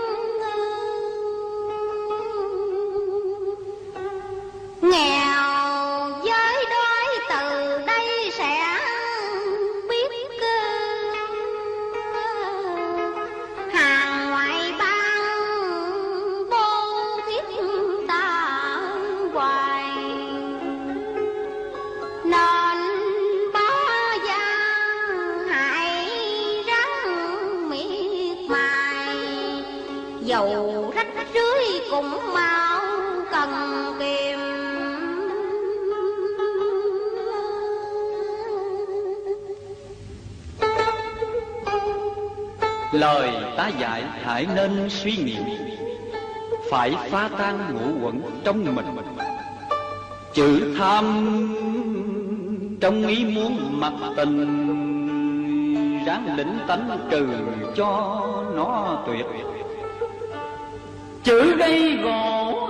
Nghèo với đói từ đây sẽ biết, hàng ngoại bang vô thiết ta hoài. Nên bó gia hãy ráng miệt mài, dầu rách rưới cũng mau cần kiềm. Lời ta dạy hãy nên suy nghiệm, phải phá tan ngũ uẩn trong mình. Chữ tham trong ý muốn mặc tình, ráng lĩnh tánh trừ cho nó tuyệt. Chữ gây gỗ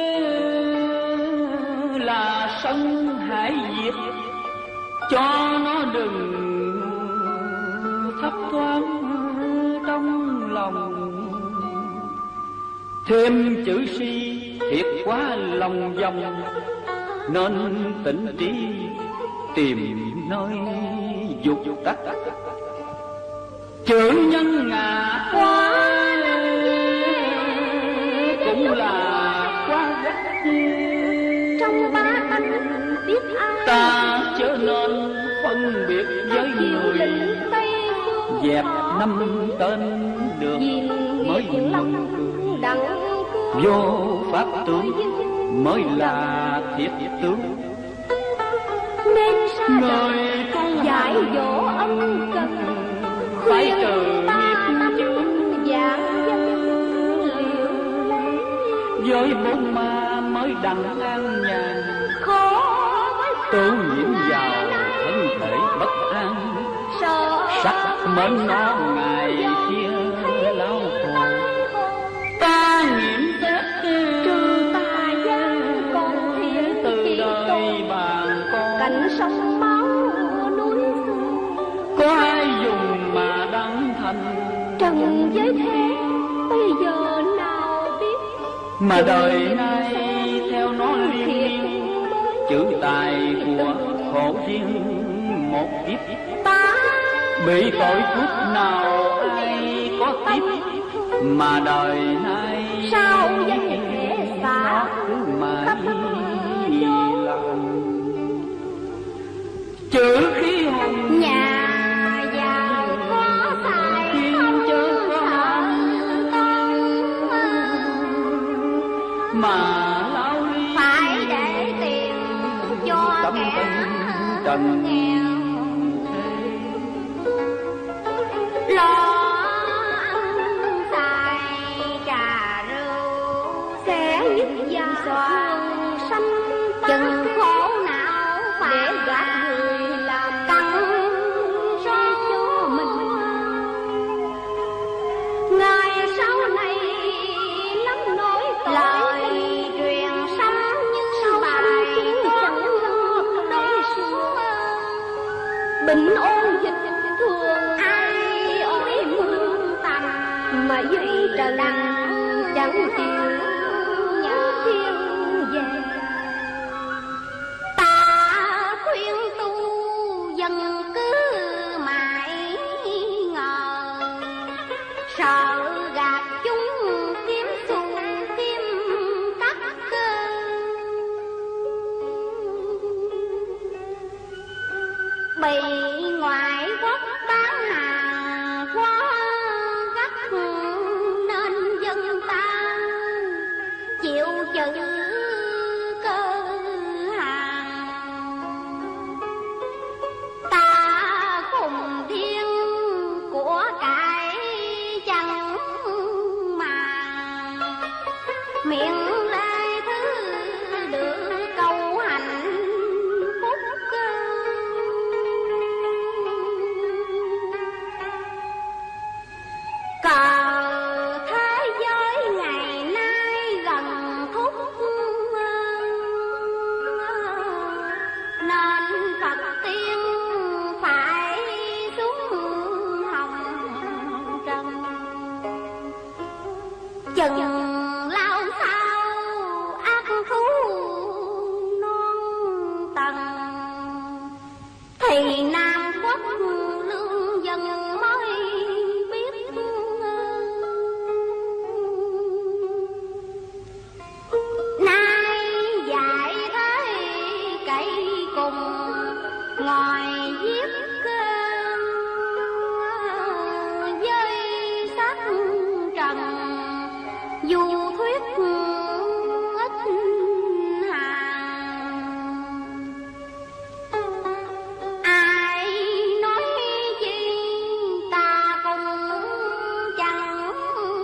là sân hãy diệt, cho nó đừng thấp thoáng trong lòng. Thêm chữ si thiệt quá lòng vòng, nên tỉnh trí tìm nơi dục tắc. Chữ nhân ngã quá cũng là quá gắt, Trong ba tánh biết ai ta chớ nên phân biệt với người. Dẹp năm tên được mới mừng cười, vô pháp tướng mới là thiết tướng. Người con dạy dỗ ân cần, phải trừ ta tâm dạng dân liệu với bốn ma mới đặng an nhàn, khó với tự nhiễm vào thân thể bất an, sợ sắc mến nó ngày kia lao khổ. Ta nhiễm phép trừ tà gian còn thiện từ đời bàn con, cảnh sông máu núi có ai dùng mà đăng thành. trần giới thế bây giờ nào biết, mà đời nay theo nó liên miên, chữ tài của khổ riêng một kiếp. ta bị tội phước nào ai có tiếp, mà đời nay sao danh thể xả mà lòng chữ khí hùng nhà giàu có tài không sợ mà lao ly phải để tiền cho tâm kẻ trần nghèo, lo ăn xài trà rượu sẽ giúp gia thương sanh chừng khổ não phải để gạt người làm căng ra cho mình. Ngày sau này lắm nỗi lời truyền sanh như bài chẳng đây xuống bình ôn dịch thường ai ôi mưa tầm, mà duy trời đằng chẳng chịu nhớ thiên về. Ta khuyên tu dân cứ mãi ngờ, sợ gạt chúng kiếm xu kiếm cắt cơ. Bị ngoại quốc bán hàng quá gắt nên dân ta chịu chữ cơ hàng. Ta cùng thiên của cải chẳng màng, miệng lai thứ được câu hạnh phúc cơ. Cờ thế giới ngày nay gần thúc, nên Phật tiên phải xuống hồng trần. Chừng lao sao ác thú non tầng, thì Nam Quốc lương dân mới biết. Nay dạy thế cậy cùng ngồi giết với sắc trần, dù thuyết ít hàng. Ai nói chi ta cũng chẳng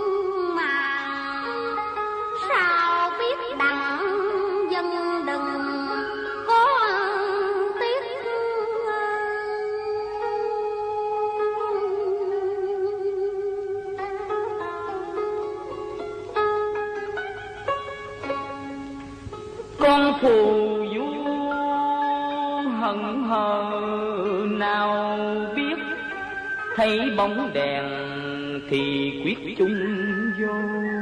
màng, sao biết đặng dân đừng có tiếc. con phù du hận hờ nào biết, thấy bóng đèn thì quyết chung vô.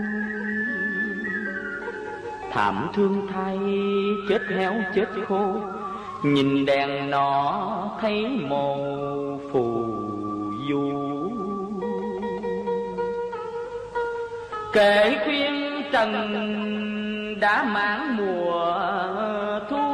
Thảm thương thay chết héo chết khô, nhìn đèn nọ thấy mồ phù du. Kể khuyên trần đã mãn mùa thu,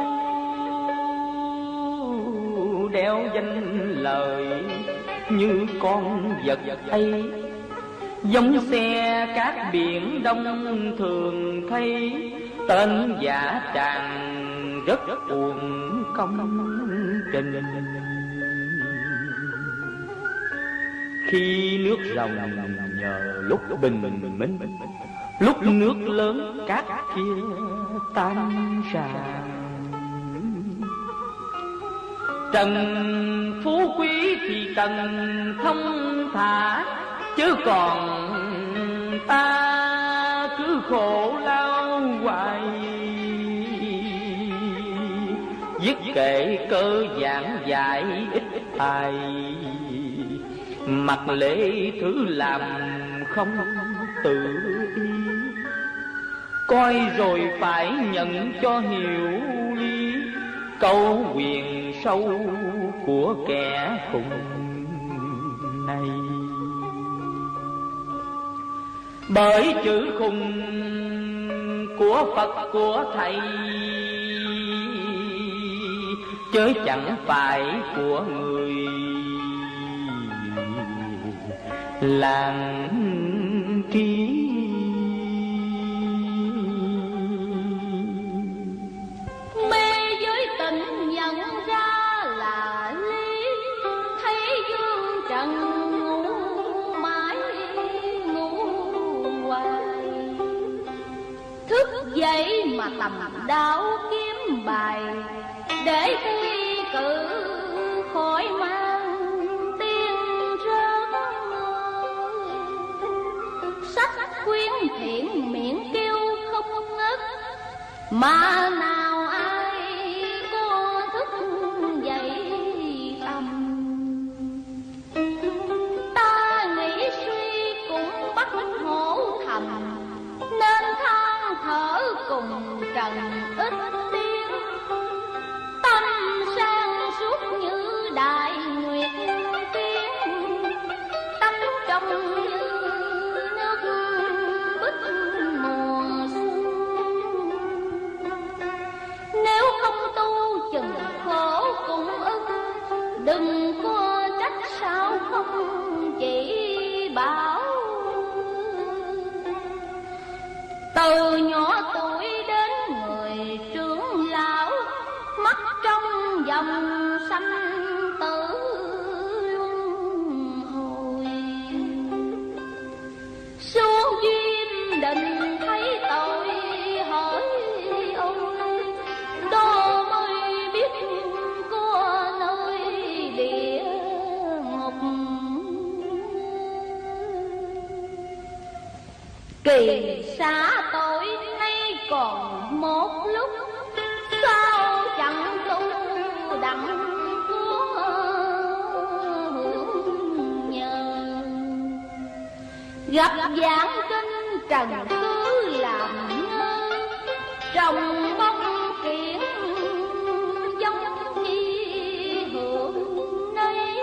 đeo danh lời như con vật ấy, giống xe cát biển đông thường thấy, tên giả tràng rất uổng công trình. khi nước rồng nhờ lúc bình minh, lúc nước lớn cát kia tan rã. Trần phú quý thì cần thông thả, chứ còn ta cứ khổ lao hoài. Viết kệ cơ giảng dạy ít ai, mặc lễ thứ làm không tự ý. Coi rồi phải nhận cho hiểu lý, câu quyền sâu của kẻ khùng này. Bởi chữ khùng của Phật của Thầy, chớ chẳng phải của người làng trí. Mê giới tình nhận ra là lý, thấy dương trần ngủ mãi ngủ hoài. Thức dậy mà tầm đạo kiếm bài, để thi cử khỏi mang tiên rớt. Sách khuyến thiện miệng kêu không ngớt, mà nào ai có thức dậy tâm. Ta nghĩ suy cũng bắt hổ thầm, nên than thở cùng trần ít tiếng. Tâm sang suốt như đại nguyệt tiên, tâm trong như nước bích mùa xuân. Nếu không tu chừng khổ cũng ức, đừng có trách sao không chỉ bảo. Từ nhỏ tuổi đến người trưởng lão, mắt trong dòng sanh tử luân hồi. Xuống duyên định thấy tội hỏi ôi, đó mới biết có nơi địa ngục. Kỳ xá tội nay còn một lúc, sao chẳng tu đặng của hưởng nhờ. Gặp giảng kinh trần cứ làm ngơ, trồng bông kiện giống như hưởng nấy.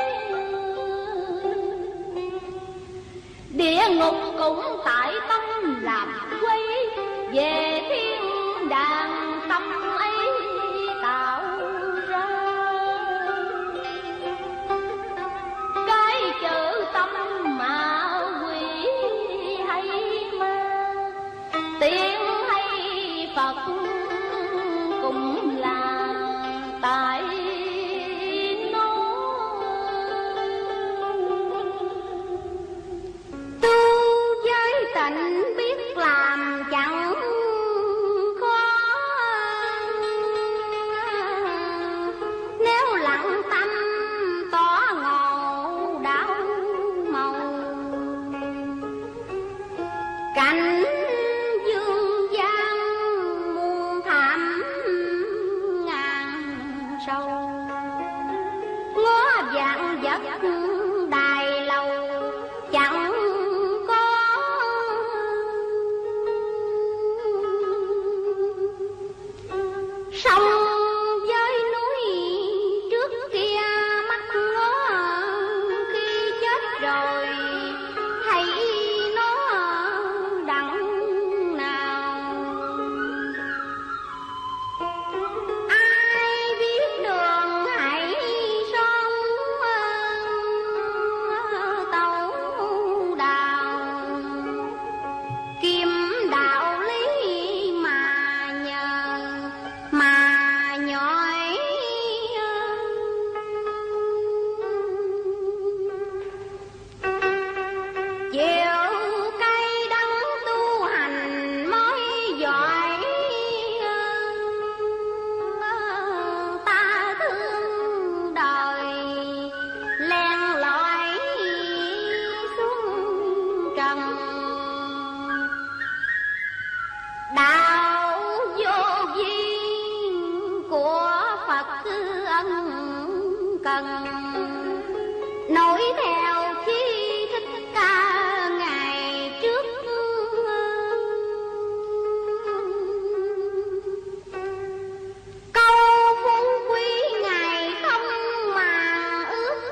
Địa ngục cũng tại tâm làm quấy, về thiên đàng tâm ấy tạo ra. Cái chữ tâm mà quỷ hay ma, tiên hay Phật cũng là tại nó. Tu giới tịnh biết làm chẳng khó, nếu lặng tâm tỏ ngộ đạo màu. Cảnh dương gian muôn thảm ngàn sâu, ngó dạng vật đài lầu chẳng có. Sông với núi trước kia mắt ngó, khi chết rồi thấy nó đặng nào. Ai biết đường hãy son tàu đào, kiếm đạo lý mà nhờ mà nhói. chịu cây đắng tu hành mới giỏi. Ta thương đời len lỏi xuống trần, đạo vô duyên của Phật ân cần, nối theo khi Thích Ca ngày trước. Câu phú quý ngày không màng ước,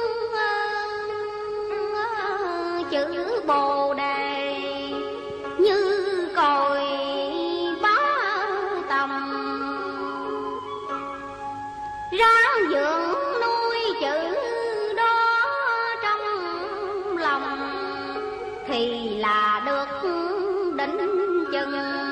chữ Bồ Đề như cội bá tầm, ráng dưỡng nuôi chữ đó trong lòng thì là được đỉnh chừng.